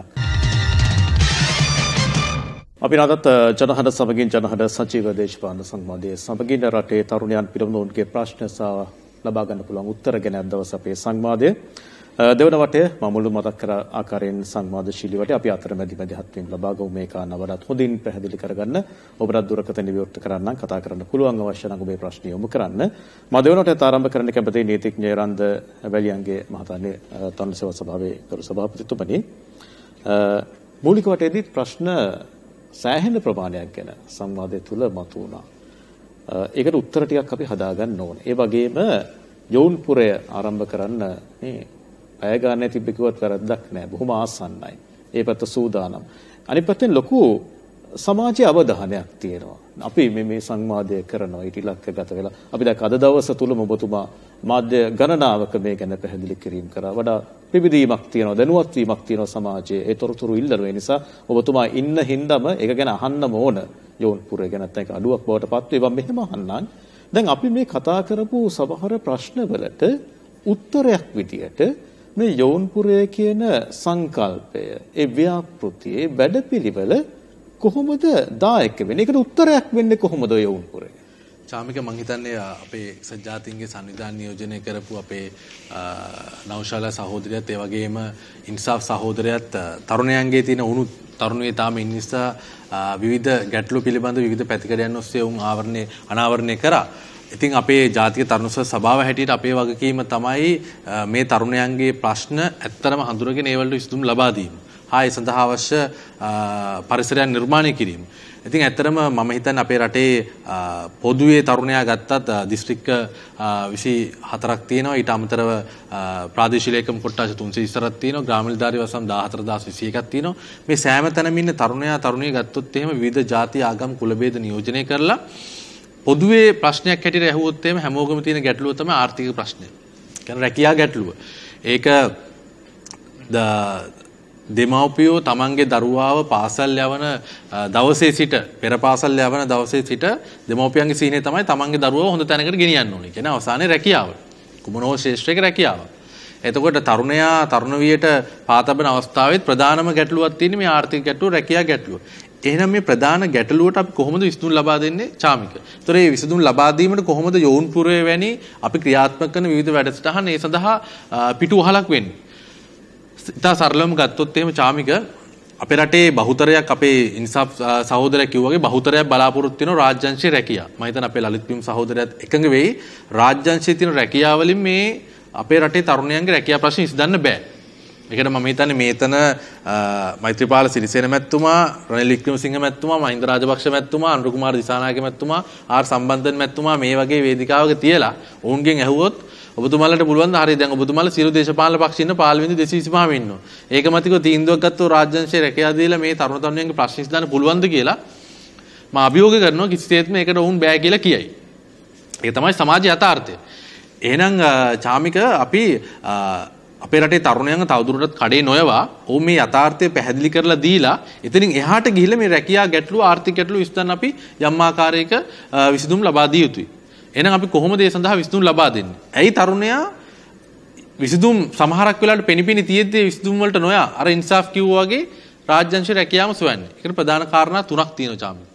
අපි අදත් ජනහඬ සමගින් ජනහඬ සජීව දේශපාලන සංවාදයේ සමගින් රටේ තරුණයන් පිළිබඳ උන්ගේ ප්‍රශ්න සහ ලබා ගන්න පුළුවන් උත්තර ගැන අද දවස් අපේ සංවාදය දෙවන වටය මම මුළු මතක් කර ආකාරයෙන් සංවාදශීලී වටේ අපි අතරමැදි මැදිහත්වීම් ලබා ගමු මේ කාරණා වඩාත් හොඳින් පැහැදිලි කරගන්න ඔබට දුරකථන විවෘත කරන්න කතා කරන්න පුළුවන් අවශ්‍ය නම් ඔබේ ප්‍රශ්න යොමු කරන්න මම දෙවන වටයට ආරම්භ කරන්න කැමති නීතිඥ රන්ද වැලියන්ගේ මහතානේ තරුණ සේවා සභාවේ ගරු සභාපතිතුමනි මූලික වටේදී ප්‍රශ්න සෑහෙන ප්‍රමාණයක් ගැන සංවාදය තුල මතුවුණා. ඒකට උත්තර ටිකක් අපි හදාගන්න ඕනේ. ඒ වගේම යෝන්පුරය ආරම්භ කරන්න මේ අය ගන්න තිබ්බ කිව්වත් වැරද්දක් නෑ. බොහොම ආසන්නයි. ඒ පැත්ත සූදානම්. අනිත් පැත්තෙන් ලොකු සමාජීය අවධානයක් තියෙනවා. අපි මේ සංවාදය කරනවා ඊට ඉලක්කගත වෙලා. අපි දැන් අද දවස තුලම ඔබතුමා මාධ්‍ය ගණනාවක මේ ගැන පැහැදිලි කිරීම කරා. වඩා පිබිදීමක් තියෙනවා, දැනුවත් වීමක් තියෙනවා සමාජයේ. ඒ තොරතුරු ඉල්ලන නිසා ඔබතුමා ඉන්න හින්දාම ඒක ගැන අහන්නම ඕන. යෝන්පුරේ ගැන නැත්නම් ඒක අඩුවක් බවට පත් වේවා මෙහෙම අහන්නම්. දැන් අපි මේ කතා කරපු සමහර ප්‍රශ්නවලට උත්තරයක් විදියට මේ යෝන්පුරය කියන සංකල්පය, ඒ ව්‍යාපෘතියේ වැඩපිළිවෙල කොහොමද දායක වෙන්නේ? ඒකට උත්තරයක් වෙන්නේ කොහොමද යෝන්පුරේ? චාමික මං හිතන්නේ අපේ සජ්ජාතින්ගේ සංවිධාන නියෝජනය කරපු අපේ නෞෂාලා සහෝදරියත් ඒ වගේම ඉන්සාෆ් සහෝදරයත් තරුණයන්ගේ තියෙන උණු තරුණයේ තාම ඉන්න නිසා විවිධ ගැටලු පිළිබඳ විවිධ පැතිකඩයන් ඔස්සේ උන් අනාවරණය කරා. ඉතින් අපේ ජාතික තරුණ සභාව හැටියට අපේ වගකීම තමයි මේ තරුණයන්ගේ ප්‍රශ්න ඇත්තටම හඳුනගෙන ඒවලට විසඳුම් ලබා දීම. ඒ සඳහා අවශ්‍ය පරිසරයක් නිර්මාණය කිරීම. ඉතින් ඇත්තටම මම හිතන්නේ අපේ රටේ පොදුවේ තරුණයා ගත්තත් දිස්ත්‍රික්ක 24ක් තියෙනවා. ඊට අමතරව ප්‍රාදේශීය ලේකම් කොට්ටාස 320ක් තියෙනවා. ග්‍රාම නිලධාරී වසම් 14021ක් තියෙනවා. මේ සෑම තැනම ඉන්න තරුණයා තරුණිය ගත්තොත් එහෙම විවිධ ಜಾති ආගම් කුල ભેද නියෝජනය කරලා පොදුවේ ප්‍රශ්නයක් හැටියට ඇහුවොත් එහෙම හැමෝගම තියෙන ගැටලුව තමයි ආර්ථික ප්‍රශ්නය. කියන්නේ රැකියා ගැටලුව. ඒක දෙමව්පියෝ තමන්ගේ දරුවාව පාසල් යවන දවසේ සිට පෙර පාසල් යවන දවසේ සිට දෙමව්පියන්ගේ සීනේ තමයි තමන්ගේ දරුවව හොඳ තැනකට ගෙනියන්න ඕනේ. කියන්නේ අවසානයේ රැකියාව. කුමනෝ ශේෂ්ත්‍රයක රැකියාව. එතකොට තරුණයා තරුණ වියට පාතබන අවස්ථාවෙත් ප්‍රධානම ගැටලුවක් තියෙන්නේ මේ ආර්ථික ගැටලුව, රැකියා ගැටලුව. එහෙනම් මේ ප්‍රධාන ගැටලුවට අපි කොහොමද විසඳුම් ලබා දෙන්නේ චාමික? ඒතර මේ විසඳුම් ලබා දීමට කොහොමද යෝන්පුරේ වැනි අපි ක්‍රියාත්මක කරන විවිධ වැඩසටහන් ඒ සඳහා පිටුවහලක් වෙන්නේ? ඉතා සරලවම ගත්තොත් එහෙම චාමික අපේ රටේ බහුතරයක් අපේ ඉන්සාෆ් සහෝදරයා කිව්වාගේ බහුතරයක් බලාපොරොත්තු වෙන රාජ්‍යංශයේ රැකියාව. මම හිතන්නේ අපේ ලලිත් බිම් සහෝදරයාත් එකඟ වෙයි. රාජ්‍යංශයේ තියෙන රැකියාව වලින් මේ අපේ රටේ තරුණයන්ගේ රැකියාව ප්‍රශ්න විසඳන්න බෑ. ඒකට මම හිතන්නේ මේතන මෛත්‍රීපාල සිරිසේන මැතිතුමා, රනිල් වික්‍රමසිංහ මැතිතුමා, මහින්ද රාජපක්ෂ මැතිතුමා, අනුර කුමාර දිසානායක මැතිතුමා, ආර් සම්බන්ධන් මැතිතුමා මේ වගේ වේදිකාවක තියලා ඔවුන්ගෙන් ඇහුවොත් ඔබතුමාලට පුළුවන් ද හරි දැන් ඔබතුමාලා සියලු දේශපාලන පක්ෂ ඉන්න පාර්ලිමේන්තු 225ම ඉන්නවා. ඒකමතිකව තීන්දුවක් ගත්තෝ රාජ්‍යංශයේ රැකියාව දීලා මේ තරුණ තරුණියන්ගේ ප්‍රශ්න විසඳන්න පුළුවන්ද කියලා මම අභියෝග කරනවා. කිසිසේත්ම ඒකට වුන් බෑ කියලා කියයි. ඒක තමයි සමාජයේ යථාර්ථය. එහෙනම් චාමික අපි අපේ රටේ තරුණයන්ව තවදුරටත් කඩේ නොයවා ඔවුන් මේ යථාර්ථය පැහැදිලි කරලා දීලා එතනින් එහාට ගිහිල්ලා මේ රැකියා ගැටලුව ආර්ථික ගැටලුව විසඳන්න අපි යම් ආකාරයක විසඳුම් ලබා දිය යුතුයි. එහෙනම් අපි කොහොමද ඒ සඳහා විසඳුම් ලබා දෙන්නේ? ඇයි තරුණයා විසඳුම් සමහරක් වෙලාවට පෙනිපෙනි තියෙද්දී විසඳුම් වලට නොයා අර ඉන්සාෆ් කිව්වා වගේ රාජ්‍යංශ රැකියාවම සොයන්නේ. ඒකට ප්‍රධාන කාරණා තුනක් තියෙනවා චාමික.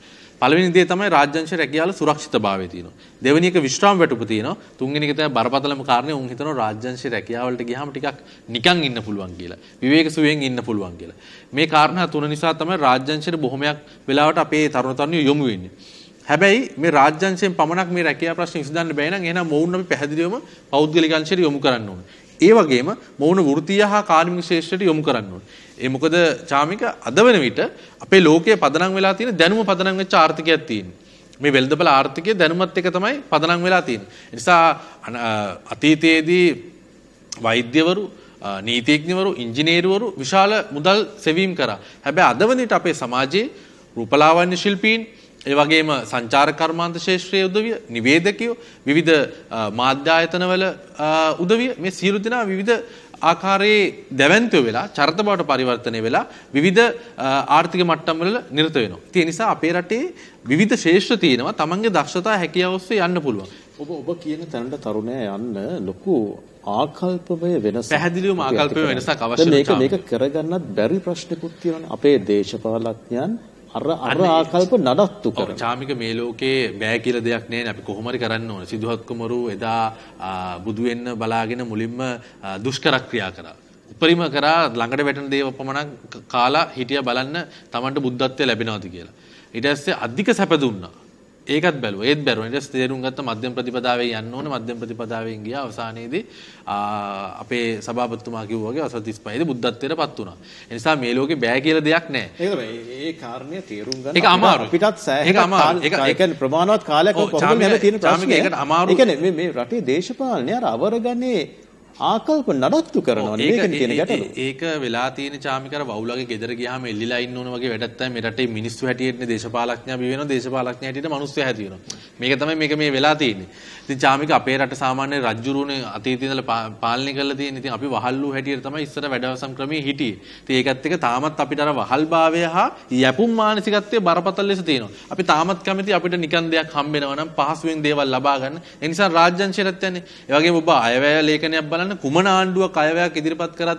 පළවෙනි දේ තමයි රාජ්‍යංශ රැකියාවල සුරක්ෂිතභාවය තියෙනවා. දෙවෙනි එක විශ්‍රාම වැටුප තියෙනවා. තුන්වෙනි එක තමයි බරපතලම කාරණේ උන් හිතනවා රාජ්‍යංශ රැකියාවලට ගියාම ටිකක් නිකන් ඉන්න පුළුවන් කියලා. විවේක සුවයෙන් ඉන්න පුළුවන් කියලා. මේ කාරණා තුන නිසා තමයි රාජ්‍යංශයට බොහොමයක් වෙලාවට අපේ තරුණ තරුණියෝ යොමු වෙන්නේ. හැබැයි මේ රාජ්‍යංශයෙන් පමණක් මේ රැකියා ප්‍රශ්න විසඳන්න බැහැ නම් එහෙනම් මොවුන් අපි පැහැදිලිවම පෞද්ගලික අංශයට යොමු කරන්න ඕනේ. ඒ වගේම මොවුන් වෘත්තීය හා කාර්මික ශේෂ්ත්‍රයට යොමු කරන්න ඕනේ. ඒ මොකද චාමික අද වෙන විට අපේ ලෝකයේ පදනම් වෙලා තියෙන දැනුම පදනම් වෙච්ච ආර්ථිකයක් තියෙනවා. මේ වෙළඳපොළ ආර්ථිකය දැනුමත් එක තමයි පදනම් වෙලා තියෙන්නේ. ඒ නිසා අතීතයේදී වෛද්‍යවරු, නීතිඥවරු, ඉංජිනේරුවරු විශාල මුදල් සෙවීම් කරා. හැබැයි අද වෙන විට අපේ සමාජයේ රූපලාවන්‍ය ශිල්පීන්, ඒ වගේම සංචාරක කර්මාන්ත ශාස්ත්‍රයේ උදවිය, නිවේදකයෝ, විවිධ මාධ්‍ය ආයතනවල උදවිය මේ සියලු දෙනා විවිධ ආකාරයේ දැවැන්තයෝ වෙලා චරිත බවට පරිවර්තනය වෙලා විවිධ ආර්ථික මට්ටම් වල නිරත වෙනවා. ඒ නිසා අපේ රටේ විවිධ ශාස්ත්‍ර තියෙනවා. තමන්ගේ දක්ෂතා හැකියාව ඔස්සේ යන්න පුළුවන්. ඔබ කියන තැනට තරුණයා යන්න ලොකු ආකල්පමය වෙනසක් පැහැදිලිවම ආකල්පමය වෙනසක් අවශ්‍යයි. මේක කරගන්නත් බැරි ප්‍රශ්නකුත් තියෙනවා. අපේ දේශපාලඥයන් අර ආකල්ප නඩත්තු කරනවා. චාමික මේ ලෝකේ බෑ කියලා දෙයක් නැහැ. අපි කොහොම හරි කරන්න ඕනේ. සිදුහත් කුමරු එදා බුදු වෙන්න බලාගෙන මුලින්ම දුෂ්කර ක්‍රියා කරා. උපරිම කරා ළඟට වැටෙන දේව පමණක් කාලා හිටියා බලන්න Tamanට බුද්ධත්වය ලැබෙනවද කියලා. ඊට පස්සේ අධික සැප දුන්නා. ඒකත් බැලුවා. ඒත් බැරුවා. ඊට පස්සේ තේරුම් ගත්ත මධ්‍යම ප්‍රතිපදාවේ යන්න ඕනේ. මධ්‍යම ප්‍රතිපදාවෙන් ගියා. අවසානයේදී අපේ සභාපතිතුමා කිව්වා වගේ අවසර 35 දී බුද්ධත්වයටපත් වුණා. ඒ නිසා මේ ලෝකේ බෑ කියලා දෙයක් නැහැ. ඒක තමයි. ඒ කාරණය තේරුම් ගන්න ඒක අමාරුයි. අපිටත් සෑහෙන ඒ කියන්නේ ප්‍රමාණවත් කාලයක් කොහොමද නැව තියෙන ප්‍රශ්නේ. ඒකට අමාරුයි. ඒ කියන්නේ මේ රටේ දේශපාලනය අර අවරගන්නේ ආකල්ප නඩත්තු කරනවා. මේකනේ තියෙන ගැටලුව. ඒක වෙලා තියෙන චාමිකර වවුලගේ ගෙදර ගියාම එල්ලිලා ඉන්න ඕන වගේ වැඩක් තමයි මේ රටේ මිනිස්සු හැටියටනේ දේශපාලඥයා බිහි වෙනවා. දේශපාලඥයා හැටියට මිනිස්සු හැදි වෙනවා. මේක තමයි මේ වෙලා තියෙන්නේ. ඉතින් චාමික අපේ රට සාමාන්‍ය රජ්ජුරුවනේ අතීතයේ ඉඳලා පාලනය කරලා තියෙන. ඉතින් අපි වහල්ලු හැටියට තමයි ඉස්සර වැඩවසම් ක්‍රමයේ හිටියේ. ඉතින් ඒකත් එක්ක තාමත් අපිට අර වහල්භාවය හා යැපුම් මානසිකත්වයේ බරපතල ලෙස තියෙනවා. අපි තාමත් කැමති අපිට නිකන් දෙයක් හම්බ වෙනවා නම් පහසුවෙන් දේවල් ලබා ගන්න. ඒ නිසා රාජ්‍යංශයට යන්නේ. ඒ වගේම ඔබ අයවැය ලේඛනයක් බලන්න කුමන ආණ්ඩුවක් අයවැයක් ඉදිරිපත් කරත්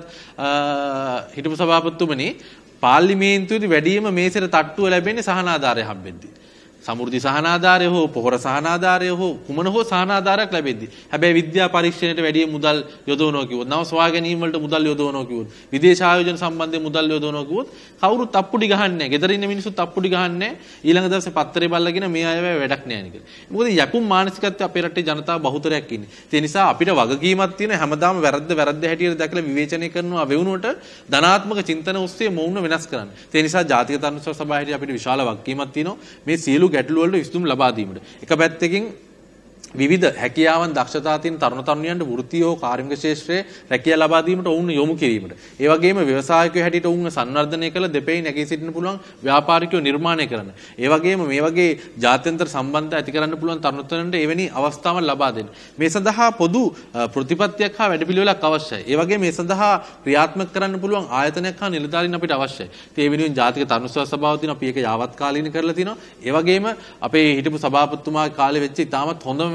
හිටපු සභාපතිතුමනි පාර්ලිමේන්තුවේදී වැඩිම මේසෙට තට්ටුව ලැබෙන්නේ සහනාධාරය හම්බෙද්දී. සමෘද්ධි සහනාධාරය හෝ පොහොර සහනාධාරය හෝ කුමන හෝ සහනාධාරයක් ලැබෙද්දී. හැබැයි විද්‍යා පරීක්ෂණයට වැඩි මුදල් යොදවනවා කිව්වොත්, නව සොයා ගැනීම වලට මුදල් යොදවනවා කිව්වොත්, විදේශ ආයෝජන සම්බන්ධයෙන් මුදල් යොදවනවා කිව්වොත් කවුරුත් අප්පුඩි ගහන්නේ නැහැ. ගෙදර ඉන්න මිනිස්සුත් අප්පුඩි ගහන්නේ නැහැ. ඊළඟ දවසේ පත්තරේ බල්ලගෙන මේ අයවැය වැඩක් නැහැ නේ කියලා. මොකද යපුම් මානසිකත්වයේ අපේ රටේ ජනතාව බහුතරයක් ඉන්නේ. ඒ නිසා අපිට වගකීමක් තියෙන හැමදාම වැරද්ද හැටියට දැකලා විවේචනය කරනවා වෙවුනට ධනාත්මක චින්තන ඔස්සේ මොවුන වෙනස් කරන්න. ඒ නිසා ජාතික තරුණ සභාවේ අපිට විශාල වගකීමක් තියෙනවා. මේ සියලු ගැටලු වලට විසඳුම් ලබා දීමට. එක පැත්තකින් විවිධ හැකියාවන් දක්ෂතා තියෙන තරුණ තරුණියන්ට වෘත්තීය කාර්මික ක්ෂේත්‍රයේ රැකියාව ලබා දීමට ඔවුන් යොමු කිරීමට. ඒ වගේම ව්‍යවසායකයෝ හැටියට ඔවුන් සංවර්ධනය කළ දෙපෙයි නැගී සිටින්න පුළුවන් ව්‍යාපාරිකයෝ නිර්මාණය කරන්න. ඒ වගේම මේ වගේ ජාත්‍යන්තර සම්බන්ධ ඇති කරන්න පුළුවන් තරුණ තරුණියන්ට එවැනි අවස්ථාවන් ලබා දෙන්න. මේ සඳහා පොදු ප්‍රතිපත්තියක් හා වැඩපිළිවෙලක් අවශ්‍යයි. ඒ වගේම මේ සඳහා ක්‍රියාත්මක කරන්න පුළුවන් ආයතනයක් හා නිලධාරීන් අපිට අවශ්‍යයි. ඒ වෙනුවෙන් ජාතික තරුණ සභාව තියෙනවා. අපි ඒක යාවත් කාලීන කරලා තිනවා. ඒ වගේම අපේ හිටපු සභාපතිතුමාගේ කාලේ වෙච්ච ඉතාමත් හොඳම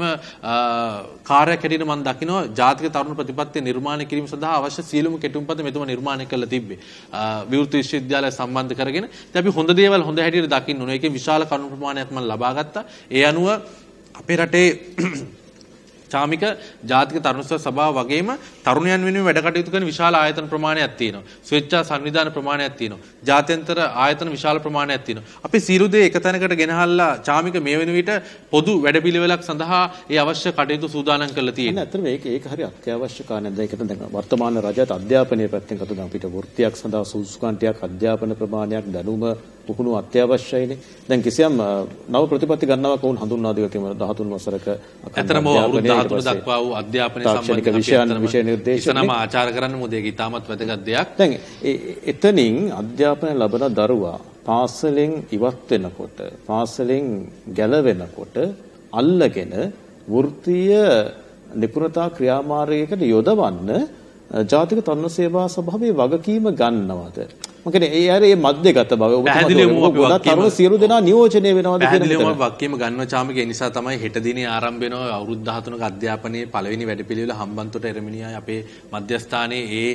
කාර්යයක් හැටියට මම දකිනවා ජාතික තරුණ ප්‍රතිපත්තිය නිර්මාණය කිරීම සඳහා අවශ්‍ය සියලුම කෙටුම්පත මෙතුම නිර්මාණය කරලා තිබ්බේ. විවෘත විශ්වවිද්‍යාලය සම්බන්ධ කරගෙන ඉතින් අපි හොඳ දේවල් හොඳ හැටියට දකින්න ඕනේ. ඒකේ විශාල කරුණු ප්‍රමාණයක් මම ලබා ගත්තා. ඒ අනුව අපේ රටේ චාමික ජාතික තරුණ සභාව වගේම තරුණයන් වෙනුවෙන් වැඩ කටයුතු කරන විශාල ආයතන ප්‍රමාණයක් තියෙනවා. ස්වේච්ඡා සංවිධාන ප්‍රමාණයක් තියෙනවා. ජාත්‍යන්තර ආයතන විශාල ප්‍රමාණයක් තියෙනවා. අපි සියලු දේ එක තැනකට ගෙනහල්ලා චාමික මේ වෙන විට පොදු වැඩපිළිවෙලක් සඳහා ඒ අවශ්‍ය කටයුතු සූදානම් කරලා තියෙනවා. ඇත්තටම ඒක හරි අත්‍යවශ්‍ය කාරණයක්. ඒකට දැන් වර්තමාන රජයත් අධ්‍යාපනයේ පැත්තෙන් කතා අපිට වෘත්තියක් සඳහා සුදුසුකම් ටිකක් අධ්‍යාපන ප්‍රමාණයක් දැනුම පුහුණුව අත්‍යවශ්‍යයිනේ. දැන් කිසියම් නව ප්‍රතිපත්ති ගණනාවක් වුණ හඳුන්වා දෙලා තියෙනවා 13 වසරක අතරම අවුරුදු 13 දක්වා වූ අධ්‍යාපන සම්බන්ධ විෂය නිර්දේශ ඉස්සනම ආචාර කරන්න මොකද ඒක ඉතාමත් වැදගත් දෙයක්. දැන් එතනින් අධ්‍යාපනය ලබන දරුවා පාසලෙන් ඉවත් වෙනකොට පාසලෙන් ගැලවෙනකොට අල්ලගෙන වෘත්තීය නිපුණතා ක්‍රියාමාර්ගයකට යොදවන්න ජාතික තරුණ සේවා සභාවේ වගකීම ගන්නවද? මම කියන්නේ ඒ අර මේ මැදගත බව ඔබතුමා තරුණ සියලු දෙනා නියෝජනය වෙනවද කියන එක. පැහැදිලිවම වක්කීම ගන්නවා චාමික. ඒ නිසා තමයි හෙට දිනේ ආරම්භ වෙනවා අවුරුදු 13ක අධ්‍යාපනයේ පළවෙනි වැඩපිළිවෙල හම්බන්තොට එරමිනියායි අපේ මධ්‍යස්ථානයේ ඒ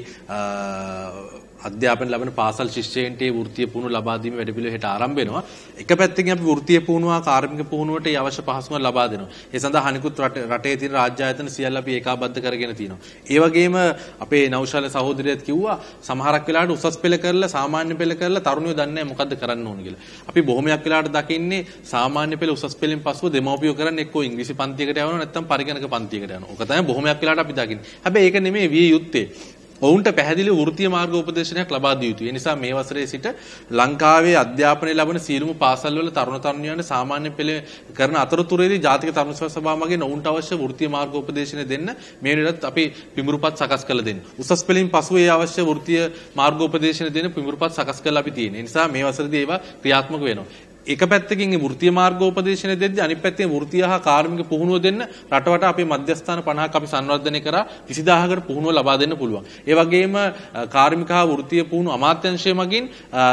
අධ්‍යාපන ලබන පාසල් ශිෂ්‍යයන්ට වෘත්තීය පුහුණුව ලබා දීමේ වැඩපිළිවෙල හෙට ආරම්භ වෙනවා. එක පැත්තකින් අපි වෘත්තීය පුහුණුව කාර්මික පුහුණුවට අවශ්‍ය පහසුකම් ලබා දෙනවා. ඒ සඳහා අනිකුත් රටේ තියෙන රාජ්‍ය ආයතන සියල්ල අපි ඒකාබද්ධ කරගෙන තියෙනවා. ඒ වගේම අපේ නෞෂාල සහෝදරියත් කිව්වා සමහරක් වෙලාවට උසස් පෙළ කරලා සාමාන්‍ය පෙළ කරලා තරුණයෝ දන්නේ නැහැ මොකද්ද කරන්න ඕන කියලා. අපි බොහොමයක් වෙලාවට දකින්නේ සාමාන්‍ය පෙළ උසස් පෙළෙන් පස්සුව දෙමව්පියෝ කරන්නේ එක්කෝ ඉංග්‍රීසි පන්තියකට යවනවා නැත්නම් පරිගණක පන්තියකට යනවා. ඕක තමයි බොහොමයක් වෙලාවට අපි දකින්නේ. හැබැයි ඒක නෙමෙයි විය යුත්තේ. ඔවුන්ට පැහැදිලි වෘත්තීය මාර්ග උපදේශනයක් ලබා දිය යුතුයි. ඒ නිසා මේ වසරේ සිට ලංකාවේ අධ්‍යාපනය ලබන සියලුම පාසල්වල තරුණ තරුණියන්ට සාමාන්‍ය පෙළ කරන අතරතුරේදී ජාතික තරුණ සභාව මගින් ඔවුන්ට අවශ්‍ය වෘත්තීය මාර්ග උපදේශනය දෙන්න මේ වෙනත් අපි පිඹුරුපත් සකස් කරලා දෙන්න. උසස් පෙළින් පසුව ඒ අවශ්‍ය වෘත්තීය මාර්ග උපදේශනය දෙන්න පිඹුරුපත් සකස් කරලා අපි තියෙනවා. ඒ නිසා මේ වසරේදී ඒවා ක්‍රියාත්මක වෙනවා. එක පැත්තකින් වෘත්තීය මාර්ගෝපදේශනය දෙද්දී අනිත් පැත්තෙන් වෘත්තීය හා කාර්මික පුහුණුව දෙන්න රටවට අපේ මධ්‍යස්ථාන 50ක් අපි සංවර්ධනය කරා 20000කට පුහුණුව ලබා දෙන්න පුළුවන්. ඒ වගේම කාර්මික හා වෘත්තීය පුහුණුව අමාත්‍යාංශය මගින්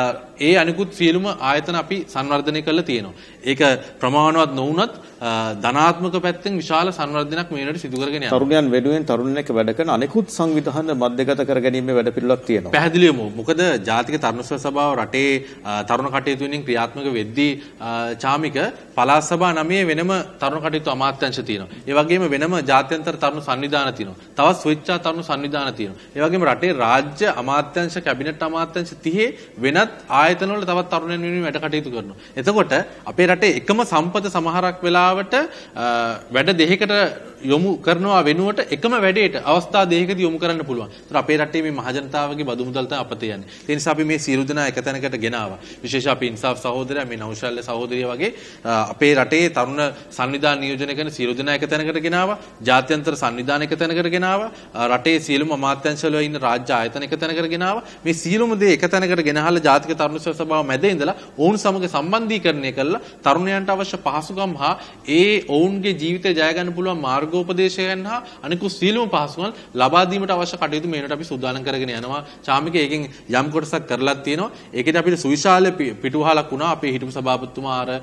ඒ අනිකුත් සියලුම ආයතන අපි සංවර්ධනය කරලා තියෙනවා. ඒක ප්‍රමාණවත් නොවුනත් ධනාත්මක පැත්තෙන් විශාල සංවර්ධනයක් මේ වෙනකොට සිදු කරගෙන යනවා. තරුණයන් වෙනුවෙන් තරුණයෙක් වැඩ කරන අනිකුත් සංවිධාන මධ්‍යගත කරගැනීමේ වැඩපිළිවෙලක් තියෙනවා. පැහැදිලිවම මොකද ජාතික තරුණ සභාව රටේ තරුණ කටයුතු වලින් ක්‍රියාත්මක වෙද්දී චාමික පළාත් සභා 9 වෙනම තරුණ කටයුතු අමාත්‍යාංශ තියෙනවා. ඒ වගේම වෙනම ජාත්‍යන්තර තරුණ සංවිධාන තියෙනවා. තවත් ස්වේච්ඡා තරුණ සංවිධාන තියෙනවා. ඒ වගේම රටේ රාජ්‍ය අමාත්‍යාංශ කැබිනට් අමාත්‍යාංශ 30 වෙනත් ආයතන වල තවත් තරුණයන් වෙනුවෙන් වැඩ කටයුතු කරනවා. එතකොට අපේ රටේ එකම සම්පත සමහරක් වෙලාවට වැඩ දෙකකට යොමු කරනවා වෙනුවට එකම වැඩේට අවස්ථා දෙකකදී යොමු කරන්න පුළුවන්. ඒතර අපේ රටේ මේ මහජනතාවගේ බදු මුදල් තමයි අපතේ යන්නේ. ඒ නිසා අපි මේ සියලු දෙනා එක තැනකට ගෙනාවා. විශේෂ අපි ඉන්සාෆ් සහෝදරයා මේ නෞෂාල්ල සහෝදරිය වගේ අපේ රටේ තරුණ සංවිධාන නියෝජනය කරන සියලු දෙනා එක තැනකට ගෙනාවා. ජාත්‍යන්තර සංවිධාන එක තැනකට ගෙනාවා. රටේ සියලුම අමාත්‍යාංශවල ඉන්න රාජ්‍ය ආයතන එක තැනකට ගෙනාවා. මේ සියලුම දේ එක තැනකට ගෙනහලා ජාතික තරුණ සභාව මැද ඉඳලා ඔවුන් සමග සම්බන්ධීකරණය කරලා තරුණයන්ට අවශ්‍ය පහසුකම් හා ඒ ඔවුන්ගේ ජීවිතය ජය ගන්න පුළුවන් මාර්ගෝපදේශයන් හා අනිකුත් සියලුම පහසුකම් ලබා දීමට අවශ්‍ය කටයුතු මේකට අපි සූදානම් කරගෙන යනවා. චාමික ඒකෙන් යම් කොටසක් කරලා තියෙනවා. ඒකෙන් අපිට සුවිශාල පිටුවහලක් වුණා. අපේ හිටපු සභාපතිතුමා අර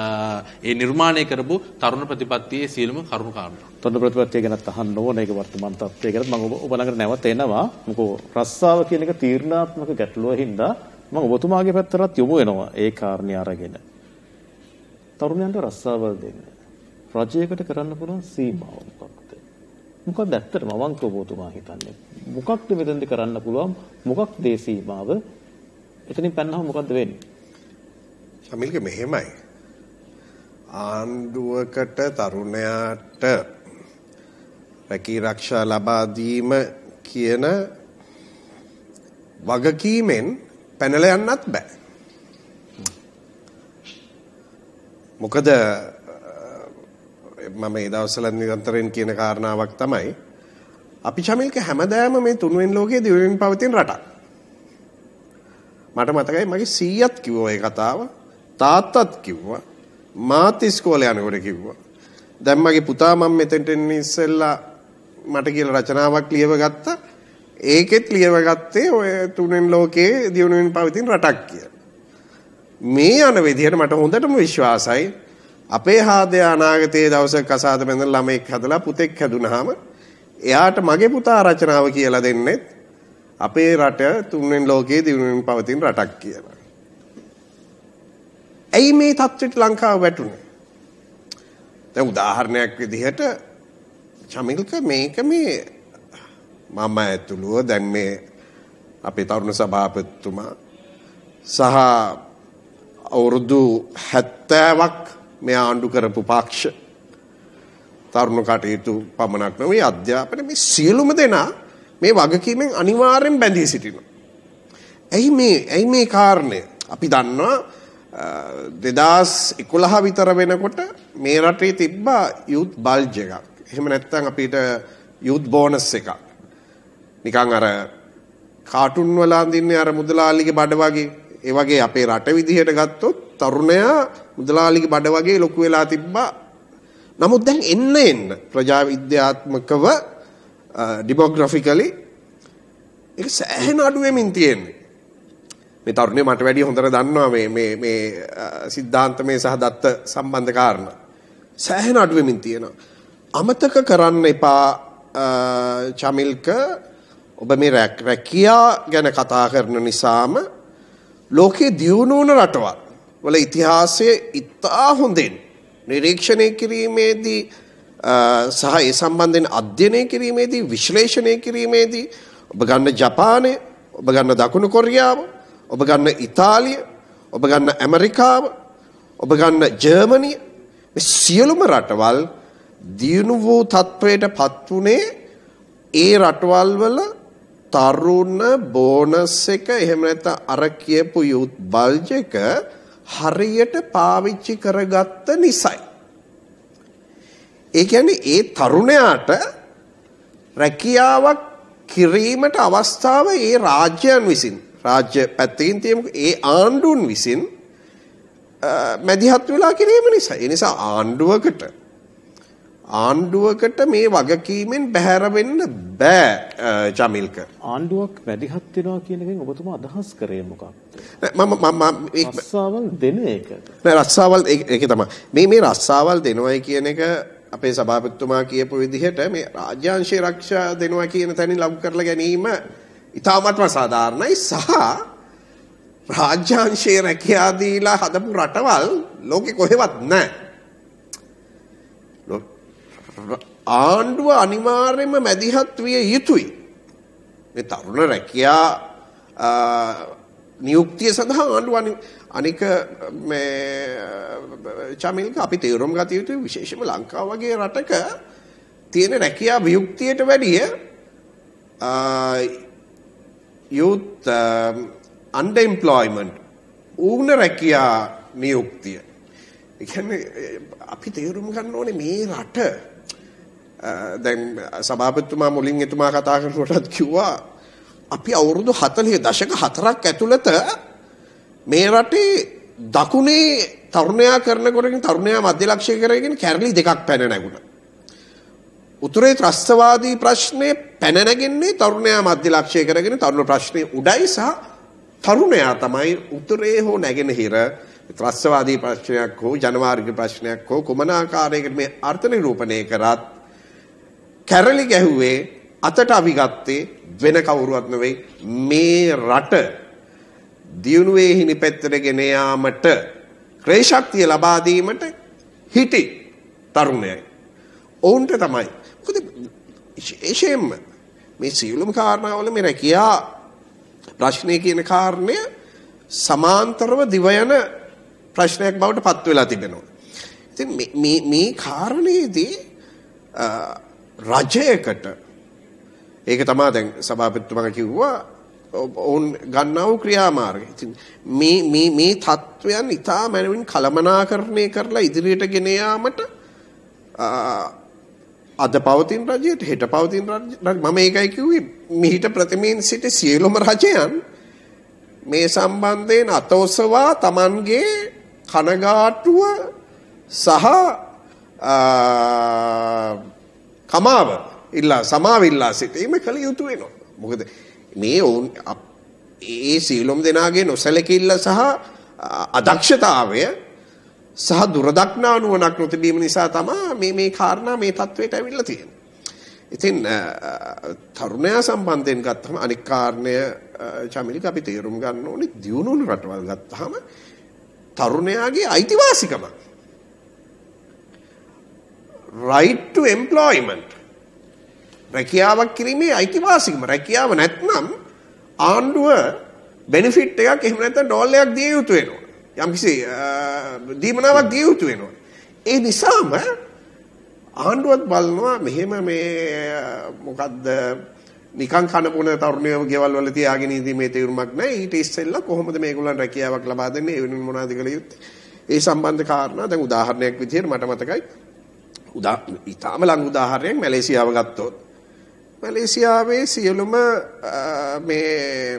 ඒ නිර්මාණය කරපු තරුණ ප්‍රතිපත්තියේ සියලුම කරුණු කාරණා. තරුණ ප්‍රතිපත්තිය ගැන අහන්න ඕන. ඒක වර්තමාන තත්ත්වය ගැන මම ඔබ ළඟට නැවත එනවා. මොකෝ රස්සාව කියන එක තීරණාත්මක ගැටලුව හින්දා මම ඔබතුමාගේ පැත්තට යොමු වෙනවා. ඒ කාරණේ අරගෙන තරුණයන්ට රස්සාව දෙන්න රජයකට කරන්න පුළුවන් සීමාව මොකක්ද? මොකක්ද ඇත්තටම අවංකව ඔබතුමා හිතන්නේ? මොකක්ද මෙතෙන්ද කරන්න පුළුවන්? මොකක්ද ඒ සීමාව? එතනින් පැනනම මොකද්ද වෙන්නේ? සමිල්ක මෙහෙමයි. ආණ්ඩුවකට තරුණයාට රැකී ආරක්ෂා ලබා දීම කියන වගකීමෙන් පැනලා යන්නත් බෑ. මොකද මම ඒ දවස්වල නිරන්තරයෙන් කියන කාරණාවක් තමයි අපි චමිල්ක හැමදාම මේ තුන්වෙනි ලෝකයේ දිවෙමින් පවතින රටක්. මට මතකයි මගේ සීයත් කිව්වා ඒ කතාව, තාත්තත් කිව්වා, මාත් ඉස්කෝලේ යනකොට කිව්වා. දැන් මගේ පුතා මම මෙතෙන්ට එන්න ඉස්සෙල්ලා මට කියලා රචනාවක් ලියව ගත්තා. ඒකෙත් ලියව ගත්තේ ඔය තුන්වෙනි ලෝකයේ දිවෙමින් පවතින රටක් කියලා. මේ යන විදිහට මට හොඳටම විශ්වාසයි අපේ හාදේ අනාගතයේ දවසක කසාද බැඳලා ළමෙක් හදලා පුතෙක් හැදුනහම එයාට මගේ පුතා රචනාව කියලා දෙන්නෙත් අපේ රට තුන්වෙනි ලෝකයේ දිනුවෙන් පවතින රටක් කියලා. ඇයි මේ තත්ත්වෙට ලංකාව වැටුනේ? දැන් උදාහරණයක් විදිහට චමිල්ක මේක මේ මම ඇතුළුව දැන් මේ අපේ තරුණ සභාපතිතුමා සහ අවුරුදු 70ක් මේ ආණ්ඩු කරපු පක්ෂ තරුණ කටයුතු පමණක් නෙවෙයි අධ්‍යාපන මේ සියලුම දෙනා මේ වගකීමෙන් අනිවාර්යෙන් බැඳී සිටිනවා. ඇයි මේ කාරණය? අපි දන්නවා 2011 විතර වෙනකොට මේ රටේ තිබ්බා යූත් බල්ජ් එකක්. එහෙම නැත්නම් අපිට යූත් බෝනස් එකක්. නිකන් අර කාටුන් වල අඳින්නේ අර මුදලාලිගේ බඩ වගේ. ඒ වගේ අපේ රට විදිහට ගත්තොත් තරුණයා මුදලාලිගේ බඩ වගේ ලොකු වෙලා තිබ්බා. නමුත් දැන් එන්න ප්‍රජා විද්‍යාත්මකව ඩෙමෝග්‍රැෆිකලි ඒක සෑහෙන අඩු වෙමින් තියෙන්නේ. මේ තරුණිය මට වැඩිය හොඳට දන්නවා මේ සිද්ධාන්තමය සහ දත්ත සම්බන්ධ කාරණා. සෑහෙන අඩු වෙමින් තියෙනවා. අමතක කරන්න එපා චමිල්ක ඔබ මේ රැකියා ගැන කතා කරන නිසාම ලෝකයේ දියුණු වුණ රටවල් වල ඉතිහාසයේ ඉතා හොඳින් නිරීක්ෂණය කිරීමේදී සහ ඒ සම්බන්ධයෙන් අධ්‍යයනය කිරීමේදී විශ්ලේෂණය කිරීමේදී ඔබ ගන්න ජපානය, ඔබ ගන්න දකුණු කොරියාව, ඔබ ගන්න ඉතාලිය, ඔබ ගන්න ඇමරිකාව, ඔබ ගන්න ජර්මනිය, මේ සියලුම රටවල් දියුණු වූ තත්ත්වයට පත් වුණේ ඒ රටවල් වල තරුණ බෝනස් එක එහෙම නැත්නම් අර කියපු යූත් බල්ජ් එක හරියට පාවිච්චි කරගත්ත නිසායි. ඒ කියන්නේ ඒ තරුණයාට රැකියාවක් කිරීමට අවස්ථාව ඒ රාජ්‍යයන් විසින් රාජ්‍ය පැත්තකින් තියමුකෝ ඒ ආණ්ඩුන් විසින් මැදිහත් වෙලා කිරීම නිසා. ඒ නිසා ආණ්ඩුවකට මේ වගකීමෙන් බැහැර වෙන්න බෑ ජමිල්ක. ආණ්ඩුවක් මැදිහත් වෙනවා කියන එකෙන් ඔබතුමා අදහස් කරේ මොකක්ද? මම රස්සාවල් දෙන එක. නෑ රස්සාවල් ඒක තමයි. මේ රස්සාවල් දෙනවයි කියන එක අපේ සභාපතිතුමා කියපු විදිහට මේ රාජ්‍යාංශයේ ආරක්ෂා දෙනවා කියන තැනින් ලඟු කරලා ගැනීම ඉතාමත්ම සාධාරණයි සහ රාජ්‍යාංශයේ රැකියා දීලා හදපු රටවල් ලෝකෙ කොහෙවත් නැහැ. ආණ්ඩුව අනිවාර්යයෙන්ම මැදිහත් විය යුතුයි. මේ තරුණ රැකියා නියුක්තිය සඳහා ආණ්ඩුව අනික මේ චමිල්ක අපි තේරුම් ගත යුතුයි විශේෂයෙන්ම ලංකාව වගේ රටක තියෙන රැකියා වියුක්තියට වැඩිය youth unemployment ඌන රැකියා නියුක්තිය. ඒ කියන්නේ අපි තේරුම් ගන්න ඕනේ මේ රට දැන් සභාපතිතුමා මුලින් එතුමා කතා කරනකොටත් කිව්වා අපි අවුරුදු 40 දශක 4ක් ඇතුළත මේ රටේ දකුණේ තරුණයා කරනකොටකින් තරුණයා මධ්‍ය ලක්ෂ්‍ය කරගෙන කැරලි දෙකක් පැන නැගුණා. උතුරේ ත්‍රස්තවාදී ප්‍රශ්නේ පැන නැගෙන්නේ තරුණයා මධ්‍ය ලක්ෂ්‍ය කරගෙන තරුණ ප්‍රශ්නේ උඩයි සහ තරුණයා තමයි උතුරේ හෝ නැගෙනහිර ත්‍රස්තවාදී ප්‍රශ්නයක් හෝ ජනවාර්ගික ප්‍රශ්නයක් හෝ කුමන ආකාරයකට මේ අර්ථ නිරූපණය කරත් කැරලි ගැහුවේ අතට අපි ගත්තේ වෙන කවුරුවත් නෙවෙයි මේ රට දියුණුවේ හිණි පැත්තට ගෙන යාමට ක්‍රේශක්තිය ලබා දීමට හිටි තරුණයයි. ඔවුන්ට තමයි. මොකද විශේෂයෙන්ම මේ සියලුම කාරණාවල මේ රැකියා ප්‍රශ්නය කියන කාරණය සමාන්තරව දිව යන ප්‍රශ්නයක් බවට පත් වෙලා තිබෙනවා. ඉතින් මේ කාරණේදී රජයකට ඒක තමයි දැන් සභාපතිතුමා කිව්වා ඔවුන් ගන්නා වූ ක්‍රියාමාර්ගය. ඉතින් මේ තත්වයන් ඉතා මනමින් කළමනාකරණය කරලා ඉදිරියට ගෙන යාමට අද පවතින රජයට හෙට පවතින රජ මම ඒකයි කිව්වේ මිහිට ප්‍රථමයෙන් සිට සියලුම රජයන් මේ සම්බන්ධයෙන් අතොසවා Tamanගේ කනගාටුව සහ කමාව සමාව ඉල්ලා සිටීම කළ යුතු වෙනවා. මොකද මේ ඔවුන් ඒ සියලුම දෙනාගේ නොසැලකිල්ල සහ අදක්ෂතාවය සහ දුරදක්නා නුවණක් නොතිබීම නිසා තමයි මේ කාරණා මේ තත්වයට ඇවිල්ලා තියෙන්නේ. ඉතින් තරුණයා සම්බන්ධයෙන් ගත්තම අනික් කාරණය චමිලික අපි තේරුම් ගන්න ඕනේ දියුණුවන රටවල් ගත්තාම තරුණයාගේ අයිතිවාසිකම right to employment රැකියාවක් කිරීමේ අයිතිවාසිකම රැකියාව නැත්නම් ආණ්ඩුව බෙනිෆිට් එකක් එහෙම නැත්නම් ඩෝල් එකක් දිය යුතු වෙනවා. යම්කිසි දීමනාවක් දිය යුතු වෙනවා. ඒ නිසාම ආණ්ඩුවත් බලනවා මෙහෙම මේ මොකද්ද නිකන් කනපොන තරුණයෝ ගෙවල් වල තියාගෙන ඉඳීමේ තීරණයක් නැහැ. ඊට ඉස්සෙල්ලා කොහොමද මේගොල්ලන් රැකියාවක් ලබා දෙන්නේ? ඒ වෙනුවෙන් මොනවද කළ යුත්තේ? ඒ සම්බන්ධ කාරණා දැන් උදාහරණයක් විදිහට මට මතකයි. ඉතාම ලං උදාහරණයක් මැලේසියාව ගත්තොත් මැලේසියාවේ සියලුම මේ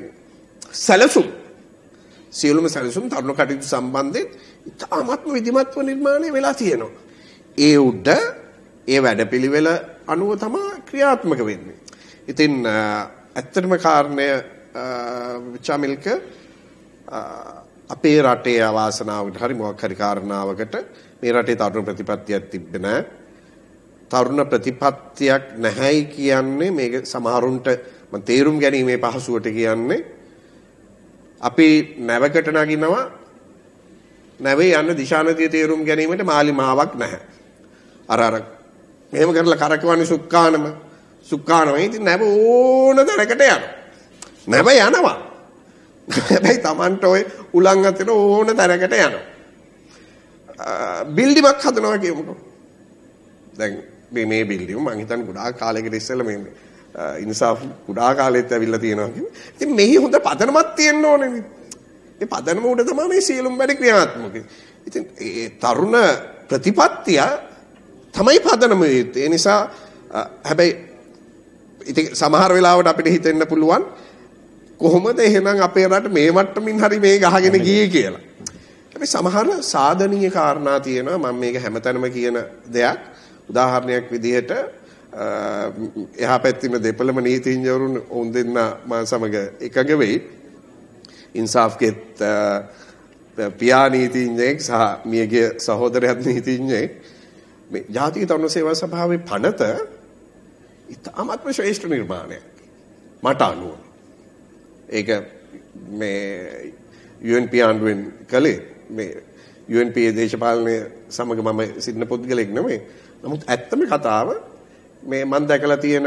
සියලුම සැලසුම් තරුණ කටයුතු සම්බන්ධයෙන් ඉතාමත්ම විධිමත්ව නිර්මාණය වෙලා තියෙනවා. ඒ උඩ ඒ වැඩපිළිවෙල අනුව තමයි ක්‍රියාත්මක වෙන්නේ. ඉතින් ඇත්තටම කාරණය චමිල්ක අපේ රටේ අවාසනාවකට හරි මොකක් හරි කාරණාවකට මේ රටේ තරුණ ප්‍රතිපත්තියක් තිබ්බේ නැහැ. තරුණ ප්‍රතිපත්තියක් නැහැයි කියන්නේ මේක සමහරුන්ට මම තේරුම් ගැනීමේ පහසුවට කියන්නේ අපි නැවකට නගිනවා නැවේ යන දිශානතිය තේරුම් ගැනීමට මාලිමාවක් නැහැ. අර මෙහෙම කරලා කරකවන්නේ සුක්කානම ඉතින් නැව ඕන දැනකට යනවා. නැව යනවා. හැබැයි Tamanට ඔය උලන් අතර ඕන දැනකට යනවා. බිල්ඩිමක් හදනවා කියමුකෝ. දැන් මේ බිල්ඩිම මං හිතන්නේ ගොඩාක් කාලයකට ඉස්සෙල්ලා මේ ඉන්සාෆ් ගොඩාක් කාලෙත් ඇවිල්ලා තියෙනවා කියන්නේ. ඉතින් මෙහි හොඳ පදනමක් තියෙන්න ඕනේ නේ. ඒ පදනම උඩ තමයි මේ සියලුම වැඩ ක්‍රියාත්මක. ඉතින් ඒ තරුණ ප්‍රතිපත්තිය තමයි පදනම වෙන්නේ. ඒ නිසා හැබැයි ඉතින් සමහර වෙලාවට අපිට හිතෙන්න පුළුවන් කොහොමද එහෙනම් අපේ රට මේ මට්ටමින් හරි මේ ගහගෙන ගියේ කියලා. හැබැයි සමහර සාධනීය කාරණා තියෙනවා. මම මේක හැමතැනම කියන දෙයක්. උදාහරණයක් විදිහට එහා පැත්තේ දෙපළම නීතිඥවරුන් වුන් දෙන්න මම සමග එකග වෙයි. ඉන්සාෆ්ගෙත් පියා නීතිඥයෙක් සහ මියගේ සහෝදරයාත් නීතිඥයෙක්. මේ ජාතික තරුණ සේවා සභාවේ පනත ඉතාමත්ම ශ්‍රේෂ්ඨ නිර්මාණයක් මට අනුව. ඒක මේ UNP ආණ්ඩුවෙන් කළේ මේ UNP දේශපාලනය සමග මම සිටින පුද්ගලෙක් නෙමෙයි. නමුත් ඇත්තම කතාව මේ මම දැකලා තියෙන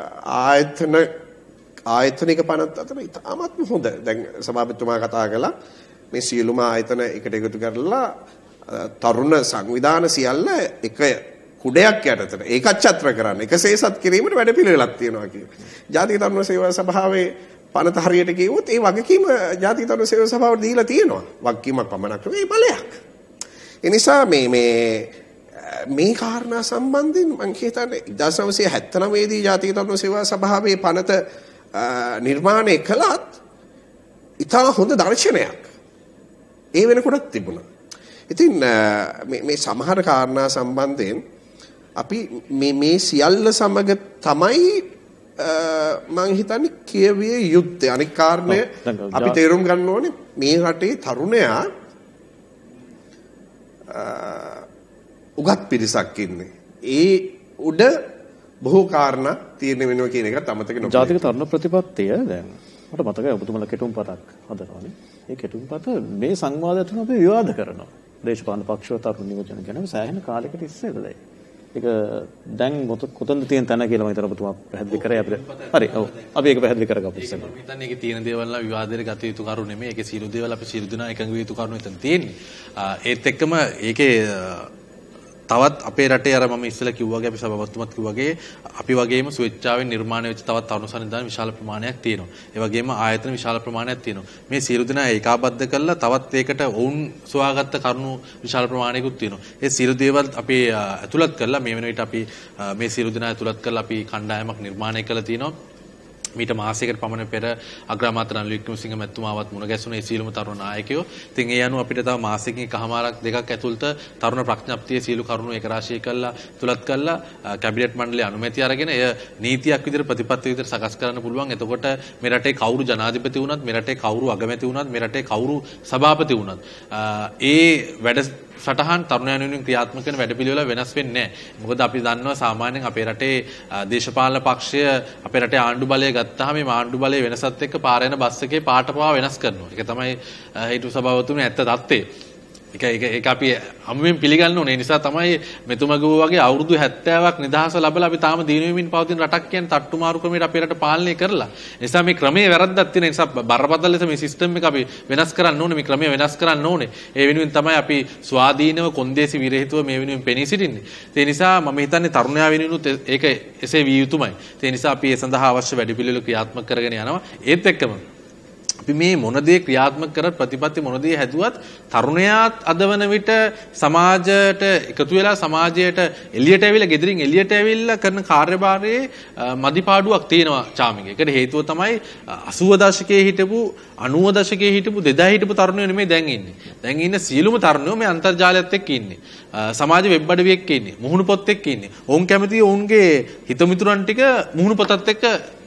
ආයතනික පනත් අතර ඉතාමත්ම හොඳ. දැන් සභාපතිතුමා කතා කළා මේ සියලුම ආයතන එකට එකතු කරලා තරුණ සංවිධාන සියල්ල එක කුඩයක් යටතට ඒකච්ඡත්‍ර කරන්න එකසේසත් කිරීමට වැඩ පිළිවෙලක් තියෙනවා කියලා. ජාතික තරුණ සේවා සභාවේ පනත හරියට කිව්වොත් ඒ වගකීම ජාතික තරුණ සේවා සභාවට දීලා තියෙනවා. වගකීමක් පමණක් නෙවෙයි බලයක්. ඒ නිසා මේ කාරණා සම්බන්ධයෙන් මම හිතන්නේ 1979 දී ජාතික තරුණ සේවා සභාවේ පනත නිර්මාණය කළත් ඉතා හොඳ දර්ශනයක් ඒ වෙනකොටත් තිබුණා. ඉතින් මේ සමහර කාරණා සම්බන්ධයෙන් අපි මේ සියල්ල සමග තමයි මම හිතන්නේ කියවිය යුත්තේ. අනික් කාරණය අපි තේරුම් ගන්න ඕනේ මේ රටේ තරුණයා උගත් පිරිසක් ඉන්නේ. ඒ උඩ බොහෝ කාරණා තියෙන වෙනවා කියන එකත් අමතක නොකර. ජාතික තරුණ ප්‍රතිපත්තිය දැන් මට මතකයි ඔබතුමාලා කෙටුම්පතක් හදනවානේ. ඒ කෙටුම්පත මේ සංවාදයට අපි විවාද කරනවා. දේශපාලන පක්ෂව තරුණ නියෝජන ගැන සෑහෙන කාලයකට ඉස්සෙල්ලා. ඒක දැන් කොතනද තියෙන තැන කියලා මම හිතන ඔබතුමා පැහැදිලි කරේ අපිට. හරි. ඔව්. අපි ඒක පැහැදිලි කරගමු ඉස්සෙල්ලා. මම හිතන්නේ ඒකේ තියෙන දේවල් නම් විවාදයට ගත යුතු කරුණු නෙමෙයි. ඒකේ සියලු දේවල් අපි සියලු දෙනා එකඟ විය යුතු කරුණු හිතන් තියෙන්නේ. ඒත් එක්කම ඒකේ තවත් අපේ රටේ අර මම ඉස්සෙල්ලා කිව්වා වගේ අපි සභාපතිතුමත් කිව්වා වගේ අපි වගේම ස්වේච්ඡාවෙන් නිර්මාණය වෙච්ච තවත් තරුණ සංවිධාන විශාල ප්‍රමාණයක් තියෙනවා. ඒ වගේම ආයතන විශාල ප්‍රමාණයක් තියෙනවා. මේ සියලු දෙනා ඒකාබද්ධ කරලා තවත් ඒකට වුන් සොයාගත්ත කරුණු විශාල ප්‍රමාණයකුත් තියෙනවා. ඒ සියලු දේවල් අපි ඇතුළත් කරලා මේ වෙන විට අපි මේ සියලු දෙනා ඇතුළත් කරලා අපි කණ්ඩායමක් නිර්මාණය කරලා තියෙනවා. මීට මාසයකට පමණ පෙර අග්‍රාමාත්‍ය රනිල් වික්‍රමසිංහ මැතිතුමාවත් මුණ ගැසුණේ ඒ සියලුම තරුණ නායකයෝ. ඉතින් ඒ අනුව අපිට තව මාසයකින් එකමාරක් දෙකක් ඇතුළත තරුණ ප්‍රඥප්තියේ සියලු කරුණු ඒකරාශී කරලා තුලත් කරලා කැබිනට් මණ්ඩලයේ අනුමැතිය අරගෙන එය නීතියක් විදිහට ප්‍රතිපත්ති විදිහට සකස් කරන්න පුළුවන්. එතකොට මේ රටේ කවුරු ජනාධිපති වුණත්, මේ රටේ කවුරු අගමැති වුණත්, මේ රටේ කවුරු සභාපති වුණත් ඒ වැඩ සටහන් තරුණයන් වෙනුවෙන් ක්‍රියාත්මක කරන වැඩපිළිවෙල වෙනස් වෙන්නේ නැහැ. මොකද අපි දන්නවා සාමාන්‍යයෙන් අපේ රටේ දේශපාලන පක්ෂය අපේ රටේ ආණ්ඩු බලය ගත්තාම මේ ආණ්ඩු බලය වෙනසත් එක්ක පාර යන බස් එකේ පාට පවා වෙනස් කරනවා. ඒක තමයි හිටු සභාවතුනේ ඇත්ත தත්ත්වය. ඒක අපි අමුවෙන් පිළිගන්න ඕනේ. ඒ නිසා තමයි මෙතුමගෝ වගේ අවුරුදු 70ක් නිදහස ලැබලා අපි තාම දින වෙමින් පවතින රටක් කියන්නේ තට්ටු මාරු ක්‍රමයට අපේ රට පාලනය කරලා. ඒ නිසා මේ ක්‍රමයේ වැරද්දක් තියෙන නිසා බරපතල ලෙස මේ සිස්ටම් එක අපි වෙනස් කරන්න ඕනේ. මේ ක්‍රමය වෙනස් කරන්න ඕනේ. ඒ වෙනුවෙන් තමයි අපි ස්වාධීනව කොන්දේසි විරහිතව මේ වෙනුවෙන් පෙනී සිටින්නේ. ඒ නිසා මම හිතන්නේ තරුණයා වෙනුවෙනුත් ඒක එසේ විය යුතුමයි. ඒ නිසා අපි ඒ සඳහා අවශ්‍ය වැඩපිළිවෙල ක්‍රියාත්මක කරගෙන යනවා. ඒත් එක්කම අපි මේ මොන දේ ක්‍රියාත්මක කරත් ප්‍රතිපත්ති මොන දේ හැදුවත් තරුණයාත් අදවන විට සමාජයට එකතු වෙලා සමාජයට එළියට ඇවිල්ලා ගෙදරින් එළියට ඇවිල්ලා කරන කාර්යභාරයේ මදිපාඩුවක් තියෙනවා චාමික. ඒකට හේතුව තමයි 80 දශකයේ හිටපු 90 දශකයේ හිටපු 2000 හිටපු තරුණයෝ නෙමෙයි දැන් ඉන්නේ. දැන් ඉන්න සියලුම තරුණයෝ මේ අන්තර්ජාලයත් එක්ක ඉන්නේ. සමාජ වෙබ් අඩවි එක්ක ඉන්නේ. මුහුණු පොත් එක්ක ඉන්නේ. ඔවුන් කැමති ඔවුන්ගේ හිතමිතුරන් ටික මුහුණු පොතත් එක්ක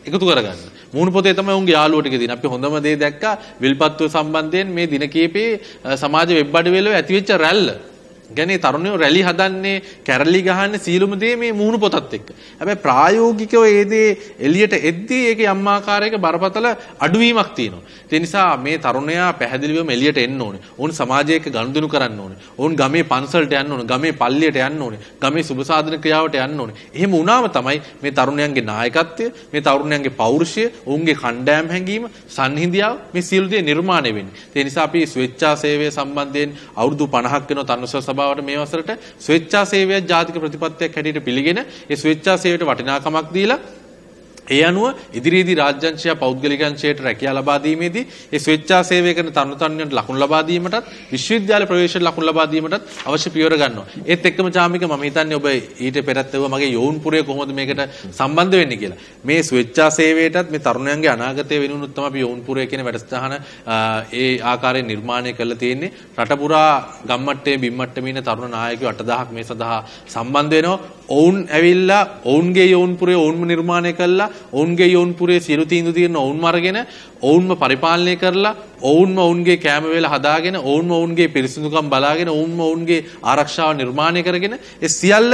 එකතු කරගන්න. මූණු පොතේ තමයි උන්ගේ යාළුවෝ ටික දින. අපි හොඳම දේ දැක්කා විල්පත්තුව සම්බන්ධයෙන් මේ දින කීපේ සමාජ වෙබ් අඩවිවල ඇතිවෙච්ච රැල්ල. ගැනේ තරුණයෝ රැලි හදන්නේ කැරලි ගහන්නේ සීලුම දේ මේ මූණු පොතත් එක්ක. හැබැයි ප්‍රායෝගිකව ඒ දේ එළියට එද්දී ඒකේ යම් ආකාරයක බරපතල අඩුවීමක් තියෙනවා. ඒ නිසා මේ තරුණයා පැහැදිලිවම එළියට එන්න ඕනේ. ඕන් සමාජයක ගනුදෙනු කරන්න ඕනේ. ඕන් ගමේ පන්සලට යන්න ඕනේ. ගමේ පල්ලියට යන්න ඕනේ. ගමේ සුබ සාධන ක්‍රියාවට යන්න ඕනේ. එහෙම වුණාම තමයි මේ තරුණයන්ගේ නායකත්වය, මේ තරුණයන්ගේ පෞරුෂය, ඔවුන්ගේ කණ්ඩායම් හැඟීම, සංහිඳියාව මේ සියලු දේ නිර්මාණය වෙන්නේ. ඒ නිසා අපි ස්වේච්ඡා සේවය සම්බන්ධයෙන් අවුරුදු 50ක් වෙනවා තනුස්ව සභාවට මේ වසරට ස්වේච්ඡා සේවය ජාතික ප්‍රතිපත්තියක් හැටියට පිළිගෙන ඒ ස්වේච්ඡා සේවයට වටිනාකමක් දීලා ඒ අනුව ඉදිරියේදී රාජ්‍යංශය පෞද්ගලිකංශයට රැකියාව ලබා දීමේදී ඒ ස්වේච්ඡා සේවය කරන තරුණයන්ට ලකුණු ලබා දීමටත් විශ්වවිද්‍යාල ප්‍රවේශයට ලකුණු ලබා දීමටත් අවශ්‍ය පියවර ගන්නවා. ඒත් එක්කම චාමික මම හිතන්නේ ඔබ ඊට පෙරත් මගේ යෝන්පුරේ කොහොමද මේකට සම්බන්ධ වෙන්නේ කියලා. මේ ස්වේච්ඡා සේවයටත් මේ තරුණයන්ගේ අනාගතය වෙනුනොත් තමයි අපි යෝන්පුරේ කියන වැඩසටහන ඒ ආකාරයෙන් නිර්මාණය කරලා තියෙන්නේ. රට පුරා ගම්මට්ටේ බිම්මට්ටේ ඉන්න තරුණ නායකයෝ 8000ක් මේ සඳහා සම්බන්ධ වෙනවා. ඔවුන් ඇවිල්ලා ඔවුන්ගේ යෝන්පුරේ ඔවුන්ම නිර්මාණය කළා ඔවුන්ගේ යෝන්පුරේ සියලු තීන්දුව තියෙන ඔවුන්ම අරගෙන ඔවුන්ම පරිපාලනය කරලා ඔවුන්ම ඔවුන්ගේ කැම වේල හදාගෙන ඔවුන්ම ඔවුන්ගේ පිරිසිදුකම් බලාගෙන ඔවුන්ම ඔවුන්ගේ ආරක්ෂාව නිර්මාණය කරගෙන ඒ සියල්ල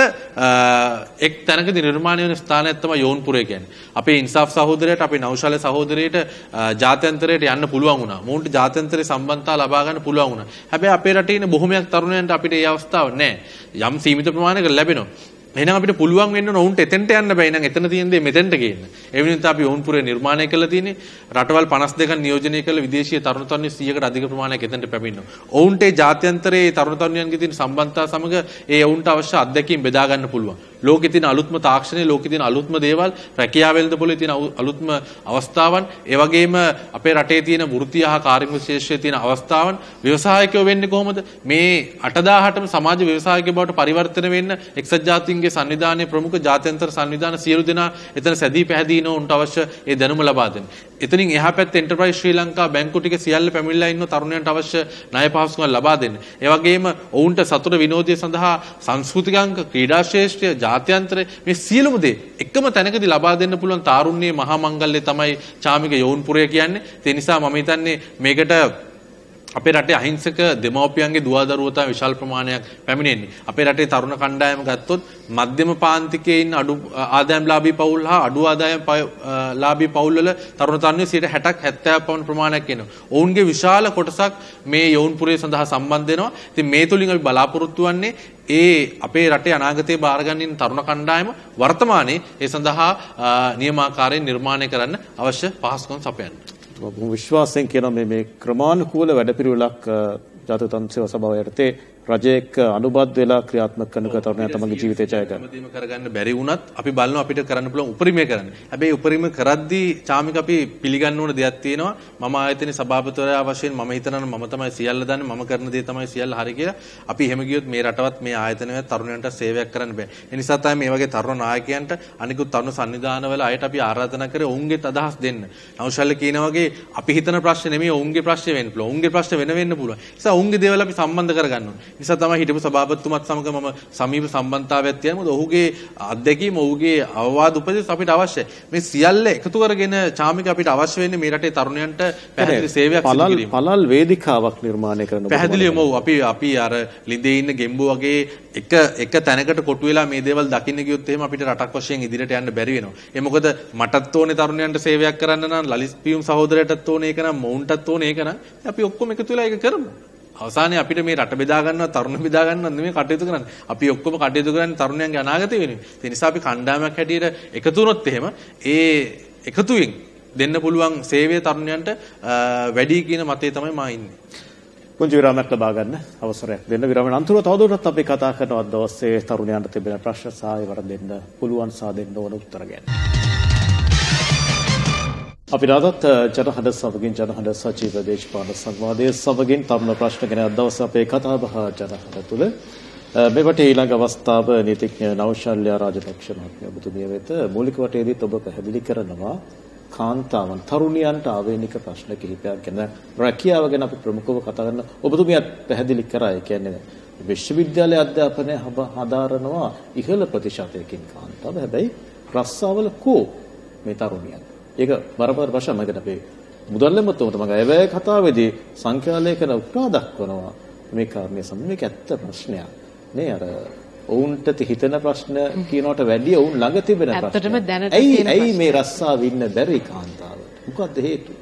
එක් තැනකදී නිර්මාණය වෙන ස්ථානයක් තමයි යෝන්පුරේ කියන්නේ. අපේ ඉන්සාෆ් සහෝදරයට අපේ නෞෂාල සහෝදරයට ජාත්‍යන්තරයට යන්න පුළුවන් වුණා. මොවුන්ට ජාත්‍යන්තරේ සම්බන්ධතාව ලබා ගන්න පුළුවන් වුණා. හැබැයි අපේ රටේ ඉන්න බොහොමයක් තරුණයන්ට අපිට ඒ අවස්ථාව නැහැ. යම් සීමිත ප්‍රමාණයක ලැබෙනවා. එහෙනම් අපිට පුළුවන් වෙන්න ඕන උන්ට එතෙන්ට යන්න බෑ. එහෙනම් එතන තියෙන දේ මෙතෙන්ට ගේන්න. ඒ වෙනුවෙන් අපි යෝන්පුරේ නිර්මාණය කළා තියෙන්නේ. රටවල් 52ක් නියෝජනය කළ විදේශීය තරුණ තරුණියෝ 100කට අධික ප්‍රමාණයක් එතෙන්ට පැමිණෙනවා. ඔවුන්ට ඒ ජාත්‍යන්තරයේ තරුණ තරුණියන්ගේ තියෙන සම්බන්ධතාව සමග ඒ ඔවුන්ට අවශ්‍ය අත්දැකීම් බෙදා ගන්න පුළුවන්. ලෝකේ තියෙන අලුත්ම තාක්ෂණය, ලෝකේ තියෙන අලුත්ම දේවල්, රැකියාව වෙළඳ පොලේ තියෙන අලුත්ම අවස්ථාවන්, ඒ වගේම අපේ රටේ තියෙන වෘත්තීය හා කාර්මික ශේෂ්ත්‍රයේ තියෙන අවස්ථාවන්, ව්‍යවසායකයෝ වෙන්නේ කොහොමද? මේ 8000ටම සමාජ ව්‍යවසායකයෙක් බවට පරිවර්තන වෙන්න එක්සත් ජාතීන්ගේ සංවිධානයේ ප්‍රමුඛ ජාත්‍යන්තර සංවිධාන සියලු දෙනා එතන සැදී පැහැදී උන්ට අවශ්‍ය ඒ දැනුම ලබා දෙන්න. එතනින් එහා පැත්තේ එන්ටර්ප්‍රයිස් ශ්‍රී ලංකා බැංකු ටික සියල්ල පැමිණලා ඉන්න තරුණයන්ට අවශ්‍ය ණය පහසුකම් ලබා දෙන්න. ඒ වගේම ඔවුන්ට සතුට විනෝදය සඳහා සංස්කෘතිකාංග, ක්‍රීඩා ශ්‍රේෂ්ඨය, ජාත්‍යන්තරය මේ සියලුම දේ එකම තැනකදී ලබා දෙන්න පුළුවන් තාරුණ්‍යයේ මහා මංගල්‍යය තමයි චාමික යෝන්පුරය කියන්නේ. ඒ නිසා මම හිතන්නේ මේකට අපේ රටේ අහිංසක දෙමව්පියන්ගේ දුවදරුවෝ තමයි විශාල ප්‍රමාණයක් පැමිණෙන්නේ. අපේ රටේ තරුණ කණ්ඩායම ගත්තොත් මධ්‍යම පාන්තිකයේ ඉන්න අඩු ආදායම්ලාභී පවුල් හා අඩු ආදායම්ලාභී පවුල් වල තරුණ තරුණියෝ 60ක් 70ක් පමණ ප්‍රමාණයක් එනවා. ඔවුන්ගේ විශාල කොටසක් මේ යෝන්පුරේ සඳහා සම්බන්ධ වෙනවා. ඉතින් මේ තුලින් අපි බලාපොරොත්තු වෙන්නේ ඒ අපේ රටේ අනාගතයේ බාරගන්නින් තරුණ කණ්ඩායම වර්තමානයේ ඒ සඳහා නියමාකාරයෙන් නිර්මාණය කරන්න අවශ්‍ය පහසුකම් සපයන්න. විශ්වාසයෙන් කියනවා මේ ක්‍රමානුකූල වැඩපිළිවෙලක් ජාතික තරුණ සේවා සභාව යටතේ රජයක අනුබද්ධ වෙලා ක්‍රියාත්මක කරන තරුණයා තමගේ ජීවිතය ජය ගන්න. හැමදේම කරගන්න බැරි වුණත් අපි බලනවා අපිට කරන්න පුළුවන් උපරිමය කරන්න. හැබැයි උපරිම කරද්දී චාමික අපි පිළිගන්න ඕන දෙයක් තියෙනවා. මම ආයතනයේ සභාපතිවරයා වශයෙන් මම හිතනවා මම තමයි සියල්ල දන්නේ, මම කරන දේ තමයි සියල්ල හරි කියලා. අපි එහෙම ගියොත් මේ රටවත් මේ ආයතනයවත් තරුණයන්ට සේවයක් කරන්න බෑ. ඒ නිසා තමයි මේ වගේ තරුණ නායකයන්ට අනිකුත් තරුණ සංවිධානවල අයට අපි ආරාධනා කරේ ඔවුන්ගේත් අදහස් දෙන්න. නෞෂාල කියන වගේ අපි හිතන ප්‍රශ්න නෙමෙයි ඔවුන්ගේ ප්‍රශ්න වෙන්න පුළුවන්. ඔවුන්ගේ ප්‍රශ්න වෙන්න පුළුවන්. ඒ නිසා ඔවුන්ගේ දේවල් අපි සම්බන්ධ කරගන්න ඕනේ. නිසා තමයි හිටපු සභාපතිතුමත් සමග මම සමීප සම්බන්ධතාවයක් තියෙනවා. මොකද ඔහුගේ අත්දැකීම, ඔහුගේ අවවාද උපදෙස් අපිට අවශ්‍යයි. මේ සියල්ල එකතු කරගෙන චාමික අපිට අවශ්‍ය වෙන්නේ මේ රටේ තරුණයන්ට පැහැදිලි සේවයක් සිදු කිරීම. පළල් වේදිකාවක් නිර්මාණය කරන පැහැදිලිවම අපි අර ලිඳේ ඉන්න ගෙම්බෝ වගේ එක තැනකට කොටු වෙලා මේ දේවල් දකින්න ගියොත් එහෙම අපිට රටක් වශයෙන් ඉදිරියට යන්න බැරි වෙනවා. ඒ මොකද මටත් ඕනේ තරුණයන්ට සේවයක් කරන්න නම්, ලලිත් පියුම් සහෝදරයටත් ඕනේ ඒක නම්, මොවුන්ටත් ඕනේ ඒක නම් අපි ඔක්කොම එකතු වෙලා ඒක කරමු. අවසානයේ අපිට මේ රට බෙදා ගන්නවා, තරුණ බෙදා ගන්නවා නෙමෙයි කටයුතු කරන්නේ. අපි ඔක්කොම කටයුතු කරන්නේ තරුණයන්ගේ අනාගතය වෙනුවෙන්. ඒ නිසා අපි කණ්ඩායමක් හැටියට එකතු වුණොත් එහෙම ඒ එකතුවෙන් දෙන්න පුළුවන් සේවය තරුණයන්ට වැඩි කියන මතයේ තමයි මා ඉන්නේ. පුංචි විරාමයක් ලබා ගන්න අවසරයක් දෙන්න. විරාමයෙන් අනතුරුව තවදුරටත් අපි කතා කරනවා දවසේ තරුණයන්ට තිබෙන ප්‍රශ්න සහ ඒවට දෙන්න පුළුවන් සහ දෙන්න ඕන උත්තර ගැන. අපි රාදත් ජනහඬ සමගින් ජනහඬ සජීව දේශපාලන සංවාදයේ සමගින් තරුණ ප්‍රශ්න ගැන දවස අපේ කතා බහ ජනහඬ තුළ මෙවට ඊළඟ අවස්ථාව නීතිඥ නෞෂාල්‍ය රාජපක්ෂ මහත්මිය ඔබතුමිය වෙත මූලික වටේදීත් ඔබ පැහැදිලි කරනවා කාන්තාවන් තරුණියන්ට ආවේනික ප්‍රශ්න කිහිපයක් ගැන රැකියාව ගැන අපි ප්‍රමුඛව කතා කරන ඔබතුමියත් පැහැදිලි කරා. ඒ කියන්නේ විශ්වවිද්‍යාලය අධ්‍යාපනය හදාරනවා ඉහළ ප්‍රතිශතයකින් කාන්තාව. හැබැයි රස්සාවල කෝ මේ තරුණියන් ඒක බරපතල ප්‍රශ්න මම හිතන්නේ අපේ මුදල්ලෙමුත් මම අයවැය කතාවේදී සංඛ්‍යාලේඛන උපුටා දක්වනවා මේ කාරණේ මේක ඇත්ත ප්‍රශ්නයක් නේ අර ඔවුන්ට හිතන ප්‍රශ්න කියනවට වැඩිය ඔවුන් ළඟ තිබෙන ප්‍රශ්න. ඇත්තටම දැනට තියෙන ප්‍රශ්න. ඇයි මේ රස්සාව ඉන්න බැරි කාන්තාවට? මොකද්ද හේතුව?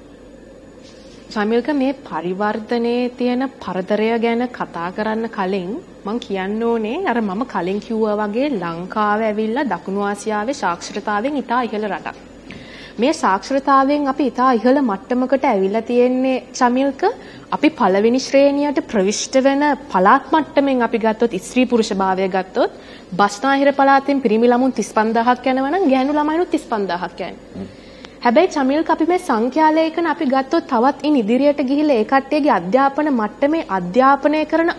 සමිල්ක මේ පරිවර්තනයේ තියෙන පරතරය ගැන කතා කරන්න කලින් මම කියන්න ඕනේ අර මම කලින් කිව්වා වගේ ලංකාව ඇවිල්ලා දකුණු ආසියාවේ සාක්ෂරතාවයෙන් ඉතා ඉහළ රටක්. මේ සාක්ෂරතාවයෙන් අපි ඉතා ඉහළ මට්ටමකට ඇවිල්ලා තියෙන්නේ සමිල්ක අපි පළවෙනි ශ්‍රේණියට ප්‍රවිෂ්ඨ වෙන පළාත් මට්ටමින් අපි ගත්තොත් ස්ත්‍රී පුරුෂ භාවය ගත්තොත් බස්නාහිර පළාතෙන් පිරිමි ළමුන් 35000ක් යනවා නම් ගෑනු ළමයිනුත් 35000ක් යනවා. හැබැයි චමිල්ක අපි මේ සංඛ්‍යාලේඛන අපි ගත්තොත් තවත් ඉන් ඉදිරියට ගිහිල්ලා ඒ කට්ටියගේ අධ්‍යාපන මට්ටමේ අධ්‍යාපනය කරන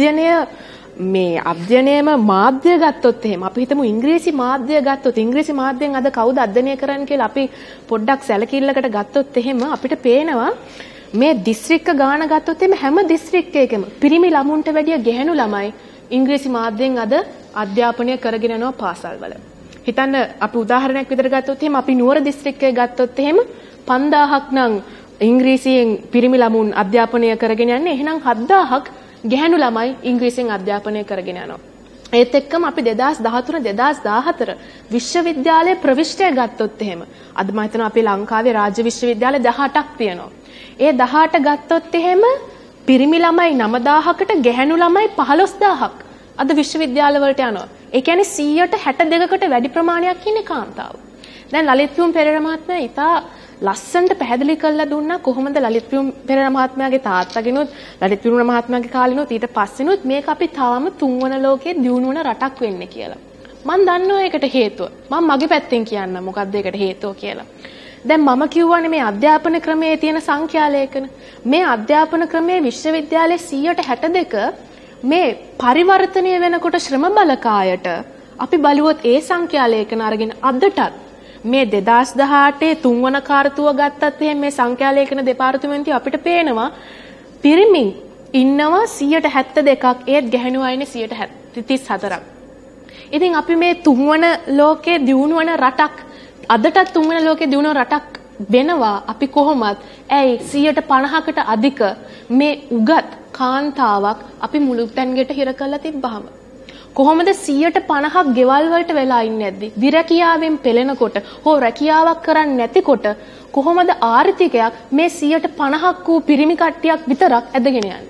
අධ්‍යයනයේම මාධ්‍ය ගත්තොත් එහෙම අපි හිතමු ඉංග්‍රීසි මාධ්‍ය ගත්තොත් ඉංග්‍රීසි මාධ්‍යෙන් අද කවුද අධ්‍යයනය කරන්නේ කියලා අපි පොඩ්ඩක් සැලකිල්ලකට ගත්තොත් එහෙම අපිට පේනවා මේ දිස්ත්‍රික්ක ගාන ගත්තොත් එහෙම හැම දිස්ත්‍රික්කයකම පිරිමි ළමුන්ට වැඩිය ගැහැණු ළමයි ඉංග්‍රීසි මාධ්‍යෙන් අද අධ්‍යාපනය කරගෙන යනවා පාසල්වල. හිතන්න අපි උදාහරණයක් විදිහට ගත්තොත් එහෙම අපි නුවර දිස්ත්‍රික්කයේ ගත්තොත් එහෙම 5000ක් නම් ඉංග්‍රීසියෙන් පිරිමි ළමුන් අධ්‍යාපනය කරගෙන යන්නේ. එහෙනම් 7000ක් ගැහැණු ළමයි ඉංග්‍රීසියෙන් අධ්‍යාපනය කරගෙන යනවා. ඒත් එක්කම අපි 2013 2014 විශ්වවිද්‍යාලයේ ප්‍රවිෂ්ඨය ගත්තොත් එහෙම අද මම හිතනවා අපේ ලංකාවේ රාජ්‍ය විශ්වවිද්‍යාල 18ක් තියෙනවා. ඒ 18 ගත්තොත් එහෙම පිරිමි ළමයි 9000කට ගැහැණු ළමයි 15000ක් අද විශ්වවිද්‍යාල වලට යනවා. ඒ කියන්නේ 162කට වැඩි ප්‍රමාණයක් ඉන්නේ කාන්තාව. දැන් ලලිත් පියුම් පෙරේරා මහත්මයා ඉතා ලස්සනට පැහැදිලි කරලා දුන්නා කොහොමද ලලිත් පියුම් පෙරේරා මහත්මයාගේ තාත්තගෙනුත් ලලිත් පියුම් මහත්මයාගේ කාලෙනුත් ඊට පස්සෙනුත් මේක අපි තාම තුන්වන ලෝකයේ දියුණු වන රටක් වෙන්නේ කියලා. මම දන්නවා ඒකට හේතුව. මම මගේ පැත්තෙන් කියන්නම් මොකක්ද ඒකට හේතුව කියලා. දැන් මම කියවනේ මේ අධ්‍යාපන ක්‍රමයේ තියෙන සංඛ්‍යාලේඛන. මේ අධ්‍යාපන ක්‍රමයේ විශ්වවිද්‍යාලයේ 162 මේ පරිවර්තනය වෙනකොට ශ්‍රම බලකායට අපි බලුවොත් ඒ සංඛ්‍යාලේඛන අරගෙන අදටත් මේ 2018 තුන්වන කාර්තුව ගත්තත් එහෙනම් මේ සංඛ්‍යාලේඛන දෙපාර්තමේන්තුව අපිට පේනවා පිරිමි ඉන්නවා 172ක් ඒත් ගැහැණු අයනේ 134ක්. ඉතින් අපි මේ තුන්වන ලෝකයේ දියුණු වන රටක් අදටත් තුන්වන ලෝකයේ දියුණු රටක් වෙනවා අපි කොහොමත් ඇයි 150කට අධික මේ උගත් කාන්තාවක් අපි මුළු තැන්ගෙට හිර කරලා තිබ්බහම කොහොමද 150ක් ගෙවල් වලට වෙලා ඉන්නේ නැද්දි විරැකියාවෙන් පෙළෙනකොට හෝ රැකියාවක් කරන්නේ නැතිකොට කොහොමද ආර්ථිකයක් මේ 150ක් වූ පිරිමි කට්ටියක් විතරක් ඇදගෙන යන්නේ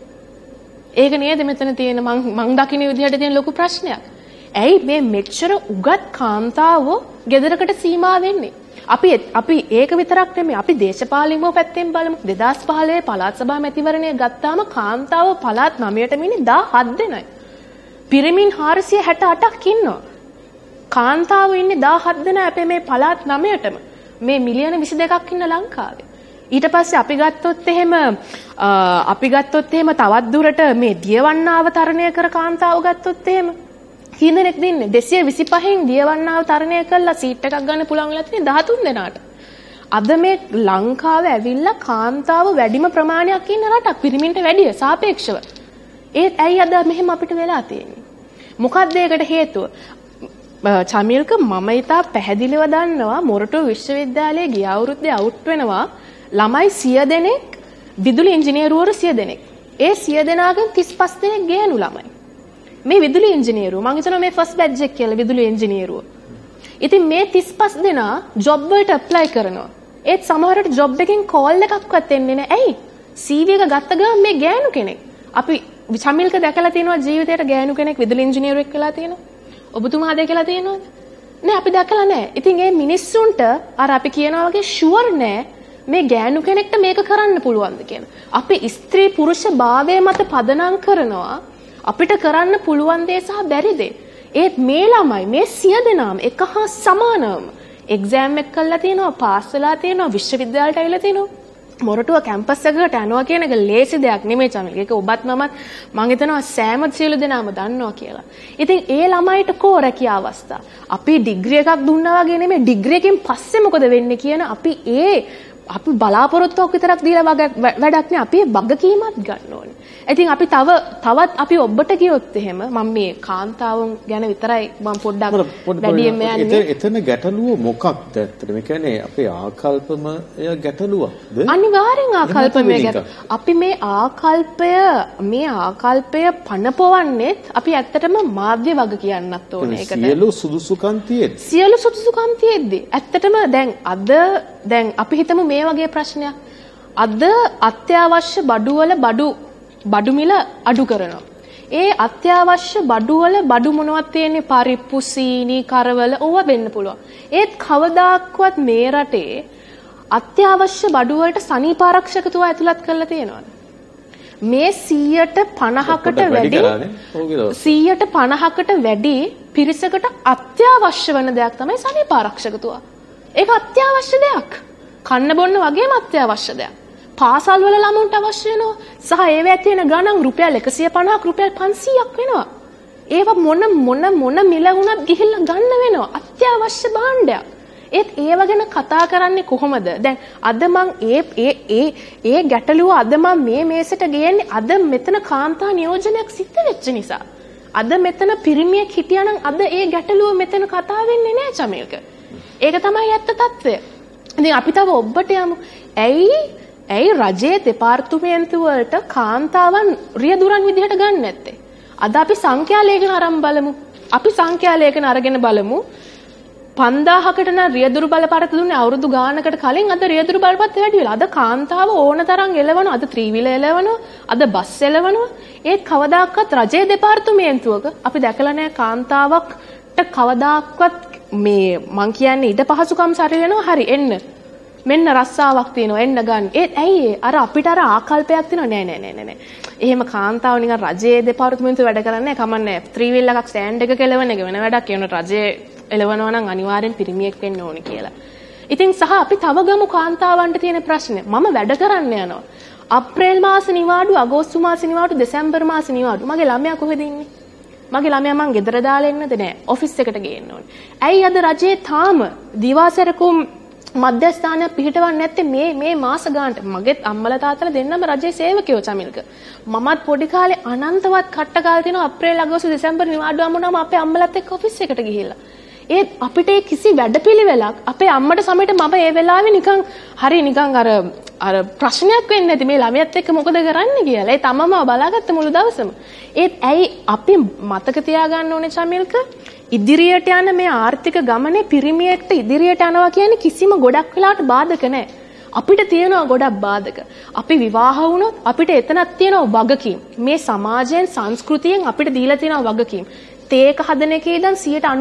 ඒක නේද මෙතන තියෙන මං දකින්න විදිහට තියෙන ලොකු ප්‍රශ්නයක් ඇයි මේ මෙච්චර උගත් කාන්තාවෝ ගෙදරකට සීමා වෙන්නේ අපි ඒක විතරක් නෙමෙයි අපි දේශපාලනිකව පැත්තෙන් බලමු 2015 පළාත් සභා මැතිවරණය ගත්තාම කාන්තාව පළාත් 9ටම ඉන්නේ 17 දෙනයි පිරිමින් 468ක් ඉන්නවා කාන්තාවෝ ඉන්නේ 17 දෙනා අපේ මේ පළාත් 9ටම මේ මිලියන 22ක් ඉන්න ලංකාවේ ඊට පස්සේ අපි ගත්තොත් එහෙම තවත් දුරට මේ දියවන්නාව තරණය කර කාන්තාව ගත්තොත් එහෙම කී දෙනෙක් දින්නේ 225න් දියවන්නාව තරණය කළා සීට් එකක් ගන්න පුළුවන් වෙලා තියෙන්නේ 13 දෙනාට. අද මේ ලංකාවේ ඇවිල්ලා කාන්තාව වැඩිම ප්‍රමාණයක් ඉන්න රටක් පිරිමින්ට වැඩිය සාපේක්ෂව. ඒත් ඇයි අද මෙහෙම අපිට වෙලා තියෙන්නේ? මොකක්ද ඒකට හේතුව? චමිල්ක මම ඉතා පැහැදිලිව දන්නවා මොරටු විශ්වවිද්‍යාලයේ ගිය අවුරුද්දේ අවුට් වෙනවා ළමයි 100 දෙනෙක් විදුලි ඉංජිනේරුවරු 100 දෙනෙක්. ඒ 100 දෙනාගෙන් 35 දෙනෙක් ගෑනු ළමයි. මේ විදුලි ඉංජිනේරුවෝ මම හිතනවා මේ ෆස්ට් බැච් එක කියලා විදුලි ඉංජිනේරුවෝ. ඉතින් මේ 35 දෙනා ජොබ් වලට ඇප්ලයි කරනවා. ඒත් සමහරවිට ජොබ් එකෙන් කෝල් එකක්වත් එන්නේ නැහැ. ඇයි? CV එක ගත්ත ගමන් මේ ගෑනු කෙනෙක්. අපි චමිල්ක දැකලා තියෙනවා ජීවිතේට ගෑනු කෙනෙක් විදුලි ඉංජිනේරුවෙක් වෙලා තියෙනවා. ඔබතුමා දැකලා තියෙනවද? නෑ අපි දැකලා නෑ. ඉතින් මේ මිනිස්සුන්ට අර අපි කියනවා වගේ ෂුවර් නෑ මේ ගෑනු කෙනෙක්ට මේක කරන්න පුළුවන්ද කියලා. අපි ස්ත්‍රී පුරුෂ භාවය මත පදනම් කරනවා අපිට කරන්න පුළුවන් දේ සහ බැරි දේ. ඒත් මේ ළමයි මේ 100 දෙනාම එක හා සමානවම එක්සෑම් එක කරලා තියෙනවා, පාස් වෙලා තියෙනවා, විශ්වවිද්‍යාලයට ඇවිල්ලා තියෙනවා. මොරටුව කැම්පස් එකකට යනවා කියන එක ලේසි දෙයක් නෙමෙයි චමිල්. ඒක ඔබත් මමත් මම හිතනවා සෑම සියලු දෙනාම දන්නවා කියලා. ඉතින් ඒ ළමයිට කෝ රැකියා අවස්ථා. අපි ඩිග්‍රී එකක් දුන්නා වගේ නෙමෙයි ඩිග්‍රී එකෙන් පස්සේ මොකද වෙන්නේ කියන අපි ඒ අපි බලාපොරොත්තුවක් විතරක් දීලා වැඩක් නෑ. අපි වගකීමක් ගන්න ඕනේ. ඉතින් අපි තවත් අපි ඔබට ගියොත් එහෙම මම මේ කාන්තාවන් ගැන විතරයි මම පොඩ්ඩක් වැඩියෙන් යන්නේ. එතන ගැටලුව මොකක්ද? ඇත්තට මේ කියන්නේ අපේ ආකල්පමය ගැටලුවක්ද? අනිවාර්යෙන් ආකල්පමය අපි මේ ආකල්පය පනපවන්නේත් අපි ඇත්තටම මාධ්‍ය වග කියන්නත් ඕනේ ඒකට. සියලු සුදුසුකම් තියෙද්දි ඇත්තටම දැන් අපි හිතමු මේ වගේ ප්‍රශ්නයක්. අද අත්‍යවශ්‍ය බඩුවල බඩු මිල අඩු කරනවා. ඒ අත්‍යවශ්‍ය බඩුවල බඩු මොනවද තියෙන්නේ? පරිප්පු, සීනි, කරවල ඕවා වෙන්න පුළුවන්. ඒත් කවදාක්වත් මේ රටේ අත්‍යවශ්‍ය බඩු වලට සනීප ආරක්ෂකතුවා ඇතුළත් කරලා තියෙනවද? මේ 150කට වැඩි පිරිසකට අත්‍යවශ්‍ය වෙන දෙයක් තමයි සනීප ආරක්ෂකතුවා. ඒක අත්‍යවශ්‍ය දෙයක්. කන්න බොන්න වගේම අත්‍යවශ්‍ය දෙයක්. පාසල් වල ළමුන්ට අවශ්‍ය වෙනවා. සහ ඒවැ තියෙන ගණන් රුපියල් 150ක් රුපියල් 500ක් වෙනවා. ඒව මොන මිල වුණත් ගිහිල්ලා ගන්න වෙනවා. අත්‍යවශ්‍ය භාණ්ඩයක්. ඒත් ඒව ගැන කතා කරන්නේ කොහොමද? දැන් අද මං ඒ ගැටලුව අද මම මේ මේසෙට ගේන්නේ අද මෙතන කාන්තා නියෝජනයක් සිද්ධ වෙච්ච නිසා. අද මෙතන පිරිමියෙක් හිටියානම් අද ඒ ගැටලුව මෙතන කතා වෙන්නේ නැහැ චමීල්ක. ඒක තමයි ඇත්ත తත්වය. ඉතින් අපි තව ඔබට යමු. ඇයි රජයේ දෙපාර්තමේන්තු වලට කාන්තාවන් රියදුරන් විදිහට ගන්න නැත්තේ? අද අපි සංඛ්‍යා ලේඛන අරන් බලමු. අපි සංඛ්‍යා ලේඛන අරගෙන බලමු. 5000කට නම් රියදුරු බලපත් දුන්නේ අවුරුදු ගානකට කලින්. අද රියදුරු බලපත් වැඩි වෙලා. අද කාන්තාව ඕන තරම් එලවනවා. අද ත්‍රිවිල එලවනවා. අද බස් එලවනවා. ඒත් කවදාකවත් රජයේ දෙපාර්තමේන්තුවක අපි දැකලා නැහැ කාන්තාවක්ට කවදාකවත් මේ මං කියන්නේ ඉඩ පහසුකම් සරිලනවා. හරි එන්න. මෙන්න රස්සාවක් තියෙනවා එන්න ගන්න. ඒත් ඇයි අර අපිට අර ආකල්පයක් තියෙනවා නෑ. එහෙම කාන්තාව නිකන් රජයේ දෙපාර්තමේන්තුව වැඩ කරන්නේ කමන්නේ. ත්‍රිවිල් එකක් ස්ටෑන්ඩ් එක කෙලවන එක වෙන වැඩක්. ඒ වුණා රජයේ එලවනවා නම් අනිවාර්යෙන් පිරිමියෙක් වෙන්න ඕනේ කියලා. ඉතින් සහ අපි තව ගමු කාන්තාවන්ට තියෙන ප්‍රශ්නේ. මම වැඩ කරන්න යනවා. අප්‍රේල් මාස නිවාඩු, අගෝස්තු මාස නිවාඩු, දෙසැම්බර් මාස නිවාඩු. මගේ ළමයා කොහෙද ඉන්නේ? මගේ ළමයා මං ගෙදර දාලා එන්නද නෑ. ඔෆිස් එකට ගේන්න ඕනේ. ඇයි අද රජයේ තාම දිවාසරකුම් මධ්‍යස්ථානය පිහිටවන්නේ නැත්තේ මේ මාස ගානට? මගේත් අම්මලා තාත්තලා දෙන්නම රජයේ සේවකයෝ චමිල්ක. මමත් පොඩි කාලේ අනන්තවත් කට්ට කාලේ තියෙනවා අප්‍රේල් අගෝස්තු දෙසැම්බර් නිවාඩු වුණාම අපේ අම්මලාත් එක්ක ඔෆිස් එකට ගිහිල්ලා. ඒත් අපිට කිසි වැඩපිළිවෙලක් අපේ අම්මට සමයට මම ඒ වෙලාවේ නිකන් අර ප්‍රශ්නයක් වෙන්නේ නැති මේ ළමයාත් එක්ක මොකද කරන්නේ කියලා. ඒ තමම බලාගත්ත මුළු දවසම. ඒත් ඇයි අපි මතක තියාගන්න ඕනේ චමිල්ක ඉදිරියට යන මේ ආර්ථික ගමනේ පිරිමියෙක්ට ඉදිරියට යනවා කියන්නේ කිසිම ගොඩක් වෙලාවට බාධක නැහැ. අපිට තියෙනවා ගොඩක් බාධක. අපි විවාහ වුණොත් අපිට එතනක් තියෙනවා වගකීම්. මේ සමාජයෙන් සංස්කෘතියෙන් අපිට දීලා තියෙනවා වගකීම්. තේක හදන එකේ ඉඳන්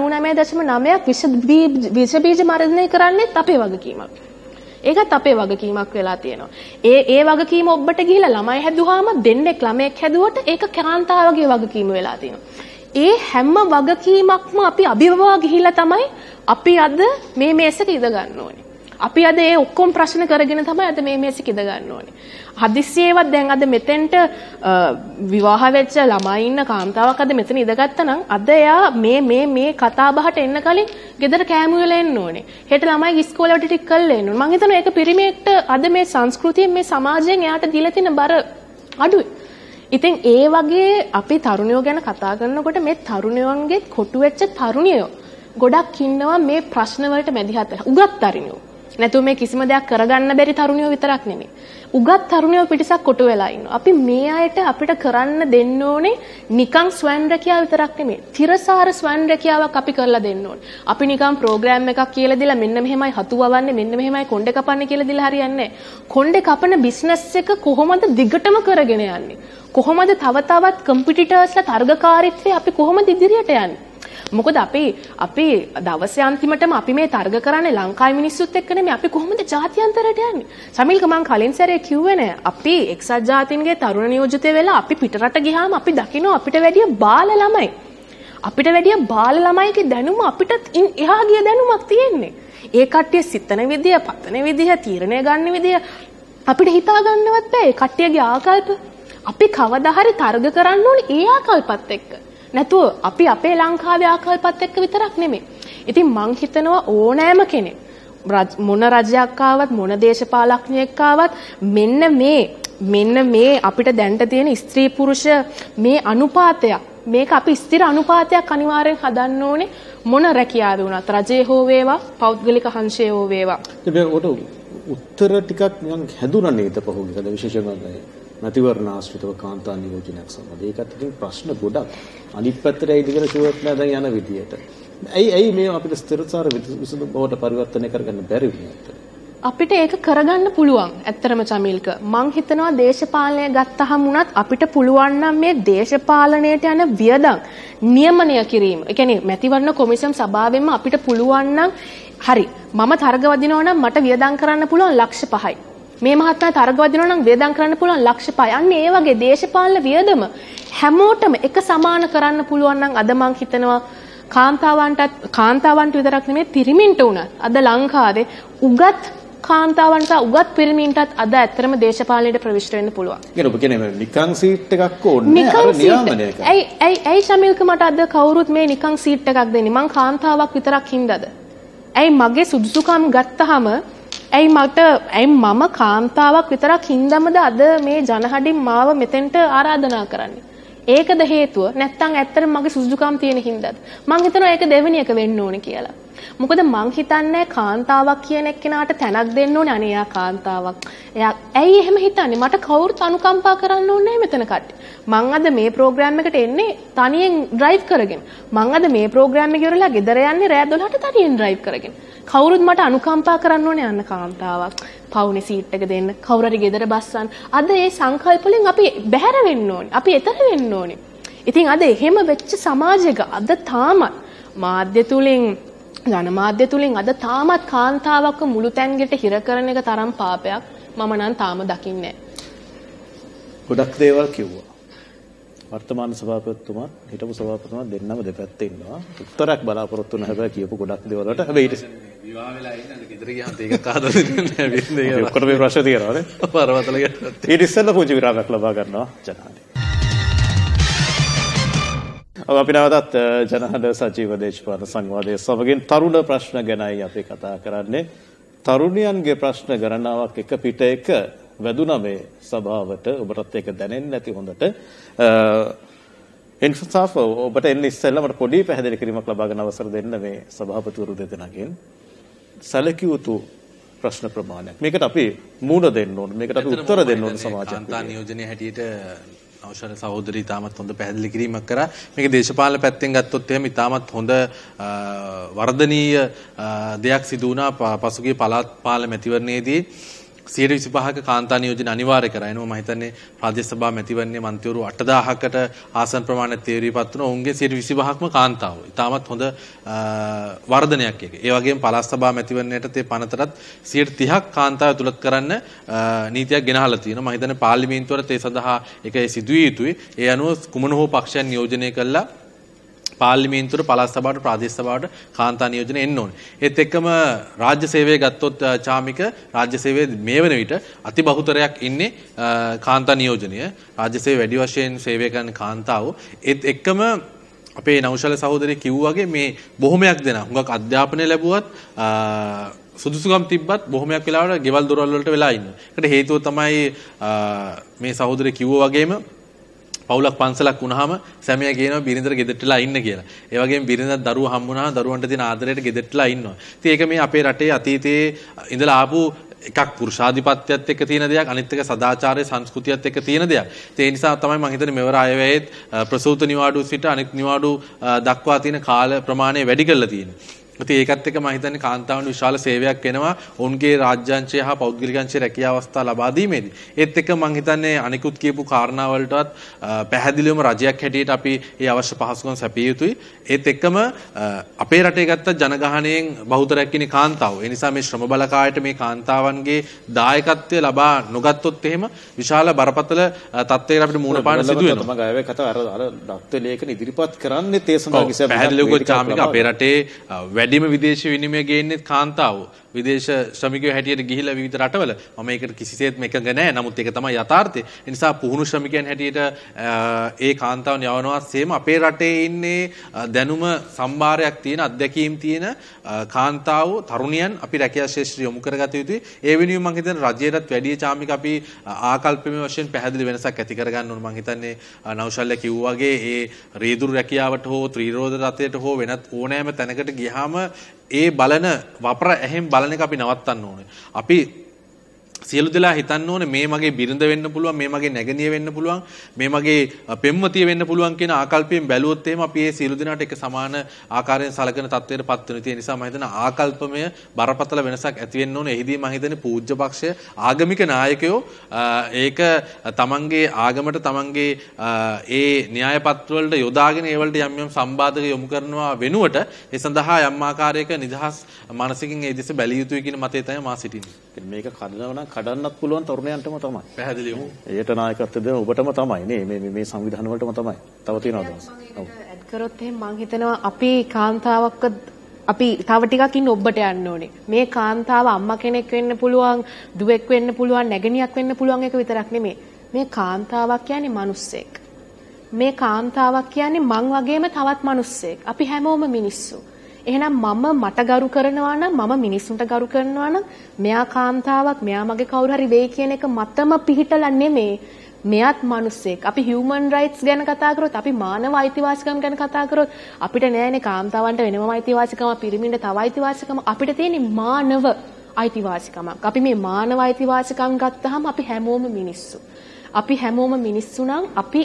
99.9ක් විෂ බීජ මර්ධනය කරන්නේත් අපේ වගකීමක්. ඒකත් අපේ වගකීමක් වෙලා තියෙනවා. ඒ වගකීම ඔබට ගිහිලා ළමයි හැදුවාම දෙන්නෙක් ළමයෙක් හැදුවට ඒක කාන්තාවගේ වගකීම වෙලා තියෙනවා. ඒ හැම වගකීමක්ම අපි අභිභවා ගිහිලා තමයි අපි අද මේ මේසෙක ඉඳ ගන්න ඕනේ. අපි අද ඒ ඔක්කොම ප්‍රශ්න කරගෙන තමයි අද මේ මේසෙක ඉඳ ගන්න ඕනේ. හදිස්සියේවත් දැන් අද මෙතෙන්ට විවාහ වෙච්ච ළමයි ඉන්න කාන්තාවක් අද මෙතන ඉඳගත්තා නම් අද එයා මේ කතා බහට එන්න කලින් ගෙදර කෑම වෙලා එන්න ඕනේ. හෙට ළමයි ඉස්කෝලේ ටික කරලා එන්න ඕනේ. මම හිතනවා ඒක පිරිමියෙක්ට අද මේ සංස්කෘතියෙන් මේ සමාජයෙන් එයාට දීලා තියෙන බර අඩුයි. ඉතින් ඒ වගේ අපි තරුණයෝ ගැන කතා කරනකොට මේ තරුණයන්ගේ කොටු වෙච්ච තරුණියෝ ගොඩක් ඉන්නවා මේ ප්‍රශ්න වලට මැදිහත් වෙලා. උගත් තරුණියෝ. නැතු මේ කිසිම දෙයක් කරගන්න බැරි තරුණියෝ විතරක් නෙමෙයි. උගත් තරුණියෝ පිටසක් කොටු වෙලා ඉන්නවා. අපි මේ අයට අපිට කරන්න දෙන්න ඕනේ නිකන් ස්වයං රැකියාව විතරක් නෙමෙයි. තිරසාර ස්වයං රැකියාවක් අපි කරලා දෙන්න ඕනේ. අපි නිකන් ප්‍රෝග්‍රෑම් එකක් කියලා දීලා මෙන්න මෙහෙමයි හතු වවන්නේ මෙන්න මෙහෙමයි කොණ්ඩේ කපන්නේ කියලා දීලා හරියන්නේ නැහැ. කොණ්ඩේ කපන බිස්නස් එක කොහොමද දිගටම කරගෙන යන්නේ? කොහොමද තව තවත් කම්පිටිටර්ස්ලා තරගකාරීත්වයේ අපි කොහොමද ඉදිරියට යන්නේ? මොකද අපි දවසේ අන්තිමටම අපි මේ තරග කරන්නේ ලංකාවේ මිනිස්සුත් එක්ක නෙමෙයි. අපි කොහොමද ජාත්‍යන්තරයට යන්නේ? සමිල්ක මං කලින් සැරේ කිව්වේ නෑ. අපි එක්සත් ජාතීන්ගේ තරුණ නියෝජිතය වෙලා අපි පිටරට ගියාම අපි දකිනවා අපිට වැඩිය බාල ළමයි. අපිට වැඩිය බාල ළමයිගේ දැනුම අපිට එහා ගිය දැනුමක් තියෙන්නේ. ඒ කට්ටිය සිතන විදිය, පතන විදිය, තීරණය ගන්න විදිය අපිට හිතා ගන්නවත් බෑ. ඒ කට්ටියගේ ආකල්ප අපි කවදා හරි තරග කරන්න ඕනේ ඒ ආකල්පත් එක්ක. නැතුව අපි අපේ ලංකාවේ ආකල්පත් එක්ක විතරක් නෙමෙයි. ඉතින් මං හිතනවා ඕනෑම කෙනෙක් මොන රජයක් ආවත් මොන දේශපාලඥයෙක් ආවත් මෙන්න මේ අපිට දැනට තියෙන ස්ත්‍රී පුරුෂ මේ අනුපාතයක් මේක අපි ස්ථිර අනුපාතයක් අනිවාර්යෙන් හදන්න ඕනේ මොන රැකියාවේ වුණත් රජයේ හෝ වේවා පෞද්ගලික හංශයේ හෝ වේවා. උත්තර ටිකක් නිකන් හැදුනා නේද පහුගියද විශේෂයෙන්ම මැතිවරණ ආශ්‍රිතව කාන්තා නියෝජනයක් සම්බන්ධ. ඒකත් ඉතින් ප්‍රශ්න ගොඩක්. අනිත් පැත්තට ඒ දිගට ෂුවර්ට් නෑ දැන් යන විදියට. ඇයි මේ අපිට ස්ථිරසාර විසඳුම් බවට පරිවර්තනය කරගන්න බැරි වුණේ? අපිට ඒක කරගන්න පුළුවන්. ඇත්තටම චමිල්ක මං හිතනවා දේශපාලනය ගත්තහම උනත් අපිට පුළුවන් නම් මේ දේශපාලනයට යන වියදම් නියමනය කිරීම. ඒ කියන්නේ මැතිවරණ කොමිසම් සභාවෙන්ම අපිට පුළුවන් නම් හරි මම තරග වදිනවා නම් මට වියදම් කරන්න පුළුවන් ලක්ෂ 5යි. මේ මහත්මයා තරග වදිනවා නම් වියදම් කරන්න පුළුවන් ලක්ෂ 5යි. අන්න ඒ වගේ දේශපාලන වියදම හැමෝටම එක සමාන කරන්න පුළුවන් නම් අද මං හිතනවා කාන්තාවන්ට විතරක් නෙමෙයි පිරිමින්ට උනත් අද ලංකාවේ උගත් කාන්තාවන්ට උගත් පිරිමින්ටත් අද ඇත්තටම දේශපාලනයට ප්‍රවිෂ්ඨ වෙන්න පුළුවන්. ඒක ඔබ කියන්නේ නිකං සීට් එකක් ඕනේ අර නියාමනයක. ඇයි ශමිල්ක මට අද කවුරුත් මේ නිකං සීට් එකක් දෙන්නේ? මං කාන්තාවක් විතරක් හින්දාද? ඇයි මගේ සුදුසුකම් ගත්තාම මම කාන්තාවක් විතරක් හින්දාමද අද මේ ජනහඩින් මාව මෙතෙන්ට ආරාධනා කරන්නේ? ඒකද හේතුව? නැත්නම් ඇත්තටම මගේ සුදුසුකම් තියෙන හින්දාද? මං හිතනවා ඒක දෙවෙනි එක වෙන්න ඕනේ කියලා. මොකද මං හිතන්නේ කාන්තාවක් කියන එක්කෙනාට තැනක් දෙන්න ඕනේ. අනේ එයා කාන්තාවක්. එයා ඇයි එහෙම හිතන්නේ? මට කවුරුත් අනුකම්පා කරන්න ඕනේ නැහැ මෙතන කට්ටිය. මං අද මේ ප්‍රෝග්‍රෑම් එකට එන්නේ තනියෙන් ඩ්‍රයිව් කරගෙන. මං අද මේ ප්‍රෝග්‍රෑම් එක ඉවරලා ගෙදර යන්නේ රෑ 12ට තනියෙන් ඩ්‍රයිව් කරගෙන. කවුරුත් මට අනුකම්පා කරන්න ඕනේ යන්න කාන්තාවක්. පවුනේ සීට් එක දෙන්න. කවුරු හරි ගෙදර බස්සන්න. අද මේ සංකල්ප වලින් අපි බැහැර වෙන්න ඕනේ. අපි එතර වෙන්න ඕනේ. ඉතින් අද එහෙම වෙච්ච සමාජයක අද තාමත් මාධ්‍ය තුලින් ජනමාධ්‍ය තුලින් අද තාමත් කාන්තාවක්ව මුළු තැන්ගෙට හිර කරන එක තරම් පාපයක් මම නම් තාම දකින්නේ නැහැ. ගොඩක් දේවල් කිව්වා. වර්තමාන සභාපතිතුමා හිටපු සභාපතිතුමා දෙන්නම දෙපැත්තේ ඉන්නවා. උත්තරයක් බලාපොරොත්තු වෙන හැබැයි කියපු ගොඩක් දේවල් වලට හැබැයි විවාහ වෙලා ඉන්නද ගෙදර ගියාම ඒක කාදද දෙන්නේ නැහැ. ඔක්කොම මේ ප්‍රශ්න තියෙනවා නේ. පරවතල ගියා. ඊට ඉස්සෙල්ලා පුංචි විරාමයක් ලබා ගන්නවා ජනහඬ. අපි නැවතත් ජනහඬ සජීව දේශපාලන සංවාදයේ සමගින් තරුණ ප්‍රශ්න ගැනයි අපි කතා කරන්නේ. තරුණියන්ගේ ප්‍රශ්න ගණනාවක් එක පිට එක වැදුනා මේ සභාවට. ඔබටත් ඒක දැනෙන්නේ නැති හොඳට. ඉන්ෆෝසාෆ් ඔබට එන්න ඉස්සෙල්ලා මට පොඩි පැහැදිලි කිරීමක් ලබා ගන්න අවසර දෙන්න මේ සභාපතිවරු දෙදෙනාගෙන්. සැලකිය යුතු ප්‍රශ්න ප්‍රමාණයක්. මේකට අපි මූණ දෙන්න ඕන. මේකට අපි උත්තර දෙන්න ඕන සමාජයට. කාන්තා නියෝජනයේ හැටියට අවශ්‍ය සහෝදරී ඉතාමත් හොඳ පැහැදිලි කිරීමක් කරා. මේක දේශපාලන පැත්තෙන් ගත්තොත් එහෙම ඉතාමත් හොඳ වර්ධනීය දෙයක් සිදු වුණා පසුගිය පළාත් පාලන මැතිවරණයේදී. 125ක කාන්තා නියෝජන අනිවාර්ය කරා. එනවා මම හිතන්නේ ප්‍රාදේශ සභා මැතිවරණයේ මන්ත්‍රීවරු 8000කට ආසන ප්‍රමාණයක් තේරීපත් වුණා. ඔවුන්ගේ 125ක්ම කාන්තාවෝ. ඉතාමත් හොඳ වර්ධනයක් එක. ඒ වගේම පළාත් සභා මැතිවරණයටත් ඒ පනතරත් 130ක් කාන්තාව තුලත් කරන්න නීතියක් ගෙනහලා තියෙනවා. මම හිතන්නේ පාර්ලිමේන්තුවරත් ඒ සඳහා ඒක සිදුවිය යුතුයි. ඒ අනුව කුමන හෝ පක්ෂයන් නියෝජනය කළා පාර්ලිමේන්තුවට පළාත් සභාවට ප්‍රාදේශ සභාවට කාන්තා නියෝජන එන්න ඕනේ. ඒත් එක්කම රාජ්‍ය සේවය ගත්තොත් චාමික රාජ්‍ය සේවයේ මේ වන විට අති බහුතරයක් ඉන්නේ කාන්තා නියෝජනය. රාජ්‍ය සේවය වැඩි වශයෙන් සේවය කරන කාන්තාවෝ. ඒත් එක්කම අපේ නෞෂල සහෝදරිය කිව්වා වගේ මේ බොහොමයක් දෙනා හුඟක් අධ්‍යාපනය ලැබුවත් සුදුසුකම් තිබ්බත් බොහොමයක් වෙලාවට ගෙවල් දොරවල් වලට වෙලා ඉන්නවා. ඒකට හේතුව තමයි මේ සහෝදරිය කිව්වා වගේම පවුලක් පන්සලක් වුණාම සැමියා කියනවා බිරිඳට ගෙදරටලා ඉන්න කියලා. ඒ වගේම බිරිඳත් දරුවෝ හම්බුණාම දරුවන්ට දෙන ආදරයට ගෙදරටලා ඉන්නවා. ඉතින් ඒක මේ අපේ රටේ අතීතයේ ඉඳලා ආපු එකක් පුරුෂාධිපත්‍යයත් එක්ක තියෙන දෙයක්, අනිත් එක සදාචාරයේ සංස්කෘතියත් එක්ක තියෙන දෙයක්. ඒ නිසා තමයි මම හිතන්නේ මෙවර අයවැයේත් ප්‍රසූත නිවාඩු සිට අනිත් නිවාඩු දක්වා තියෙන කාල ප්‍රමාණය වැඩි කරලා තියෙනවා. ඉතින් ඒකත් එක්ක මම හිතන්නේ කාන්තාවන්ට විශාල සේවයක් වෙනවා ඔවුන්ගේ රාජ්‍යාංශය හා පෞද්ගලිකාංශයේ රැකියා අවස්ථා ලබා දීමේදී. ඒත් එක්ක මම හිතන්නේ අනිකුත් කියපු කාරණා වලටවත් පැහැදිලිවම රජයක් හැටියට අපි මේ අවශ්‍ය පහසුකම් සැපිය යුතුයි. ඒත් එක්කම අපේ රටේ ගත්ත ජනගහණයෙන් බහුතරයක් ඉන්නේ කාන්තාවෝ. ඒ නිසා මේ ශ්‍රම බලකායට මේ කාන්තාවන්ගේ දායකත්වය ලබා නොගත්තොත් එහෙම විශාල බරපතල තත්ත්වයකට අපිට මුහුණ පාන්න සිදු වෙනවා. මම ගාවේ කතා අර ඩොක්ටර් ලේඛන ඉදිරිපත් කරන්නේ තේ සඳහා කිසිම පැහැදිලිව ගොඩ චාමික අපේ රටේ වැඩිම විදේශ විනිමය ගේන්නේ කාන්තාවෝ. විදේශ ශ්‍රමිකයෝ හැටියට ගිහිලා විවිධ රටවල මම ඒකට කිසිසේත්ම එකඟ නැහැ. නමුත් ඒක තමයි යථාර්ථය. ඒ නිසා පුහුණු ශ්‍රමිකයන් හැටියට ඒ කාන්තාවන් යවනවා සේම අපේ රටේ ඉන්නේ දැනුම සම්භාරයක් තියෙන අත්දැකීම් තියෙන කාන්තාවෝ තරුණියන් අපි රැකියා ශාස්ත්‍රය යොමු කරගත යුතුයි. ඒ වෙනුවෙන් මම හිතන්නේ රජයටත් වැඩි චාමික අපි ආකල්පමය වශයෙන් පැහැදිලි වෙනසක් ඇති කරගන්න ඕන. මම හිතන්නේ නෞෂල්‍ය කිව්වා වගේ ඒ රීදුරු රැකියාවට හෝ ත්‍රිරෝද රථයට හෝ වෙනත් ඕනෑම තැනකට ගියාම ඒ බලන වපර ඇහෙන් බලන එක අපි නවත්තන්න ඕනේ. අපි සියලු දෙනා හිතන්න ඕනේ මේ මගේ බිරිඳ වෙන්න පුළුවන්, මේ මගේ නැගණිය වෙන්න පුළුවන්, මේ මගේ පෙම්වතිය වෙන්න පුළුවන් කියන ආකල්පයෙන් බැලුවොත් එහෙම අපි මේ සියලු දෙනාට එක සමාන ආකාරයෙන් සලකන තත්ත්වයට පත් වෙනවා. ඒ නිසා මම හිතන ආකල්පමය බරපතල වෙනසක් ඇති වෙන්න ඕනේ. එහිදී මම හිතන්නේ පූජ්‍ය පක්ෂය ආගමික නායකයෝ ඒක තමන්ගේ ආගමට තමන්ගේ ඒ න්‍යාය පත්‍ර වලට යොදාගෙන ඒ වලට යම් යම් සම්බාධක යොමු කරනවා වෙනුවට ඒ සඳහා යම් ආකාරයක නිදහස් මානසිකින් ඒ දෙස බැලිය යුතුයි කියන මතය තමයි මා සිටින්නේ. මේක කඩන්නත් පුළුවන් තරුණයන්ටම තමයි. පැහැදිලිවම. ඒකට නායකත්වය දෙන ඔබටම තමයි නේ මේ සංවිධාන වලටම තමයි. තව තියෙනවද? ඔව්. ඇඩ් කරොත් එහෙනම් මම හිතනවා අපි කාන්තාවක්ව අපි තව ටිකක් ඉන්න ඔබට යන්න ඕනේ. මේ කාන්තාව අම්මා කෙනෙක් වෙන්න පුළුවන්, දුවෙක් වෙන්න පුළුවන්, නැගණියක් වෙන්න පුළුවන් එක විතරක් නෙමෙයි. මේ කාන්තාවක් කියන්නේ මිනිස්සෙක්. මේ කාන්තාවක් කියන්නේ මං වගේම තවත් මිනිස්සෙක්. අපි හැමෝම මිනිස්සු. එහෙනම් මට ගරු කරනවා නම් මම මිනිස්සුන්ට ගරු කරනවා නම් මෙයා කාන්තාවක් මෙයා මගේ කවුරු හරි වෙයි කියන එක මතම පිහිටලා නෙමෙයි මෙයාත් මිනිස්සෙක්. අපි හියුමන් රයිට්ස් ගැන කතා කරොත් අපි මානව අයිතිවාසිකම් ගැන කතා කරොත් අපිට නෑනේ කාන්තාවන්ට වෙනම අයිතිවාසිකම පිරිමින්ට තව අයිතිවාසිකම අපිට තියෙන්නේ මානව අයිතිවාසිකමක්. අපි මේ මානව අයිතිවාසිකම් ගත්තාම අපි හැමෝම මිනිස්සු. අපි හැමෝම මිනිස්සු නම් අපි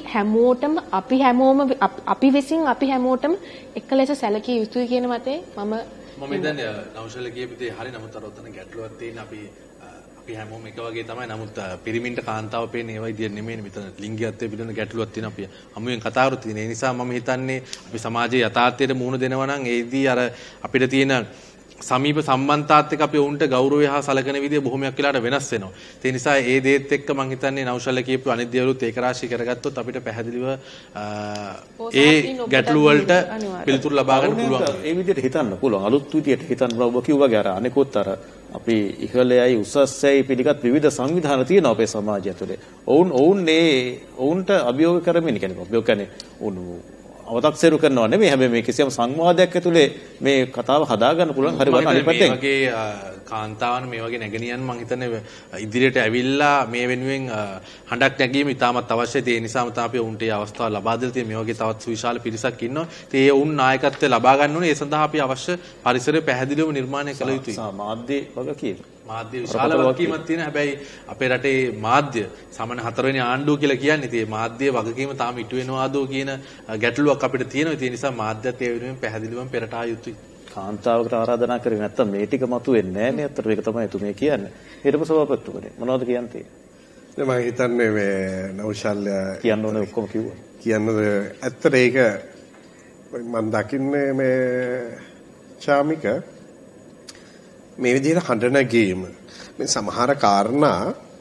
විසින් අපි හැමෝටම එක ලෙස සැලකිය යුතුයි කියන මතේ මම හිතන්නේ නෞෂල්‍ය කියපිටේ හරි. නමුත් අර ඔතන ගැටලුවක් තියෙන අපි හැමෝම එක වගේ තමයි. නමුත් පිරිමින්ට කාන්තාව පේන්නේ ඒ වගේ නෙමෙයි. මෙතන ලිංගිකත්වයේ පිළිබඳ ගැටලුවක් තියෙන අපි හමුවෙන් කතා කරලා තියෙන. ඒ නිසා මම හිතන්නේ අපි සමාජයේ යථාර්ථයට මුහුණ දෙනවා නම් ඒදී අර අපිට තියෙන සමීප සම්බන්ධතාවත් එක්ක අපි වුන්ට ගෞරවය හා සලකන විදිය බොහොමයක් වෙලාට වෙනස් වෙනවා. ඒ නිසා ඒ දේත් එක්ක මම හිතන්නේ නෞෂල්‍ය කියපු අනිත් දේවලුත් ඒක රාශී කරගත්තොත් අපිට පැහැදිලිව ඒ ගැටලු වලට පිළිතුරු ලබා ගන්න පුළුවන්. ඒ විදිහට හිතන්න පුළුවන්. අලුත් විදිහට හිතන්න ඔබ කිව්වාගේ අර අනිකුත් අර අපි ඉහළයයි උසස්යයි පිළිගත් විවිධ සංවිධාන තියෙනවා අපේ සමාජය තුළ. ඔවුන්ට අභියෝග කරමින් කියන්නේ අවතක්සේරු කරනවා නෙමෙයි. හැබැයි මේ කිසියම් සංවාදයක් ඇතුලේ මේ කතාව හදාගන්න පුළුවන්. හරි වань අනිත් පැත්තෙන් මේ වගේ කාන්තාවන් මේ වගේ නැගණියන් මම හිතන්නේ ඉදිරියට ඇවිල්ලා මේ වෙනුවෙන් හඬක් නැගීම ඉතාමත් අවශ්‍යයි. ඒ නිසාම තමයි අපි උන්ට මේ අවස්ථාව ලබා දෙලා තියෙන්නේ. මේ වගේ තවත් සුවිශාල පිරිසක් ඉන්නවා. ඒ උන් නායකත්වය ලබා ගන්න ඕනේ. ඒ සඳහා අපි අවශ්‍ය පරිසරය පැහැදිලිවම නිර්මාණය කළ යුතුයි. මාධ්‍ය වගකීම. මාධ්‍ය විශාල වගකීමක් තියෙන. හැබැයි අපේ රටේ මාධ්‍ය සමන 4 වෙනි ආණ්ඩුව කියලා කියන්නේ. ඉතින් මේ මාධ්‍ය වගකීම තාම ඉටු වෙනවාදෝ කියන ගැටලුවක් අපිට තියෙනවා. ඒ නිසා මාධ්‍යත් ඒ වෙනුවෙන් පැහැදිලිවම පෙරට ආ යුතුයි. කාන්තාවකට ආරාධනා කරේ නැත්තම් මේ ටික මතුවෙන්නේ නැහැ නේ. අතට මේක තමයි තුමේ කියන්නේ. හිටපු සභාපතිතුමනේ මොනවද කියන්නේ? මම හිතන්නේ මේ නෞෂල්‍ය කියන්න ඕනේ ඔක්කොම කිව්වා. කියන්නේ ඇත්තට ඒක මම දකින්නේ මේ චාමික මේ විදිහට හඬන ගේම මේ සමහර කාරණා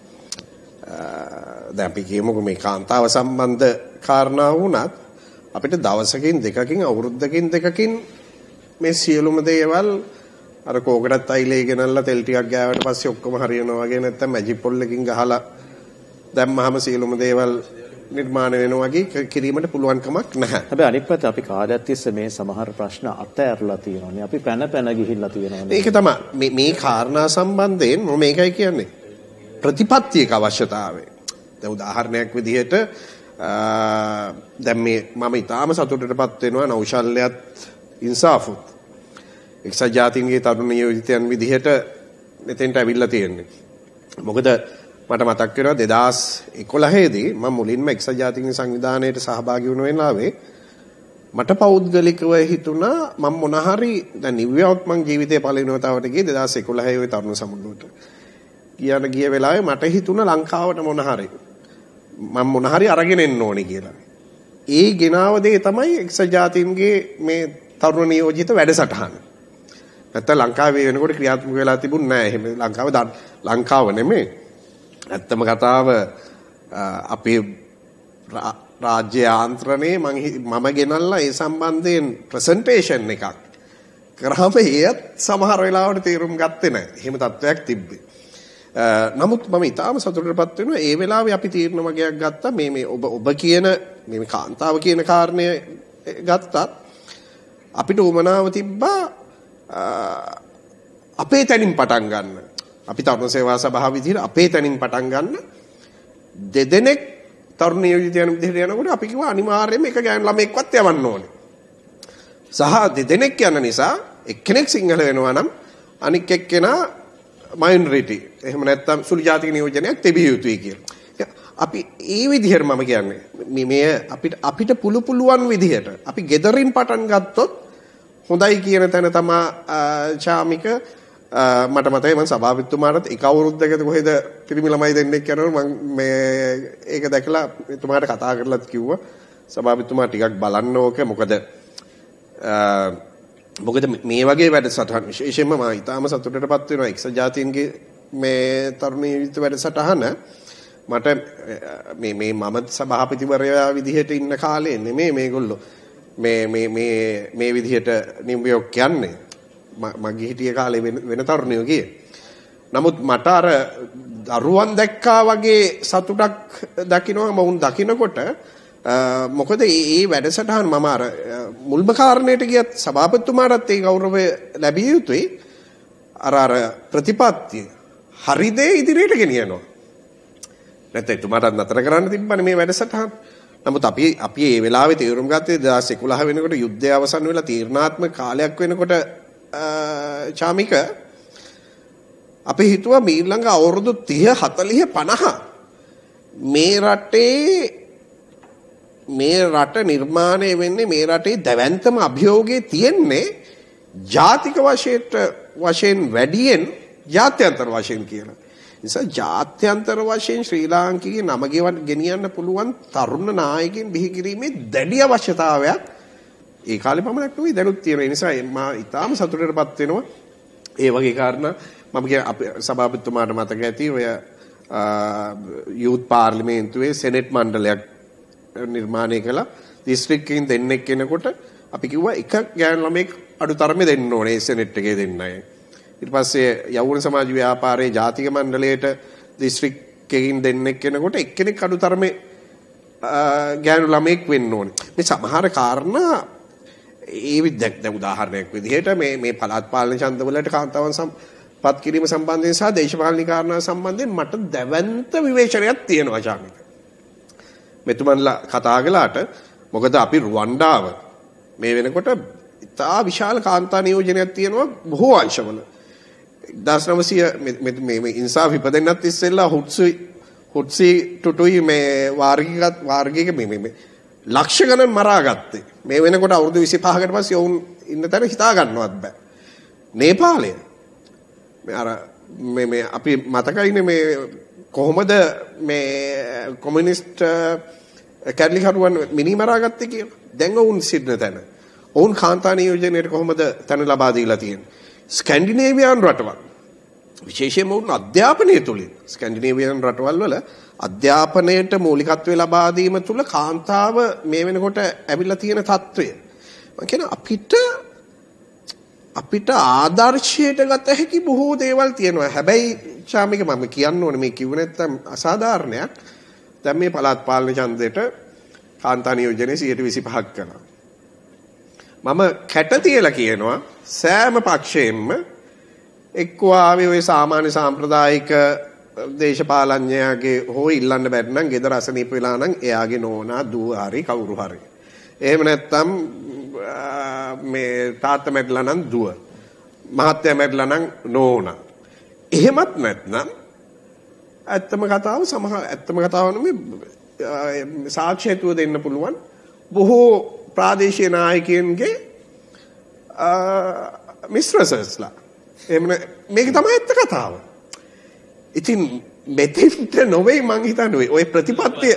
දැන් අපි කියමුකෝ මේ කාන්තාව සම්බන්ධ කාරණා වුණත් අපිට දවසකින් දෙකකින් අවුරුද්දකින් දෙකකින් මේ සියලුම දේවල් අර කෝකටත් අයිලේ ගෙනල්ලා තෙල් ටිකක් ගෑවට පස්සේ ඔක්කොම හරියනවා වගේ නැත්තම් මැජික් පොල්ලකින් ගහලා දැම්මහම සියලුම දේවල් නිර්මාණය වෙනවා වගේ කිරීමට පුළුවන් කමක් නැහැ. හැබැයි අනිත් පැත්ත අපි කාලයක් තිස්සේ මේ සමහර ප්‍රශ්න අත්හැරලා තියෙනවානේ. අපි පැන ගිහිල්ලා තියෙනවානේ. ඒක තමයි මේ කාරණා සම්බන්ධයෙන් මම මේකයි කියන්නේ. ප්‍රතිපත්තියක අවශ්‍යතාවය. දැන් උදාහරණයක් විදිහට දැන් මේ මම ඊටාම සතුටටපත් වෙනවා නෞෂල්‍යත් ඉන්සාෆුත් එක්සත් ජාතීන්ගේ තරුණ නියෝජිතයන් විදිහට මෙතෙන්ට ඇවිල්ලා තියෙන්නේ. මොකද මට මතක් වෙනවා 2011 දී මම මුලින්ම එක්සත් ජාතීන්ගේ සංවිධානයට සහභාගී වුණ වෙලාවේ මට පෞද්ගලිකව හිතුණා මම මොන හරි දැන් නිව්යෝර්ක් මං ජීවිතේ පළවෙනි වතාවට ගියේ 2011 ඔය තරුණ සමුළුවට. ගිය වෙලාවේ මට හිතුණා ලංකාවට මොන හරි අරගෙන එන්න ඕනේ කියලා. ඒ ගෙනාව දේ තමයි එක්සත් ජාතීන්ගේ මේ තරුණ නියෝජිත වැඩසටහන. නැත්නම් ලංකාවේ වෙනකොට ක්‍රියාත්මක වෙලා තිබුණ නෑ. එහෙම ලංකාව නෙමෙයි. ඇත්තම කතාව අපේ රාජ්‍ය ආන්ත්‍රණයේ මම ගෙනල්ලා ඒ සම්බන්ධයෙන් ප්‍රසන්ටේෂන් එකක් කරාම ඒත් සමහර වෙලාවට තේරුම් ගත්තේ නැහැ. එහෙම තත්වයක් තිබ්බේ. නමුත් මම ඊටාම සතුටටපත් වෙනවා ඒ වෙලාවේ අපි තීරණ වගේක් ගත්තා මේ ඔබ කියන මේ කාන්තාව කියන කාරණය ගත්තත් අපිට උමනාව තිබ්බා අපේ තැනින් පටන් ගන්න. අපි තරුණ සේවා සභාව විදිහට අපේ තැනින් පටන් ගන්න දෙදෙනෙක් තරුණ නියෝජිතයන් විදිහට යනකොට අපි කිව්වා අනිවාර්යයෙන්ම එක ගෑනු ළමෙක්වත් යවන්න ඕනේ. සහ දෙදෙනෙක් යන නිසා එක්කෙනෙක් සිංහල වෙනවා නම් අනික් එක්කෙනා මයිනොරිටි එහෙම නැත්නම් සුළු ජාතික නියෝජනයක් තිබිය යුතුයි කියලා. අපි ඒ විදිහට මම කියන්නේ මේ අපිට පුළුවන් විදිහට අපි ගෙදරින් පටන් ගත්තොත් හොඳයි කියන තැන තමයි චාමික මට මතකයි මම සභාපතිතුමාට එක අවුරුද්දකට කොහෙද පිරිමි ළමයි දෙන්නෙක් යනකොට මම මේ ඒක දැකලා එතුමාට කතා කරලාත් කිව්වා සභාපතිතුමා ටිකක් බලන්න ඕක මොකද මේ වගේ වැඩසටහන් විශේෂයෙන්ම මම ඊටාම සතුටටපත් වෙනවා එක්සත් ජාතීන්ගේ මේ තරුණ යුවත වැඩසටහන මට මේ මම සභාපතිවරයා විදිහට ඉන්න කාලේ නෙමෙයි මේගොල්ලෝ මේ විදිහට නිව්යෝක් යන්නේ මගේ හිටිය කාලේ වෙන තරුණයෝ ගියේ. නමුත් මට අර දරුවන් දැක්කා වගේ සතුටක් දකින්නවා මවුන් දකින්නකොට මොකද මේ වැඩසටහන මම අර මුල්ම කාරණේට ගියත් සභාපතිතුමාටත් ඒ ගෞරවය ලැබිය යුතුයි. අර ප්‍රතිපත්තිය හරිද ඉදිරියට ගෙනියනවා. නැත්නම් එතුමාටත් නතර කරන්න තිබ්බනේ මේ වැඩසටහන. නමුත් අපි මේ වෙලාවේ තීරුම් ගත්තේ 2011 වෙනකොට යුද්ධය අවසන් වෙලා තීරණාත්මක කාලයක් වෙනකොට චාමික අපි හිතුවා ඊළඟ අවුරුදු 30 40 50 මේ රට නිර්මාණය වෙන්නේ මේ රටේ දැවැන්තම අභියෝගයේ තියෙන්නේ ජාතික වශයෙන් වැඩියෙන් ජාත්‍යන්තර වශයෙන් කියලා. නිසා ජාත්‍යන්තර වශයෙන් ශ්‍රී ලාංකිකයේ නම ගෙනියන්න පුළුවන් තරුණ නායකයන් බිහි කිරීමේ දැඩි අවශ්‍යතාවයක් ඒ කාලේ පමණක් නෙවෙයි දැනුත් තියෙනවා. ඒ නිසා මම ඊටාම සතුටටපත් වෙනවා. ඒ වගේ කාරණා මම කිය අපේ සභාපතිතුමාට මතක ඇති ඔය යූත් පාර්ලිමේන්තුවේ සෙනෙට් මණ්ඩලයක් නිර්මාණය කළා. දිස්ත්‍රික්කයෙන් දෙන්නෙක් කෙනෙකුට අපි කිව්වා එක ගෑනු ළමෙක් අඩුතරමේ දෙන්න ඕනේ සෙනෙට් එකේ දෙන්නයි. ඊට පස්සේ යෞවන සමාජ ව්‍යාපාරයේ ජාතික මණ්ඩලයට දිස්ත්‍රික්කයෙන් දෙන්නෙක් කෙනෙකුට එක්කෙනෙක් අඩුතරමේ ගෑනු ළමෙක් වෙන්න ඕනේ. මේ සමහර කාරණා ඒ විදිහට උදාහරණයක් විදිහට මේ පළාත් පාලන ඡන්දවලට කාන්තාවන් පත් කිරීම සම්බන්ධයෙන් සහ දේශපාලනික කාරණා සම්බන්ධයෙන් මට දැවැන්ත විවේචනයක් තියෙනවා චාමික. මෙතුමන්ලා කතා කළාට මොකද අපි රුවන්ඩාව මේ වෙනකොට ඉතා විශාල කාන්තා නියෝජනයක් තියෙනවා බොහෝ අංශවල. 1900 මේ ඉන්සාෆ් ඉපදෙන්නත් ඉස්සෙල්ලා හුට්සි ටුටුයි මේ වාර්ගික මේ ලක්ෂ ගණන් මරාගත්තේ. මේ වෙනකොට අවුරුදු 25කට පස්සේ වුන් ඉන්න තැන හිතා ගන්නවත් බෑ. නේපාලය මේ අපි මතකයිනේ මේ කොහොමද මේ කොමියුනිස්ට් කැඩලිකරුවන් මිනි මරාගත්තේ කියලා. දැන් වුන් සිටින තැන. වුන් කාන්තා නියෝජනයට කොහොමද තැන ලබා දීලා තියෙන්නේ. ස්කැන්ඩිනේවියානු රටවල් විශේෂයෙන්ම වුන් අධ්‍යාපනය තුලින් ස්කැන්ඩිනේවියානු රටවල් වල අධ්‍යාපනයට මූලිකත්වය ලබා දීම තුල කාන්තාව මේ වෙනකොට ඇවිල්ලා තියෙන తত্ত্বය මම කියන අපිට ආදර්ශයට ගත හැකි බොහෝ දේවල් තියෙනවා. හැබැයි චාමික මම කියන්න ඕනේ මේ කිව්ව නැත්තම් අසාධාරණයක්. දැන් මේ පළාත් පාලන ඡන්දයට කාන්තා නියෝජනයේ 25ක් කළා. මම කැට තියලා කියනවා සෑම පක්ෂයෙන්ම එක්කෝ ආවේ ওই සාමාන්‍ය සාම්ප්‍රදායික දේශපාලඥයාගේ හෝ ඉල්ලන්න බැරි නම් ගෙදර අසනීප වෙලා නම් එයාගේ නෝනා දුව හරි කවුරු හරි. එහෙම නැත්නම් මේ තාත්තා මැරිලා නම් දුව. මහත්තයා මැරිලා නම් නෝනා. එහෙමත් නැත්නම් ඇත්තම කතාව නෙමෙයි සාක්ෂියතුව දෙන්න පුළුවන් බොහෝ ප්‍රාදේශීය නායකයන්ගේ මිස්ට්‍රෙසස්ලා. එහෙම මේක තමයි ඇත්ත කතාව. ඉතින් මෙතෙන්ට නොවේ මං හිතන්නේ ඔය ප්‍රතිපත්තිය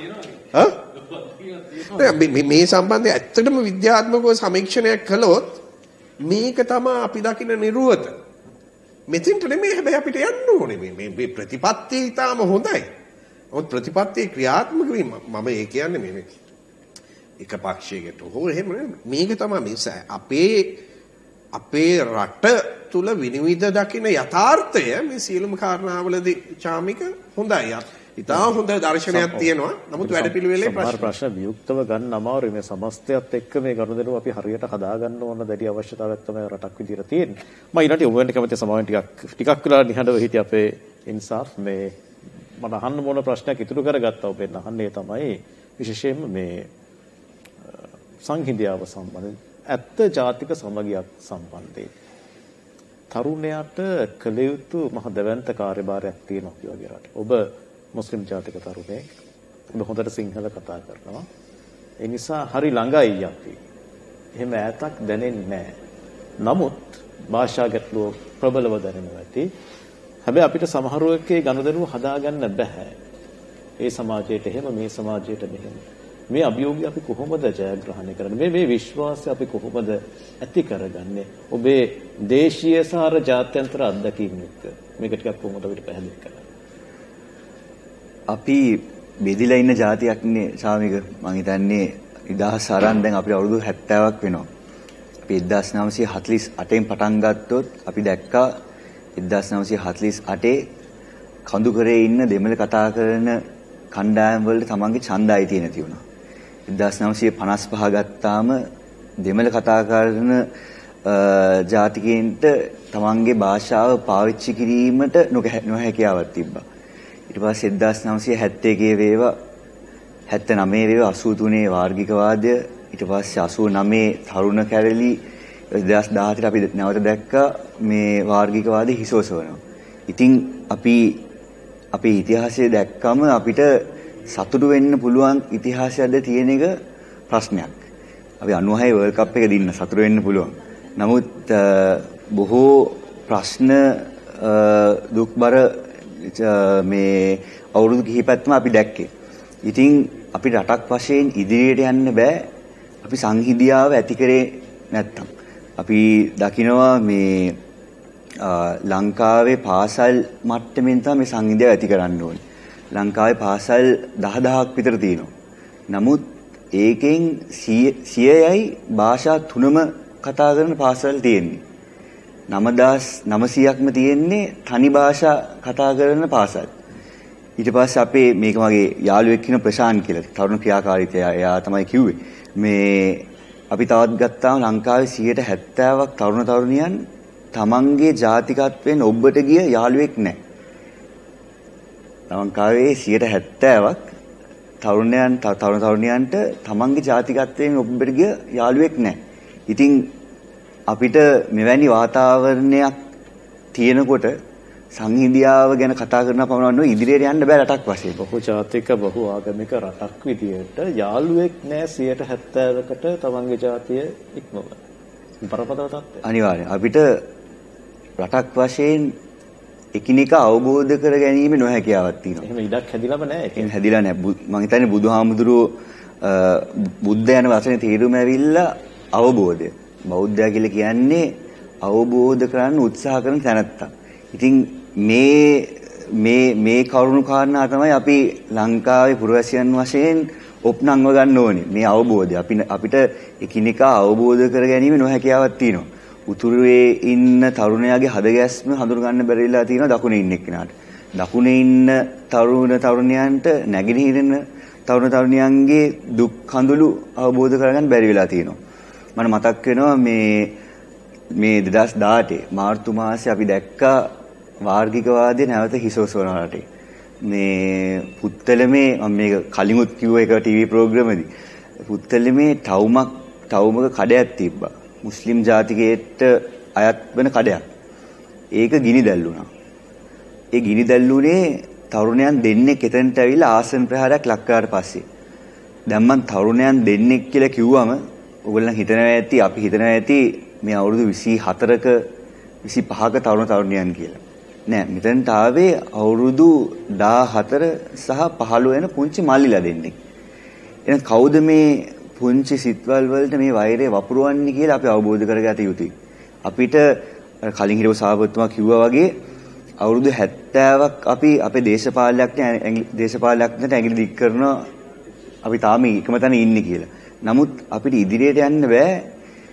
මේ සම්බන්ධය ඇත්තටම විද්‍යාත්මකව සමීක්ෂණයක් කළොත් මේක තමයි අපි දකින නිර්වත. මෙතෙන්ට නෙමෙයි හැබැයි අපිට යන්න ඕනේ මේ ප්‍රතිපත්තිය ඊටාම හොඳයි. මොකද ප්‍රතිපත්තිය ක්‍රියාත්මක වීම මම ඒ කියන්නේ මේ එක පක්ෂයකට හෝ එහෙම මේක තමයි මේ අපේ අපේ රට තුල විනිවිද දකින යථාර්ථය මේ සියලුම කාරණාවලදී චාමික හොඳයි. ඉතා හොඳ දර්ශනයක් තියෙනවා. නමුත් වැඩපිළිවෙලේ ප්‍රශ්න වියුක්තව ගන්න අමාරුයි. මේ සමස්තයත් එක්ක මේ ගනුදෙනුව අපි හරියට හදාගන්න ඕන දැඩි අවශ්‍යතාවයක් තමයි රටක් විදියට තියෙන්නේ. මම ඊළඟට ඔබ කැමති සමාවෙන් ටිකක් වෙලා නිහඬව හිටිය අපේ ඉන්සාෆ් මේ මම අහන්න ඕන ප්‍රශ්නයක් ඉතුරු කරගත්තා. ඔබෙන් අහන්නේ තමයි විශේෂයෙන්ම මේ සංහිඳියාව සම්බන්ධයෙන් ඇත්ත ජාතික සමගියක් සම්බන්ධයෙන් තරුණයාට කළ යුතු මහ දැවැන්ත කාර්යභාරයක් තියෙනවා කියවගේ රට. ඔබ මුස්ලිම් ජාතික තරුණයෙක්. ඔබ හොඳට සිංහල කතා කරනවා. ඒ නිසා හරි ළඟයි අපි. එහෙම ඈතක් දැනෙන්නේ නැහැ. නමුත් භාෂා ගැටලුව ප්‍රබලව දැනෙනවා ඇති. හැබැයි අපිට සමහරවකේ ගනුදෙනුව හදාගන්න බෑ. ඒ සමාජයට එහෙම මේ සමාජයට මෙහෙම. මේ අභියෝගය අපි කොහොමද ජයග්‍රහණය කරන්නේ? මේ විශ්වාසය අපි කොහොමද ඇති කරගන්නේ? ඔබේ දේශීය සාර ජාත්‍යන්තර අත්දැකීම් එක්ක මේක ටිකක් කොහොමද අපිට පැහැදිලි කරන්න? අපි බෙදිලා ඉන්න ජාතියක්නේ ශාමික. මම හිතන්නේ 2000 අරන් දැන් අපිට අවුරුදු 70ක් වෙනවා. අපි 1948න් පටන් ගත්තොත් අපි දැක්කා 1948 කඳුකරේ ඉන්න දෙමළ කතා කරන කණ්ඩායම් වලට තමන්ගේ ඡන්දය අයිති නැති වුණා. 1955 ගත්තාම දෙමළ කතා කරන ජාතිකයන්ට තමන්ගේ භාෂාව පාවිච්චි කිරීමට නොහැකියාවක් තිබ්බා. ඊට පස්සේ 1971 වේවා 79 වේවා 83 වාර්ගිකවාදය ඊට පස්සේ 89 තරුණ කැරලි 2014 අපි නැවත දැක්කා මේ වාර්ගිකවාදී හිසෝසවනවා. ඉතින් අපි අපේ ඉතිහාසය දැක්කම අපිට සතුටු වෙන්න පුළුවන් ඉතිහාසයක්ද තියෙන එක ප්‍රශ්නයක්. අපි 96 වර්ල්ඩ් කප් එක දින්න සතුටු වෙන්න පුළුවන්. නමුත් බොහෝ ප්‍රශ්න දුක්බර මේ අවුරුදු කිහිපයක්ම අපි දැක්කේ. ඉතින් අපි රටක් වශයෙන් ඉදිරියට යන්න බෑ අපි සංහිඳියාව ඇති කරේ නැත්තම්. අපි දකිනවා මේ ලංකාවේ පාසල් මට්ටමින් තමයි මේ සංහිඳියාව ඇති කරන්න ඕනේ. ලංකාවේ පාසල් 10000ක් විතර තියෙනවා. නමුත් ඒකෙන් 100යි භාෂා 3ම කතා කරන පාසල් තියෙන්නේ. 9900ක්ම තියෙන්නේ තනි භාෂා කතා කරන පාසල්. ඊට පස්සේ අපේ මේක මගේ යාළුවෙක් කියන ප්‍රශාන්ත් කියලා තරුණ ක්‍රියාකාරීත්වය එයා තමයි කිව්වේ. මේ අපි තවත් ගත්තාම ලංකාවේ 70%ක් තරුණ තරුණියන් තමන්ගේ ජාතිකත්වයෙන් ඔබට ගිය යාළුවෙක් නැහැ. ලංකාවේ 70%ක් තරුණ තරුණියන්ට තමන්ගේ ජාතිකත්වයෙන් ඔබට ගිය යාළුවෙක් නැහැ. ඉතින් අපිට මෙවැනි වාතාවරණයක් තියෙනකොට සංහිඳියාව ගැන කතා කරන පමණක් නෙවෙයි ඉදිරියට යන්න බෑ රටක් වශයෙන්. බහු ජාතික බහු ආගමික රටක් විදියට යාළුවෙක් නැහැ 70%කට තමන්ගේ ජාතිය ඉක්මවන. බරපතල තත්ත්වය. අනිවාර්යයෙන් අපිට රටක් වශයෙන් එකිනෙක අවබෝධ කර ගැනීම නොහැකියාවක් තියෙනවා. එහෙම ඉඩක් හැදිලාම නැහැ. එහෙම හැදිලා නැහැ. මම හිතන්නේ බුදුහාමුදුරුවෝ බුද්ධ යන වචනේ තේරුම ඇවිල්ලා අවබෝධය. බෞද්ධය කියලා කියන්නේ අවබෝධ කරගන්න උත්සාහ කරන තැනැත්තා. ඉතින් මේ කරුණු කාරණා තමයි අපි ලංකාවේ පුරවැසියන් වශයෙන් ඔප්නංව ගන්න ඕනේ. මේ අවබෝධය අපිට එකිනෙකා අවබෝධ කර ගැනීම නොහැකියාවක් තියෙනවා. උතුරේ ඉන්න තරුණයාගේ හදගැස්ම හඳුනගන්න බැරි වෙලා තියෙනවා දකුණේ ඉන්න එක්කෙනාට. දකුණේ ඉන්න තරුණයන්ට නැගෙනහිරින් තරුණ තරුණියන්ගේ දුක් කඳුළු අවබෝධ කරගන්න බැරි වෙලා තියෙනවා. මට මතක් වෙනවා මේ 2018 මාර්තු මාසේ අපි දැක්කා වාර්ගිකවාදයේ නැවත හිසෝසවන රටේ. මේ පුත්තලමේ මම මේක කලිමුත් කිව්ව එක ටීවී ප්‍රෝග්‍රෑමෙදී. පුත්තලමේ තවුමක කඩයක් තිබ්බා. මුස්ලිම් ජාතිකයට අයත් වෙන කඩයක්. ඒක ගිනි දැල්ලුණා. ඒ ගිනි දැල්ලුනේ තරුණයන් දෙන්නෙක් එතනට ඇවිල්ලා ආසන ප්‍රහාරයක් ලක් කරාට පස්සේ. දැන් මං තරුණයන් දෙන්නෙක් කියලා කිව්වම ඔයගොල්ලන් හිතනවා ඇති අපි හිතනවා ඇති මේ අවුරුදු 24ක 25ක තරුණ තරුණියන් කියලා. නෑ මෙතනට ආවේ අවුරුදු 14 සහ 15 වෙන පුංචි මල්ලිලා දෙන්නෙක්. එහෙනම් කවුද මේ පුංචි සිත්වල වලට මේ වෛරය වපුරවන්නේ කියලා අපි අවබෝධ කරගත යුතුයි. අපිට කලින් හිටපු සභාපතිතුමා කිව්වා වගේ අවුරුදු 70ක් අපි අපේ දේශපාලනඥයන්ට ඇඟිලි දික් කරනවා අපි තාම එකම තැන ඉන්නේ කියලා. නමුත් අපිට ඉදිරියට යන්න බෑ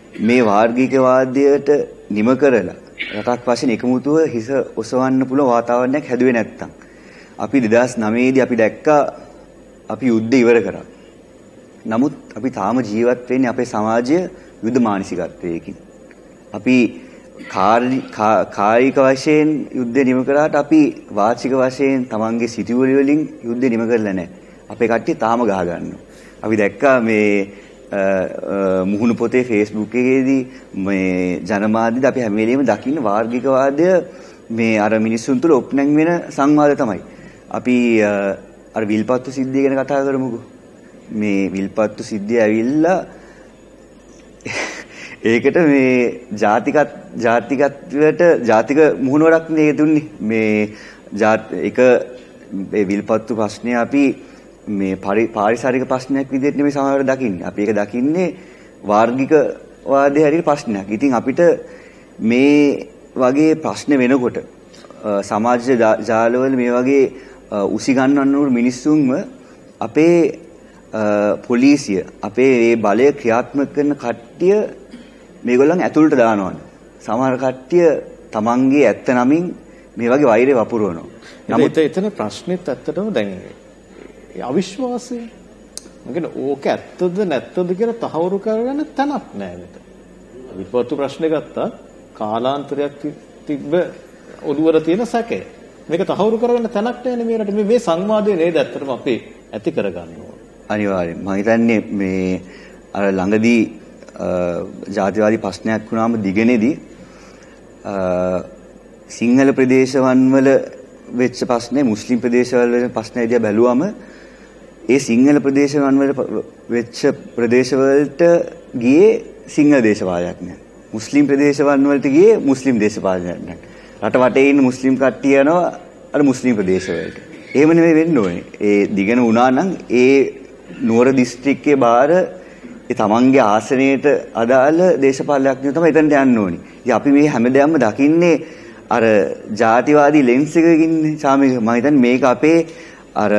මේ වාර්ගිකවාදයට නිම කරලා රටක් වශයෙන් එකමුතුව හිස ඔසවන්න පුළුවන් වාතාවරණයක් හැදුවේ නැත්තම් අපි 2009 දී අපි දැක්කා අපි යුද්ධ ඉවර කරා. නමුත් අපි තාම ජීවත් වෙන්නේ අපේ සමාජය යුද්ධ මානසිකත්වයකින්. අපි කායික වශයෙන් යුද්ධ නිම කරාට අපි වාචික වශයෙන් තමන්ගේ සිතුවිලි වලින් යුද්ධ නිම කරලා නැහැ. අපේ කට්ටිය තාම ගහ ගන්නවා. අපි දැක්කා මේ මුහුණු පොතේ Facebook එකේදී මේ ජනමාධ්‍යද අපි හැම වෙලෙම දකින්න වාර්ගිකවාදය මේ අර මිනිස්සුන් තුළ ඔප්නැන් වෙන සංවාද තමයි. අපි අර විල්පත්තු සිද්ධිය ගැන කතා කරමුකෝ. මේ විල්පත්තු සිද්ධිය ඇවිල්ලා ඒකට මේ ජාතිකත්වයට ජාතික මුහුණුවරක් නේ දුන්නේ. මේ එක විල්පත්තු ප්‍රශ්නය අපි මේ පාරිසරික ප්‍රශ්නයක් විදිහට නෙමෙයි සමහරවිට දකින්නේ. අපි ඒක දකින්නේ වාර්ගිකවාදයේ හැටියට ප්‍රශ්නයක්. ඉතින් අපිට මේ වගේ ප්‍රශ්න වෙනකොට සමාජ ජාලවල මේ වගේ උසි ගන්නවන්නු මිනිස්සුන්ව අපේ පොලිසිය අපේ මේ බලය ක්‍රියාත්මක කරන කට්ටිය මේගොල්ලන් ඇතුළට දානවා. සමහර කට්ටිය තමන්ගේ ඇත්ත නමින් මේ වගේ වෛරය වපුරවනවා. නමුත් එතන ප්‍රශ්නෙත් ඇත්තටම දැන් අවිශ්වාසය. මම කියන්නේ ඕක ඇත්තද නැත්තද කියලා තහවුරු කරගන්න තැනක් නැහැ මෙතන. විපත්තු ප්‍රශ්නේ ගත්තා කාලාන්තරයක් තිබ්බ ඔළුවර තියෙන සැකය. මේක තහවුරු කරගන්න තැනක් නැහැ මේ රට. මේ සංවාදය නේද ඇත්තටම අපි ඇති කරගන්න ඕන. අනිවාර්යෙන්. මම හිතන්නේ මේ අර ළඟදී ජාතිවාදී ප්‍රශ්නයක් වුණාම දිගනේදී සිංහල ප්‍රදේශවන් වල වෙච්ච ප්‍රශ්නේ මුස්ලිම් ප්‍රදේශවල වෙන ප්‍රශ්න දිහා බැලුවම ඒ සිංහල ප්‍රදේශවන් වල වෙච්ච ප්‍රදේශවලට ගියේ සිංහල දේශපාලනයක් නෑ. මුස්ලිම් ප්‍රදේශවන් වලට ගියේ මුස්ලිම් දේශපාලනයක් නෑ. රට වටේ ඉන්න මුස්ලිම් කට්ටිය යනවා අර මුස්ලිම් ප්‍රදේශවලට. එහෙම නෙමෙයි වෙන්න ඕනේ. ඒ දිගන වුණා නම් ඒ නුවර දිස්ත්‍රික්කයේ බාර ඒ තමන්ගේ ආසනයට අදාළ දේශපාලනඥයෝ තමයි එතනට යන්න ඕනේ. ඉතින් අපි මේ හැමදේම දකින්නේ අර ජාතිවාදී ලෙන්ස් එකකින්නේ. සාමික මම හිතන්නේ මේක අපේ අර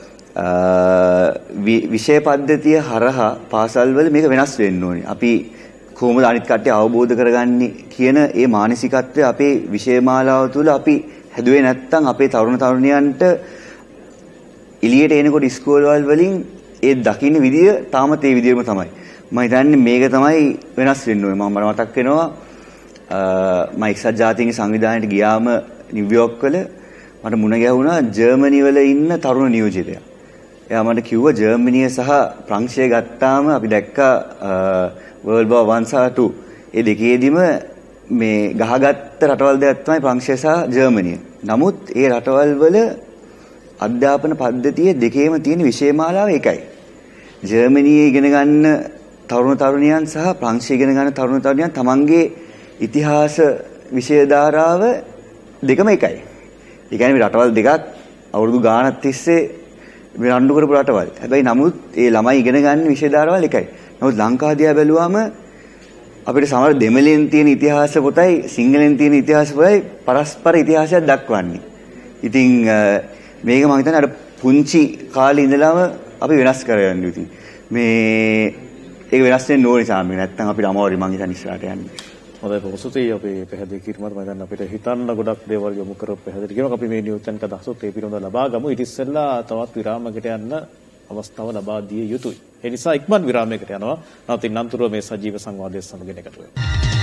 විෂය පද්ධතිය හරහා පාසල් වල මේක වෙනස් වෙන්න ඕනේ. අපි කොහොමද අනිත් කට්ටිය අවබෝධ කරගන්නේ කියන ඒ මානසිකත්වය අපේ විෂය මාලාව තුළ අපි හැදුවේ නැත්නම් අපේ තරුණ තරුණියන්ට එළියට එනකොට ඉස්කෝලවල වලින් ඒ දකින්න විදිය තාමත් ඒ විදියම තමයි. මම හිතන්නේ මේක තමයි වෙනස් වෙන්න ඕනේ. මම මතක් වෙනවා මම එක්සත් ජාතීන්ගේ සංවිධානයට ගියාම නිව්යෝක් වල මට මුණ ගැහුණා ජර්මනි වල ඉන්න තරුණ නියෝජිතයා. එයා මට කිව්වා ජර්මනිය සහ ප්‍රංශය ගත්තාම අපි දැක්කා World War 1 සහ 2 ඒ දෙකේදීම මේ ගහගත්ත රටවල් දෙකක් තමයි ප්‍රංශය සහ ජර්මනිය. නමුත් ඒ රටවල් වල අධ්‍යාපන පද්ධතිය දෙකේම තියෙන විෂය මාලාව එකයි. ජර්මනියේ ඉගෙන ගන්න තරුණ තරුණියන් සහ ප්‍රංශය ඉගෙන ගන්න තරුණ තරුණියන් තමන්ගේ ඉතිහාස විෂය ධාරාව දෙකම එකයි. ඒ කියන්නේ මේ රටවල් දෙකක් අවුරුදු ගාණක් තිස්සේ මේ රණ්ඩු කරපු රටවල්. හැබැයි නමුත් ඒ ළමයි ඉගෙන ගන්න විෂය ධාරාවල් එකයි. නමුත් ලංකාව දිහා බැලුවම අපිට සමහර දෙමළෙන් තියෙන ඉතිහාස පොතයි සිංහලෙන් තියෙන ඉතිහාස පොතයි පරස්පර ඉතිහාසයක් දක්වන්නේ. ඉතින් මේක මම හිතන්නේ අර පුංචි කාලේ ඉඳලාම අපි වෙනස් කරගන්න ඉතින් මේ ඒක වෙනස් වෙන්න ඕනේ සාමි නැත්නම් අපිට අමාරුයි මං හිතන්නේ ඉස්සරහට යන්න. හොඳයි පොසොතේ අපි පැහැදිලි කිරීමත් මම දන්න අපිට හිතන්න ගොඩක් දේවල් යොමු කරලා පැහැදිලි කිරීමක් අපි මේ නියුස් චැනල් දහසොත් ඒ පිළිබඳව ලබා ගමු. ඊට ඉස්සෙල්ලා තවත් විරාමයකට යන්න අවස්ථාව ලබා දිය යුතුයි. ඒ නිසා ඉක්මන් විරාමයකට යනවා. නැවතින් අනතුරුව මේ සජීව සංවාදයේ සමගින් එකතු වෙමු.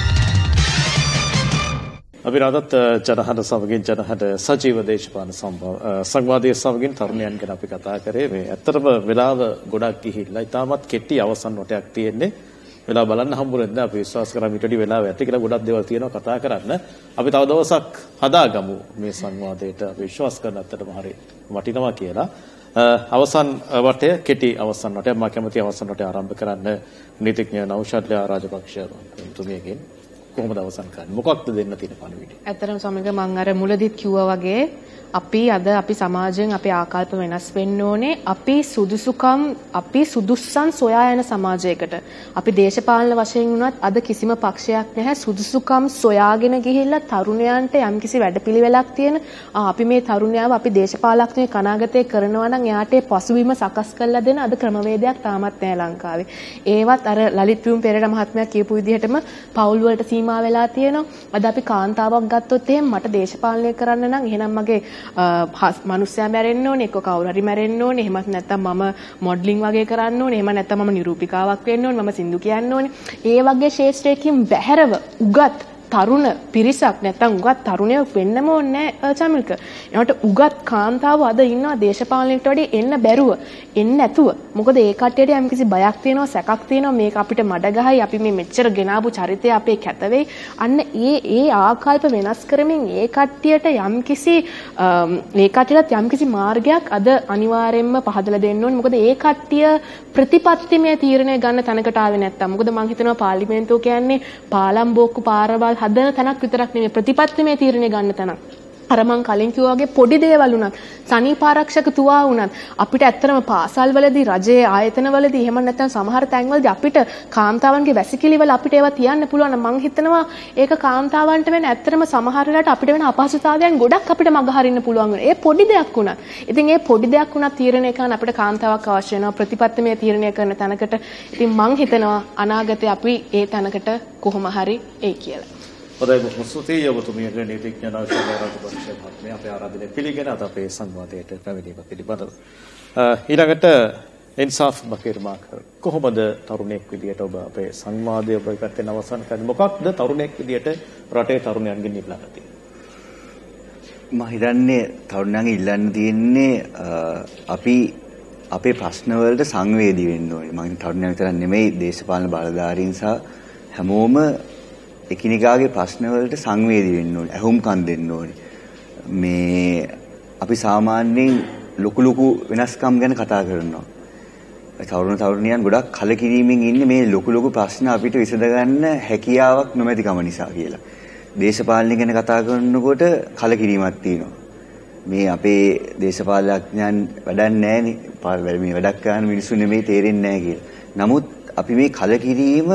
අපි රටත් ජනහඬ සමගින් ජනහඬ සජීව දේශපාලන සංවාදයේ සමගින් තරුණයන් ගැන අපි කතා කරේ. මේ ඇත්තටම වෙලාව ගොඩක් ගිහිල්ලා ඉතාමත් කෙටි අවසන් වටයක් තියෙන්නේ. වෙලාව බලන්න හම්බුනේ නැහැ. අපි විශ්වාස කරා ඊට වඩා වෙලාව ඇති කියලා ගොඩක් දේවල් තියෙනවා කතා කරන්න. අපි තව දවසක් හදාගමු මේ සංවාදයට. අපි විශ්වාස කරන ඇත්තටම හරි වටිනවා කියලා. අවසන් වටය කෙටි අවසන් වටය මම කැමති අවසන් වටය ආරම්භ කරන්න නීතිඥ නෞෂාද් රාජපක්ෂ තුමියගෙන්. කොහොමද අවසන් කරන්නේ? මොකක්ද දෙන්න තියෙන පණිවිඩය? ඇත්තටම සමග මම අර මුලදිත් කිව්වා වගේ අපි සමාජයෙන් අපේ ආකල්ප වෙනස් වෙන්න ඕනේ. අපි සුදුස්සන් සොයා යන සමාජයකට. අපි දේශපාලන වශයෙන් වුණත් අද කිසිම පක්ෂයක් නැහැ සුදුසුකම් සොයාගෙන ගිහිල්ලා තරුණයන්ට යම්කිසි වැඩපිළිවෙලක් තියෙන අපි මේ තරුණයාව අපි දේශපාලඥයෙක් අනාගතේ කරනවා නම් එයාට පසුබිම සකස් කරලා දෙන අද ක්‍රමවේදයක් තාමත් නැහැ ලංකාවේ. ඒවත් අර ලලිත් වියුම් පෙරේරා මහත්මයා කියපු විදිහටම පෞල් වලට සීමා වෙලා තියෙනවා. අද අපි කාන්තාවක් ගත්තොත් එහෙම මට දේශපාලනය කරන්න නම් එහෙනම් මගේ මනුස්සයා මැරෙන්න ඕනේ, එක්ක කවුරු හරි මැරෙන්න ඕනේ, එහෙමත් නැත්නම් මම මොඩලින් වගේ කරන්න ඕනේ, එහෙම නැත්නම් මම නිරූපිකාවක් වෙන්න ඕනේ, මම සින්දු කියන්න ඕනේ. ඒ වගේ ශේෂ්ත්‍රයකින් බැහැරව උගත් තරුණ පිරිසක් නැත්නම් උගත් තරුණයෝ වෙන්නම ඕනේ චමිල්ක. ඒකට උගත් කාන්තාව අද ඉන්නවා දේශපාලනයට වඩා එන්න බැරුව, එන්න නැතුව. මොකද ඒ කට්ටියට යම්කිසි බයක් තියෙනවා, සැකක් තියෙනවා මේක අපිට මඩ ගහයි, අපි මේ මෙච්චර ගෙනාවු චරිතය අපේ කැත වෙයි. අන්න ඒ ආකල්ප වෙනස් කරමින් ඒ කට්ටියට යම්කිසි මාර්ගයක් අද අනිවාර්යයෙන්ම පහදලා දෙන්න ඕනේ. මොකද ඒ කට්ටිය ප්‍රතිපත්තිමය තීරණය ගන්න තැනකට ආවේ නැත්තම්. මොකද මම හිතනවා පාර්ලිමේන්තුව කියන්නේ පාලම් බෝක්කු පාරවල් හදන තැනක් විතරක් නෙමෙයි ප්‍රතිපත්තිමය තීරණය ගන්න තැනක්. අර මං කලින් කිව්වා වගේ පොඩි දේවල් උනත් සනීප ආරක්ෂක තුවා උනත් අපිට ඇත්තටම පාසල්වලදී රජයේ ආයතනවලදී එහෙම නැත්නම් සමහර තැන්වලදී අපිට කාන්තාවන්ගේ වැසිකිළිවල අපිට ඒවා තියන්න පුළුවන්. මං හිතනවා ඒක කාන්තාවන්ට වෙන ඇත්තටම සමහර වෙලාවට අපිට වෙන අපහසුතාවයන් ගොඩක් අපිට මගහරින්න පුළුවන් වෙනවා. ඒ පොඩි දෙයක් උනත්. ඉතින් ඒ පොඩි දෙයක් උනත් තීරණය කරන්න අපිට කාන්තාවක් අවශ්‍ය වෙනවා ප්‍රතිපත්තිමය තීරණය කරන තැනකට. ඉතින් මං හිතනවා අනාගතේ අපි ඒ තැනකට කොහොම හරි එයි කියලා. හොඳයි බොහොම ස්තුතියි ඔබතුමියගේ නීතිඥ නෞෂාදා රාජපක්ෂ මහත්මිය අපේ ආරාධනය පිළිගෙන අද අපේ සංවාදයට පැමිණීම පිළිබඳව ඊළඟට ඉන්සාෆ් බකීර් මාකර් කොහොමද තරුණයෙක් විදියට ඔබ අපේ සංවාදය ඔබ පැත්තෙන් අවසන් කරන්නේ මොකක්ද තරුණයෙක් විදියට රටේ තරුණයන්ගෙන් ඉල්ලන්න තියෙන්නේ මම හිතන්නේ තරුණයන්ගෙන් ඉල්ලන්න තියෙන්නේ අපි අපේ ප්‍රශ්න වලට සංවේදී වෙන්න ඕනේ මම තරුණයන් විතරක් නෙමෙයි දේශපාලන බලධාරීන් සහ හැමෝම එකිනෙකාගේ ප්‍රශ්න වලට සංවේදී වෙන්න ඕනේ. අහුම්කම් දෙන්න ඕනේ. මේ අපි සාමාන්‍යයෙන් ලොකු වෙනස්කම් ගැන කතා කරනවා. තරුණියන් ගොඩක් කලකිරීමෙන් ඉන්නේ මේ ලොකු ප්‍රශ්න අපිට විසඳගන්න හැකියාවක් නොමැතිකම නිසා කියලා. දේශපාලනය ගැන කතා කරනකොට කලකිරීමක් තියෙනවා. මේ අපේ දේශපාලඥයන් වැඩක් නැහැනේ. මේ වැඩක් කරන මිනිස්සු නෙමෙයි තේරෙන්නේ නැහැ කියලා. නමුත් අපි මේ කලකිරීම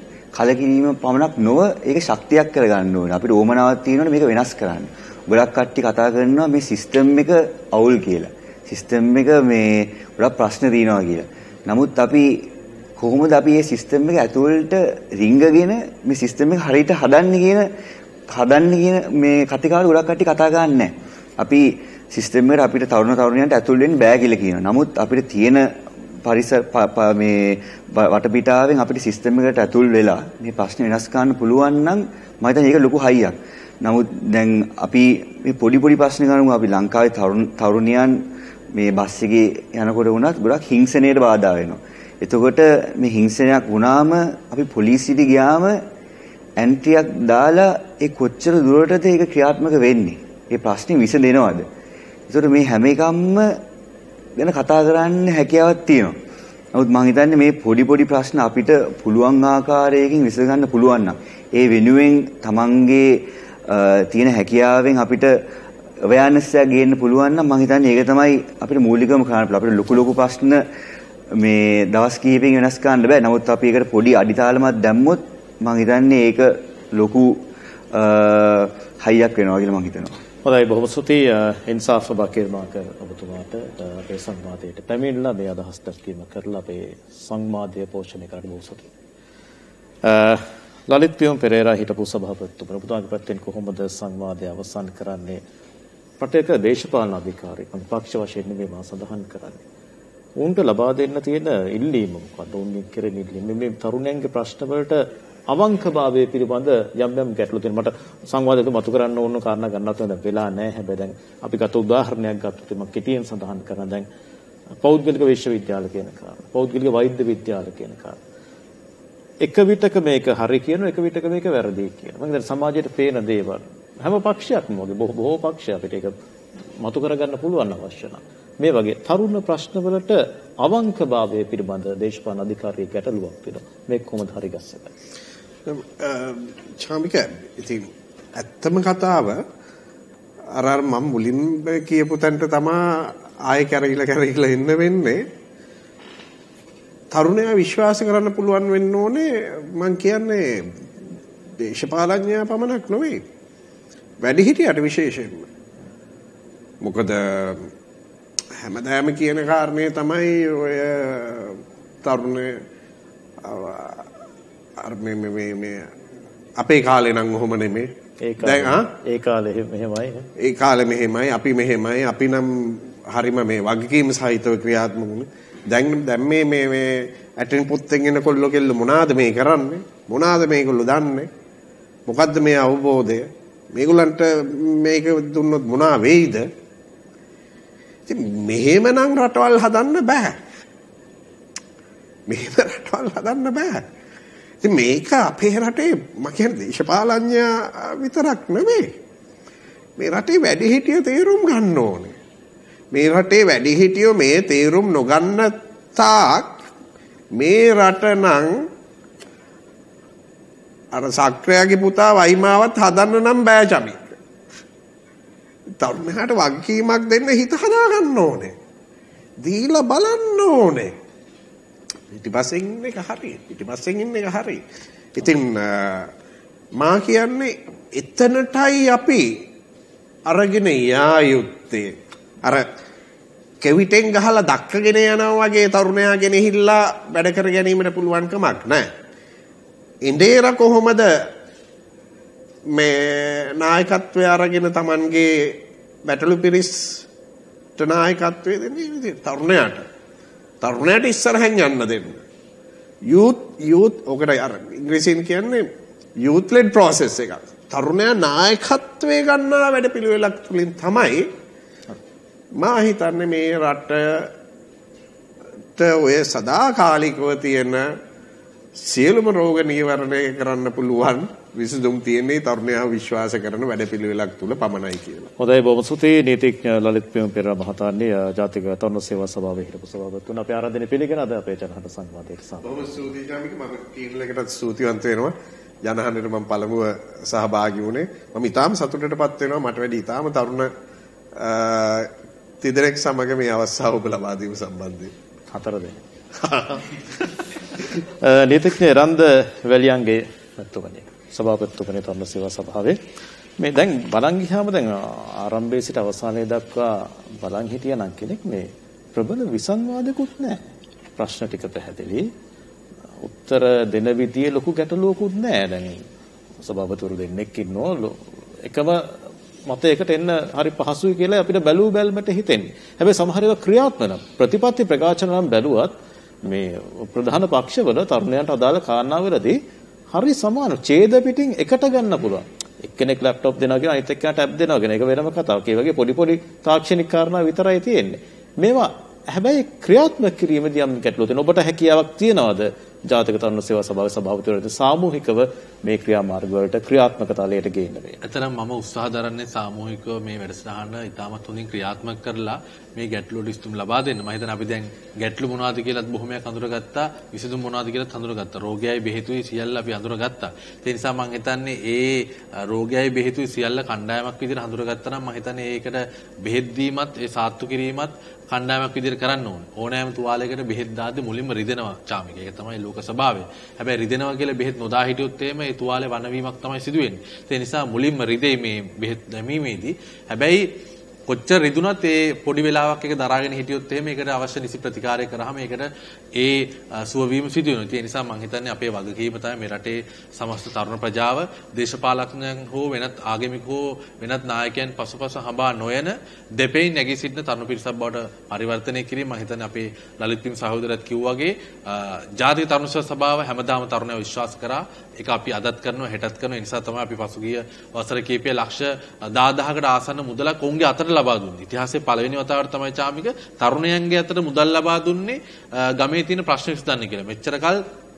පමණක් නොව ඒක ශක්තියක් කරගන්න ඕනේ. අපිට ඕමනාවක් තියෙනවනේ මේක වෙනස් කරන්න. ගොඩක් කට්ටිය කතා කරනවා මේ සිස්ටම් එක අවුල් කියලා. සිස්ටම් එක මේ ගොඩක් ප්‍රශ්න තියෙනවා කියලා. නමුත් අපි කොහොමද අපි මේ සිස්ටම් එක ඇතුළට රිංගගෙන මේ සිස්ටම් එක හරියට හදන්නේ කියන මේ කතිකාවල ගොඩක් කට්ටිය කතා ගන්නෑ. අපි සිස්ටම් එකට අපිට තරුණයන්ට ඇතුල් වෙන්න බෑ කියලා කියනවා. නමුත් අපිට තියෙන පරිසර මේ වටපිටාවෙන් අපිට සිස්ටම් එකට ඇතුල් වෙලා මේ ප්‍රශ්න වෙනස් කරන්න පුළුවන් නම් මම හිතන්නේ ඒක ලොකු හයියක්. නමුත් දැන් අපි මේ පොඩි ප්‍රශ්න ගන්නමු අපි ලංකාවේ තරුණියන් මේ බස් එකේ යනකොට වුණත් ගොඩක් හිංසනයට බාධා වෙනවා. එතකොට මේ හිංසනයක් වුණාම අපි පොලිසියට ගියාම ඇන්ට්‍රියක් දාලා ඒ කොච්චර දුරටද ඒක ක්‍රියාත්මක වෙන්නේ? ඒ ප්‍රශ්නේ විසඳෙනවද? ඒතකොට මේ හැම එකක්ම ගැන කතා කරන්න හැකියාවක් තියෙනවා. නමුත් මම හිතන්නේ මේ පොඩි ප්‍රශ්න අපිට පුළුවන් ආකාරයකින් විසඳගන්න පුළුවන් නම් ඒ වෙනුවෙන් තමන්ගේ තියෙන හැකියාවෙන් අපිට අවයර්නස් එක ගේන්න පුළුවන් නම් මම හිතන්නේ ඒක තමයි අපිට මූලිකම කරන්න පුළුවන්. අපිට ලොකු ප්‍රශ්න මේ දවස් කිහිපෙකින් වෙනස් කරන්න බෑ. නමුත් අපි ඒකට පොඩි අඩිතාලමක් දැම්මොත් මම හිතන්නේ ඒක ලොකු හයියක් වෙනවා කියලා මම හිතනවා. හොඳයි බොහොම ස්තුතියි ඉන්සාෆ් බකීර් මාකර් ඔබතුමාට අපේ සංවාදයට පැමිණලා මේ අදහස් දක්වීම කරලා අපේ සංවාදය පෝෂණය කරන්න බොහොම ස්තුතියි. ලලිත් වියුම් පෙරේරා හිටපු සභාපතිතුමා ඔබතුමාගේ පැත්තෙන් කොහොමද සංවාදය අවසන් කරන්නේ? රටේක දේශපාලන අධිකාරියෙක් පක්ෂ වශයෙන් නෙමෙයි මා සඳහන් කරන්නේ. උන්ට ලබා දෙන්න තියෙන ඉල්ලීම මොකක්ද? උන්ගෙන් කෙරෙන ඉල්ලීම මේ තරුණයන්ගේ ප්‍රශ්න වලට අවංකභාවය පිළිබඳ යම් ගැටලු තියෙනවා. මට සංවාදයට මතු කරන්න ඕන කාරණා ගන්නත් දැන් වෙලා නැහැ. හැබැයි දැන් අපි ගත උදාහරණයක් ගත්තොත් මම කෙටියෙන් සඳහන් කරනවා. දැන් පෞද්ගලික විශ්වවිද්‍යාල කියන කාරණා, පෞද්ගලික වෛද්‍ය විද්‍යාල කියන කාරණා. එක විටක මේක හරි කියනවා, එක විටක මේක වැරදි කියනවා. මම දැන් සමාජයට පේන දේවල් හැම පක්ෂයක්ම වගේ බොහෝ පක්ෂ අපිට ඒක මතු කරගන්න පුළුවන් අවශ්‍ය නම් මේ වගේ තරුණ ප්‍රශ්නවලට අවංකභාවය පිළිබඳ දේශපාලන අධිකාරියෙක් ගැටලුවක් තියෙනවා. මේක කොහොමද හරි ගස්සගන්නේ? චාමික ඉතින් ඇත්තම කතාව අර මම මුලින්ම කියපු තැනට තමයි ආයෙ කැරකිලා එන්න වෙන්නේ. තරුණයා විශ්වාස කරන්න පුළුවන් වෙන්න ඕනේ මම කියන්නේ දේශපාලඥයා පමණක් නෙවෙයි. වැඩිහිටියට විශේෂයෙන්ම. මොකද හැමදාම කියන කාරණේ තමයි ඔය තරුණ අර මේ අපේ කාලේ නම් ඔහොම නෙමෙයි. ඒ කාලේ මෙහෙමයි අපි මෙහෙමයි අපි නම් හරිම මේ වගකීම් සහිතව ක්‍රියාත්මක වුණේ. දැන් මේ ඇටෙන් පුත්තෙන් එන කොල්ලෝ කෙල්ල මොනවාද මේ කරන්නේ? මොනවාද මේගොල්ලෝ දන්නේ? මොකද්ද මේ අවබෝධය? මේගොල්ලන්ට මේක දුන්නොත් මොනවා වෙයිද? ඉතින් මෙහෙමනම් රටවල් හදන්න බෑ. ඉතින් මේක අපේ රටේ මම කියන්නේ දේශපාලඥයා විතරක් නෙමෙයි. මේ රටේ වැඩිහිටියෝ තේරුම් ගන්න ඕනේ. මේ රටේ වැඩිහිටියෝ මේ තේරුම් නොගන්න තාක් මේ රට නම් අර සක්‍රයාගේ පුතා වයිමාවත් හදන්න නම් බෑ චමික. තරුණයාට වගකීමක් දෙන්න හිත හදා ගන්න ඕනේ. දීලා බලන්න ඕනේ. පිටිපස්සෙන් ඉන්න එක හරි. ඉතින් මා කියන්නේ එතනටයි අපි අරගෙන යා යුත්තේ. අර කෙවිතෙන් ගහලා දක්කගෙන යනවා වගේ තරුණයා ගෙනහිල්ලා වැඩ කර ගැනීමට පුළුවන් කමක් නැහැ. ඉන්දේර කොහොමද මේ නායකත්වය අරගෙන Tamanගේ බැටළු පිරිස්ට නායකත්වය දෙන්නේ තරුණයාට ඉස්සරහෙන් යන්න දෙන්න. youth ඔකට අර ඉංග්‍රීසියෙන් කියන්නේ youth led process එක. තරුණයා නායකත්වයේ ගන්නා වැඩපිළිවෙලක් තුලින් තමයි මා හිතන්නේ මේ රටට ඔය සදාකාලිකව තියෙන සියලුම රෝග නිවාරණය කරන්න පුළුවන් විසඳුම් තියෙන්නේ තරුණයා විශ්වාස කරන වැඩපිළිවෙලක් තුල පමණයි කියලා. හොඳයි බොහොම ස්තුතියි නීතිඥ ලලිත් පෙරේරා මහතාණ්ඩේ ජාතික තරුණ සේවා සභාවේ හිටපු සභාපතිතුමා අපේ ආරාධනය පිළිගෙන අද අපේ ජනහඬ සංවාදයට සම්බන්ධ. බොහොම ස්තුතියි ජාමික මම කීර්ලයකටත් ස්තුතිවන්ත වෙනවා. ජනහඬට මම පළමුව සහභාගී වුණේ. මම ඊටාම සතුටටපත් වෙනවා මට වැඩි ඊටාම තරුණ තිදෙනෙක් සමග මේ අවස්ථාව ඔබ ලබා දීම සම්බන්ධයෙන්. 4 දෙනෙක්. නීතිඥ රන්ද වැලියන්ගේ මැතිතුමනි සභාපතිතුමනි තරුණ සේවා සභාවේ මේ දැන් බලන් ගියාම දැන් ආරම්භයේ සිට අවසානයේ දක්වා බලන් හිටියා නම් කෙනෙක් මේ ප්‍රබල විසංවාදකුත් නැහැ. ප්‍රශ්න ටික පැහැදිලි. උත්තර දෙන විදියේ ලොකු ගැටලුවකුත් නැහැ. දැන් සභාපතිවරු දෙන්නෙක් ඉන්නෝ එකම මතයකට එන්න හරි පහසුයි කියලා අපිට බැලූ බැල්මට හිතෙන්නේ. හැබැයි සමහර ඒවා ක්‍රියාත්මක නම් ප්‍රතිපත්ති ප්‍රකාශන නම් බැලුවත් මේ ප්‍රධාන පක්ෂවල තරුණයන්ට අදාළ කාරණාවලදී හරි සමාන ඡේද පිටින් එකට ගන්න පුළුවන්. එක්කෙනෙක් ලැප්ටොප් දෙනවා කියන අනිත් එක්කෙනාට ටැබ් දෙනවා කියන එක වෙනම කතාවක්. ඒ වගේ පොඩි තාක්ෂණික කාරණා විතරයි තියෙන්නේ. මේවා හැබැයි ක්‍රියාත්මක කිරීමේදී යම් ගැටලුවක් තියෙනවා. ඔබට හැකියාවක් තියනවාද ජාතික තරුණ සේවා සභාවේ සභාපතිවරයාට සාමූහිකව මේ ක්‍රියාමාර්ග වලට ක්‍රියාත්මක තලයට ගේන්න වේ. එතනම් මම උත්සාහ දරන්නේ සාමූහිකව මේ වැඩසටහන ඉතාමත් හොඳින් ක්‍රියාත්මක කරලා මේ ගැටලුවට විසඳුම් ලබා දෙන්න. මම හිතන්නේ අපි දැන් ගැටලු මොනවද කියලාත් බොහොමයක් අඳුරගත්තා. විසඳුම් මොනවද කියලාත් අඳුරගත්තා. රෝගයයි බෙහෙතුයි සියල්ල අපි අඳුරගත්තා. ඒ නිසා මම හිතන්නේ ඒ රෝගයයි බෙහෙතුයි සියල්ල කණ්ඩායමක් විදිහට අඳුරගත්තා නම් මම හිතන්නේ ඒකට බෙහෙත් දීමත් ඒ සාත්තු කිරීමත් කණ්ඩායමක් විදිහට කරන්න ඕනේ. ඕනෑම තුවාලයකට බෙහෙත් දාද්දි මුලින්ම රිදෙනවා චාමික. ඒක තමයි ලෝක ස්වභාවය. හැබැයි රිදෙනවා කියලා බෙහෙත් නොදා හිටියොත් එහෙම ඒ තුවාලේ වනවීමක් තමයි සිදු වෙන්නේ. ඒ නිසා මුලින්ම රිදෙයි මේ බෙහෙත් දැමීමේදී. හැබැයි කොච්චර රිදුනත් ඒ පොඩි වෙලාවක් එක දරාගෙන හිටියොත් එහෙම ඒකට අවශ්‍ය නිසි ප්‍රතිකාරය කරාම ඒකට ඒ සුව වීම සිදු වෙනවා. ඒ නිසා මම හිතන්නේ අපේ වගකීම තමයි මේ රටේ සමස්ත තරුණ ප්‍රජාව දේශපාලකයන් හෝ වෙනත් ආගමික හෝ වෙනත් නායකයන් පසුපස හඹා නොයන දෙපෙයි නැගී සිටින තරුණ පිරිසක් බවට පරිවර්තනය කිරීම මම හිතන්නේ අපේ ලලිත් පිම් සහෝදරයත් කිව්වාගේ ජාතික තරුණ සභාව හැමදාම තරුණයෝ විශ්වාස කරා. ඒක අපි අදත් කරනවා හෙටත් කරනවා. ඒ නිසා තමයි අපි පසුගිය වසර කිහිපයේ ලක්ෂ 10000කට ආසන්න මුදලක් ඔවුන්ගේ අතට ලබා දුන්නේ. ඉතිහාසයේ පළවෙනි වතාවට තමයි චාමික තරුණයන්ගේ අතට මුදල් ලබා දුන්නේ ගමේ තියෙන ප්‍රශ්න විසඳන්න කියලා. මෙච්චර කල්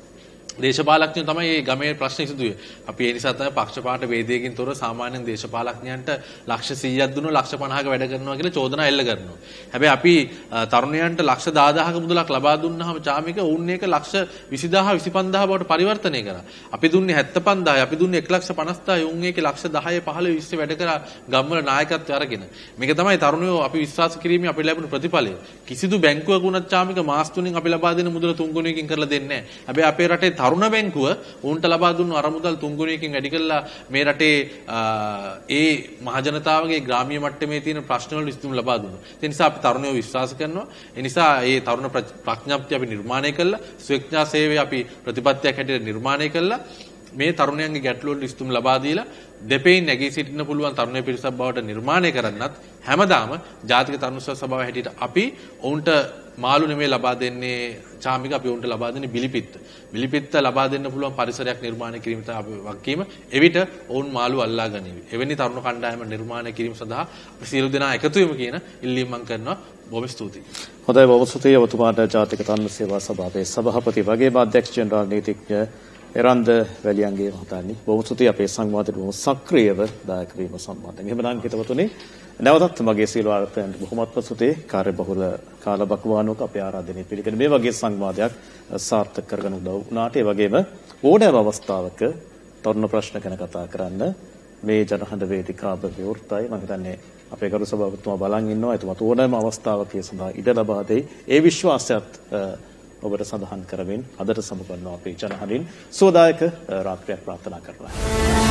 දේශපාලඥයෝ තමයි මේ ගමේ ප්‍රශ්න ඉසුදුවේ. අපි ඒ නිසා තමයි පක්ෂපාත වේදිකකින් තොර සාමාන්‍ය දේශපාලඥයන්ට ලක්ෂ 100ක් දුන්නු ලක්ෂ 50ක වැඩ කරනවා කියලා චෝදනා එල්ල කරනවා. හැබැයි අපි තරුණයන්ට ලක්ෂ 10000ක මුදලක් ලබා දුන්නාම චාමික උන් එක ලක්ෂ 20000 25000 බවට පරිවර්තනය කරා. අපි දුන්නේ 75000යි අපි දුන්නේ 1,50,000යි උන් ඒකේ ලක්ෂ 10 15 20 වැඩ කරා ගම්වල නායකත්වය අරගෙන. මේක තමයි තරුණයෝ අපි විශ්වාස කිරීමේ අපි ලැබුණු ප්‍රතිඵලය. කිසිදු බැංකුවක උනත් චාමික මාස 3කින් අපි ලබා දෙන මුදල 3 ගුණයකින් කරලා දෙන්නේ නැහැ. හැබැයි අපේ රටේ තරුණ බැංකුව උන්ට ලබා දුන්නු අරමුදල් 3 ගුණයකින් වැඩි කළා මේ රටේ ඒ මහජනතාවගේ ග්‍රාමීය මට්ටමේ තියෙන ප්‍රශ්න වල විසඳුම් ලබා දුන්නා. ඒ නිසා අපි තරුණයෝ විශ්වාස කරනවා. ඒ නිසා මේ තරුණ ප්‍රඥාප්තිය අපි නිර්මාණය කළා. ස්වේච්ඡා සේවය අපි ප්‍රතිපත්තියක් හැටියට නිර්මාණය කළා. මේ තරුණයන්ගේ ගැටලු වලට විසඳුම් ලබා දීලා දෙපෙයින් නැගී සිටින්න පුළුවන් තරුණ පිරිසක් බවට නිර්මාණය කරන්නත් හැමදාම ජාතික තරුණ සභාව හැටියට අපි ඔවුන්ට මාළු නෙමෙයි ලබා දෙන්නේ චාමික අපි ඔවුන්ට ලබා දෙන්නේ බිලිපිත්ත. බිලිපිත්ත ලබා දෙන්න පුළුවන් පරිසරයක් නිර්මාණය කිරීම තමයි අපි වගකීම. එවිට ඔවුන් මාළු අල්ලා ගනිවි. එවැනි තරුණ කණ්ඩායම නිර්මාණය කිරීම සඳහා අපි සියලු දෙනා එකතු වෙමු කියන ඉල්ලීම මම කරනවා. බොහොම ස්තුතියි. හොඳයි බොහොම ස්තුතියි ඔබතුමාට ජාතික තරුණ සේවා සභාවේ සභාපති වගේම අධ්‍යක්ෂ ජෙනරාල් නීතිඥ එරන්ද වැලියන්ගේ මහතානි බොහොම ස්තුතියි අපේ සංවාදයට බොහොම සක්‍රියව දායක වීම සම්බන්ධයෙන්. එහෙමනම් හිතවතුනි නැවතත් මගේ සියලු ආරාධකයන්ට බොහොමත්ම ස්තුතියි. කාර්යබහුල කාලබහුවානුවක අපේ ආරාධනය පිළිගෙන මේ වගේ සංවාදයක් සාර්ථක කරගන්න උදව් වුණාට ඒ වගේම ඕනෑම අවස්ථාවක තරුණ ප්‍රශ්න ගැන කතා කරන්න මේ ජනහඬ වේදිකාව විවෘතයි. මම හිතන්නේ අපේ ගරු සභාපතිතුමා බලන් ඉන්නවා. එතුමාට ඕනෑම අවස්ථාවක ඒ සඳහා ඉඩ ලබා දෙයි. ඒ විශ්වාසයත් ඔබට සඳහන් කරමින් අදට සමුගන්නවා අපේ ජනහඬින් සුවදායක රාත්‍රියක් ප්‍රාර්ථනා කරනවා.